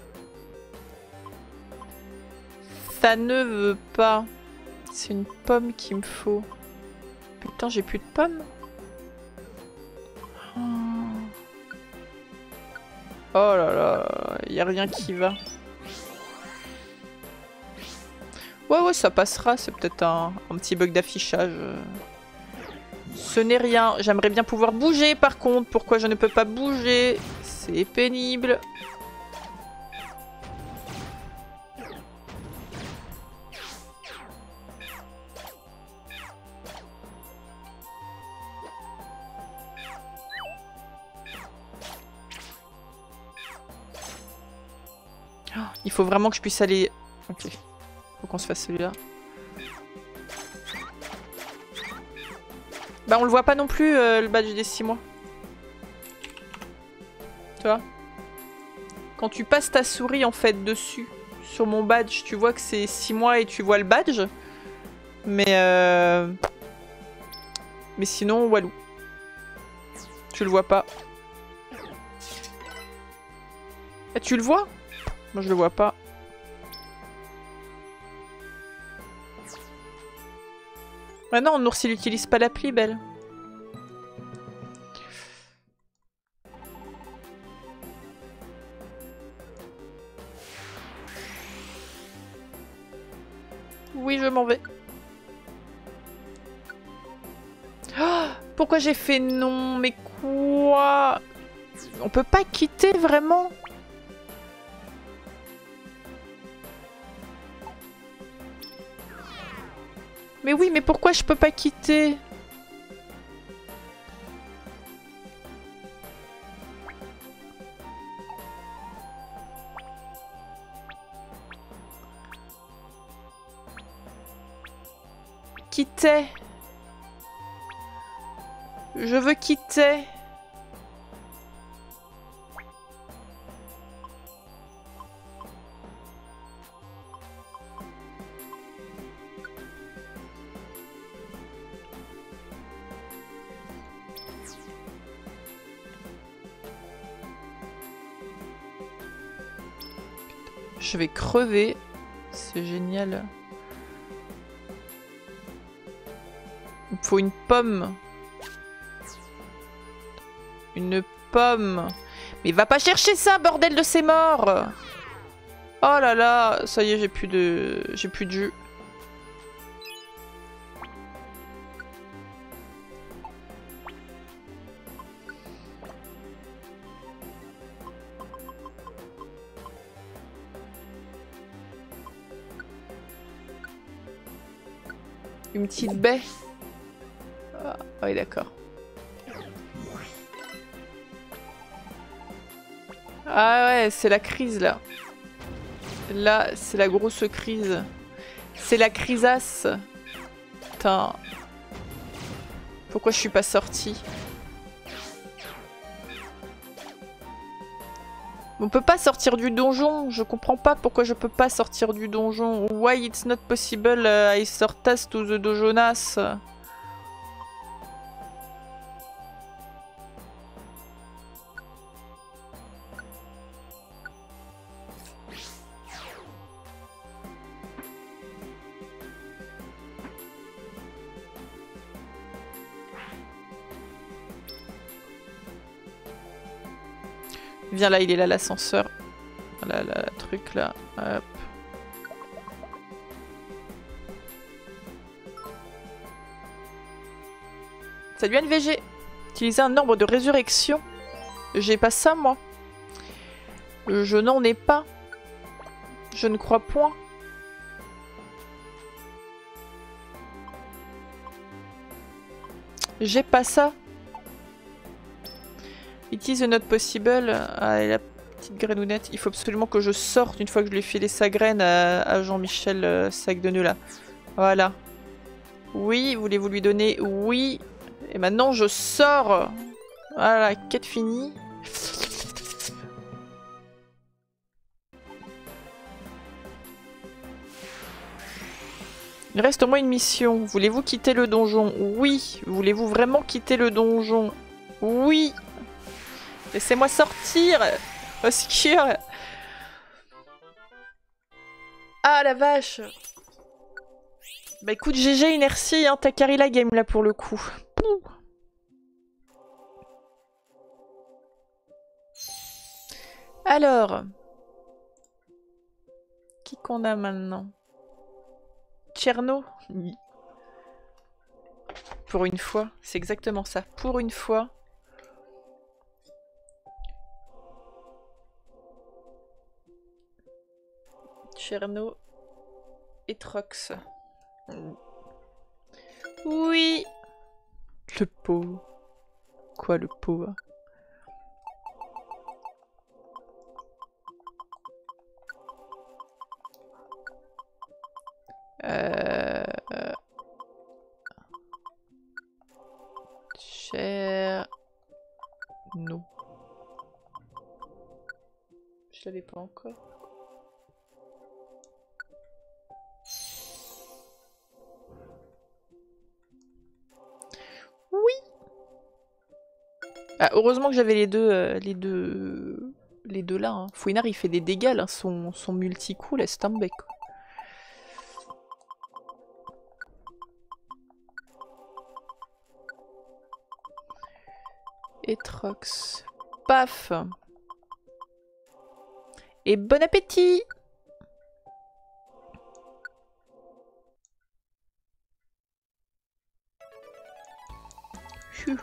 Ça ne veut pas. C'est une pomme qu'il me faut. Putain, j'ai plus de pommes. Oh là là, y a rien qui va. Ouais, ouais, ça passera. C'est peut-être un, un petit bug d'affichage. Ce n'est rien. J'aimerais bien pouvoir bouger par contre. Pourquoi je ne peux pas bouger? C'est pénible. Il faut vraiment que je puisse aller... Ok. Faut qu'on se fasse celui-là. Bah on le voit pas non plus euh, le badge des six mois. Tu vois? Quand tu passes ta souris en fait dessus, sur mon badge, tu vois que c'est six mois et tu vois le badge. Mais euh... Mais sinon, Walou. Tu le vois pas. Et tu le vois? Moi je le vois pas. Ah non, Nours il utilise pas l'appli, belle. Oui, je m'en vais. Oh, pourquoi j'ai fait non? Mais quoi? On peut pas quitter vraiment? Mais oui, mais pourquoi je peux pas quitter? Quitter. Je veux quitter. Je vais crever. C'est génial. Il me faut une pomme. Une pomme. Mais va pas chercher ça, bordel de ces morts. Oh là là, ça y est, j'ai plus de... J'ai plus de jus. Une petite baie. Ah oui, d'accord. Ah ouais, c'est la crise là. Là, c'est la grosse crise. C'est la crisasse. Putain. Pourquoi je suis pas sortie? On peut pas sortir du donjon. Je comprends pas pourquoi je peux pas sortir du donjon. Why it's not possible uh, I sortas to the dojonas. Viens là, il est là l'ascenseur. Voilà, là, le truc là. Hop. Salut N V G. Utiliser un nombre de résurrection. J'ai pas ça moi. Je n'en ai pas. Je ne crois point. J'ai pas ça. It is not possible. Ah, et la petite grainounette. Il faut absolument que je sorte une fois que je lui ai filé sa graine à, à Jean-Michel euh, Sac de nœud là. Voilà. Oui, voulez-vous lui donner? Oui. Et maintenant je sors. Voilà, quête finie. Il reste au moins une mission. Voulez-vous quitter le donjon? Oui. Voulez-vous vraiment quitter le donjon? Oui. Laissez-moi sortir. Au secours. Ah la vache. Bah écoute, G G Inertie, hein, t'as carry la game là pour le coup. Pouh. Alors. Qui qu'on a maintenant? Tcherno? Pour une fois, c'est exactement ça. Pour une fois. Tcherno et Trox. Oui. Le pot. Quoi le pot? Euh... Cher... Non. Je l'avais pas encore. Oui. Ah, heureusement que j'avais les deux, euh, les deux, les deux là. Hein. Fouinard il fait des dégâts là, son, son multi-coup laisse tomber quoi. Etrox. Paf. Et bon appétit. Phew.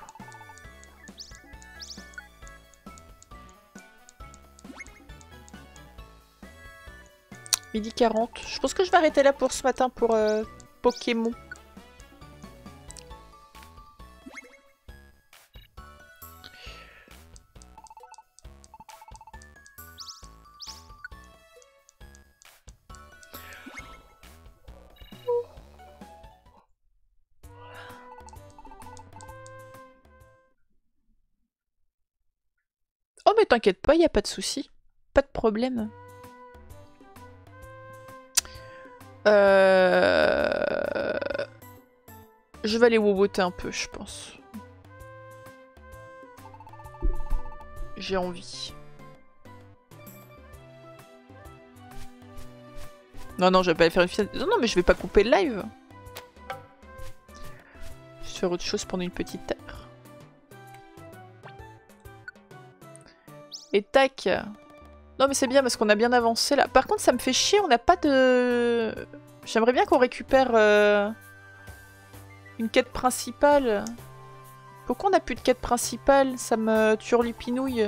midi quarante. Je pense que je vais arrêter là pour ce matin pour euh, Pokémon. Oh mais t'inquiète pas, y a pas de souci, pas de problème. Euh... Je vais aller wowoter un peu, je pense. J'ai envie. Non, non, je vais pas aller faire une finale. Non, non, mais je vais pas couper le live. Je vais faire autre chose pendant une petite heure. Et tac. Non mais c'est bien parce qu'on a bien avancé là. Par contre ça me fait chier, on n'a pas de... J'aimerais bien qu'on récupère euh... une quête principale. Pourquoi on n'a plus de quête principale? Ça me turlupinouille.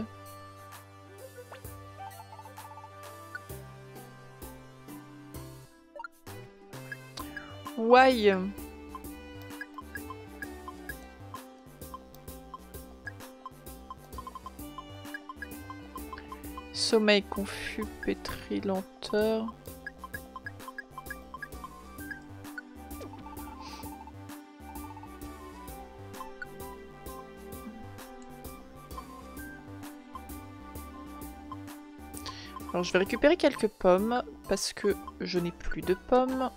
Why? Sommeil confus, pétri, lenteur. Alors je vais récupérer quelques pommes parce que je n'ai plus de pommes.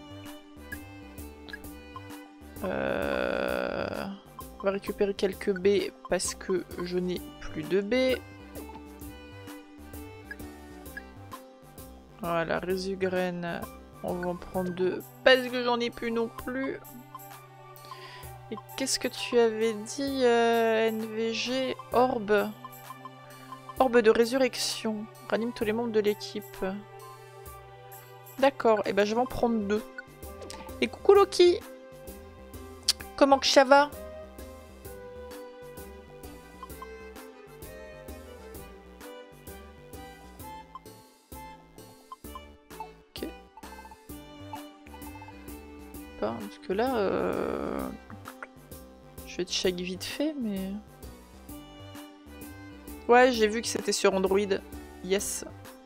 Euh... On va récupérer quelques baies parce que je n'ai plus de baies. Voilà, résugraine, on va en prendre deux parce que j'en ai plus non plus. Et qu'est-ce que tu avais dit, euh, N V G? Orbe. Orbe de résurrection. Ranime tous les membres de l'équipe. D'accord, et eh ben je vais en prendre deux. Et coucou Loki. Comment que ça va? Ok. Pas, parce que là... Euh... Je vais check vite fait, mais... Ouais, j'ai vu que c'était sur Android. Yes.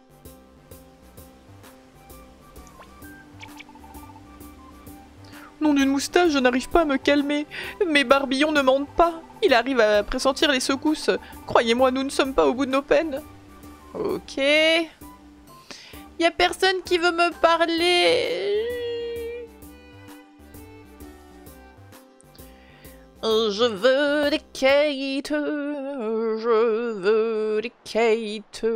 Nom d'une moustache, je n'arrive pas à me calmer. Mes barbillons ne mentent pas. Il arrive à pressentir les secousses. Croyez-moi, nous ne sommes pas au bout de nos peines. Ok. Y a personne qui veut me parler. Je veux des Kate. Je veux des Kate.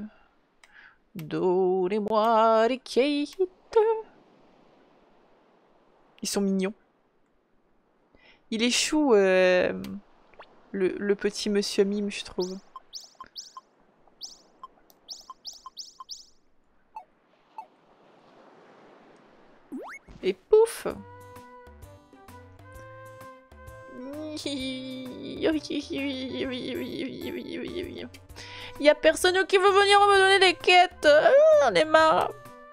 Donnez-moi des Kate. Ils sont mignons. Il est chou, euh, le, le petit monsieur mime, je trouve. Et pouf! Il y a personne qui veut venir me donner des quêtes. On est marre.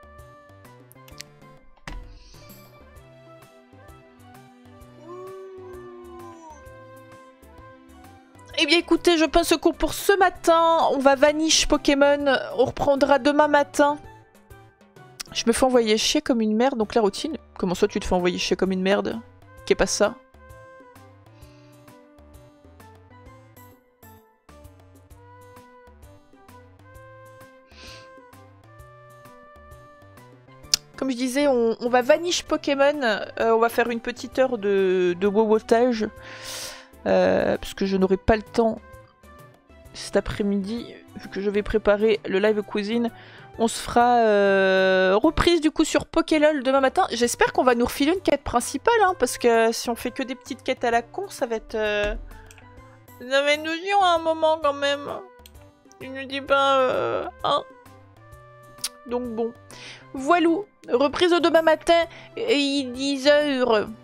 Eh bien écoutez, je pense que pour ce matin, on va vanish Pokémon. On reprendra demain matin. Je me fais envoyer chier comme une merde, donc la routine. Comment ça tu te fais envoyer chier comme une merde? Qu'est pas ça? Comme je disais, on, on va vanish Pokémon. Euh, on va faire une petite heure de, de wowotage. Euh, parce que je n'aurai pas le temps cet après-midi, vu que je vais préparer le live cuisine. On se fera euh, reprise du coup sur Pokélol demain matin. J'espère qu'on va nous refiler une quête principale, hein, parce que si on fait que des petites quêtes à la con, ça va être... Euh... Ça va être nouillant à un moment quand même. Il ne dit pas... Euh... Hein. Donc bon. Voilou, reprise demain matin, et dix heures.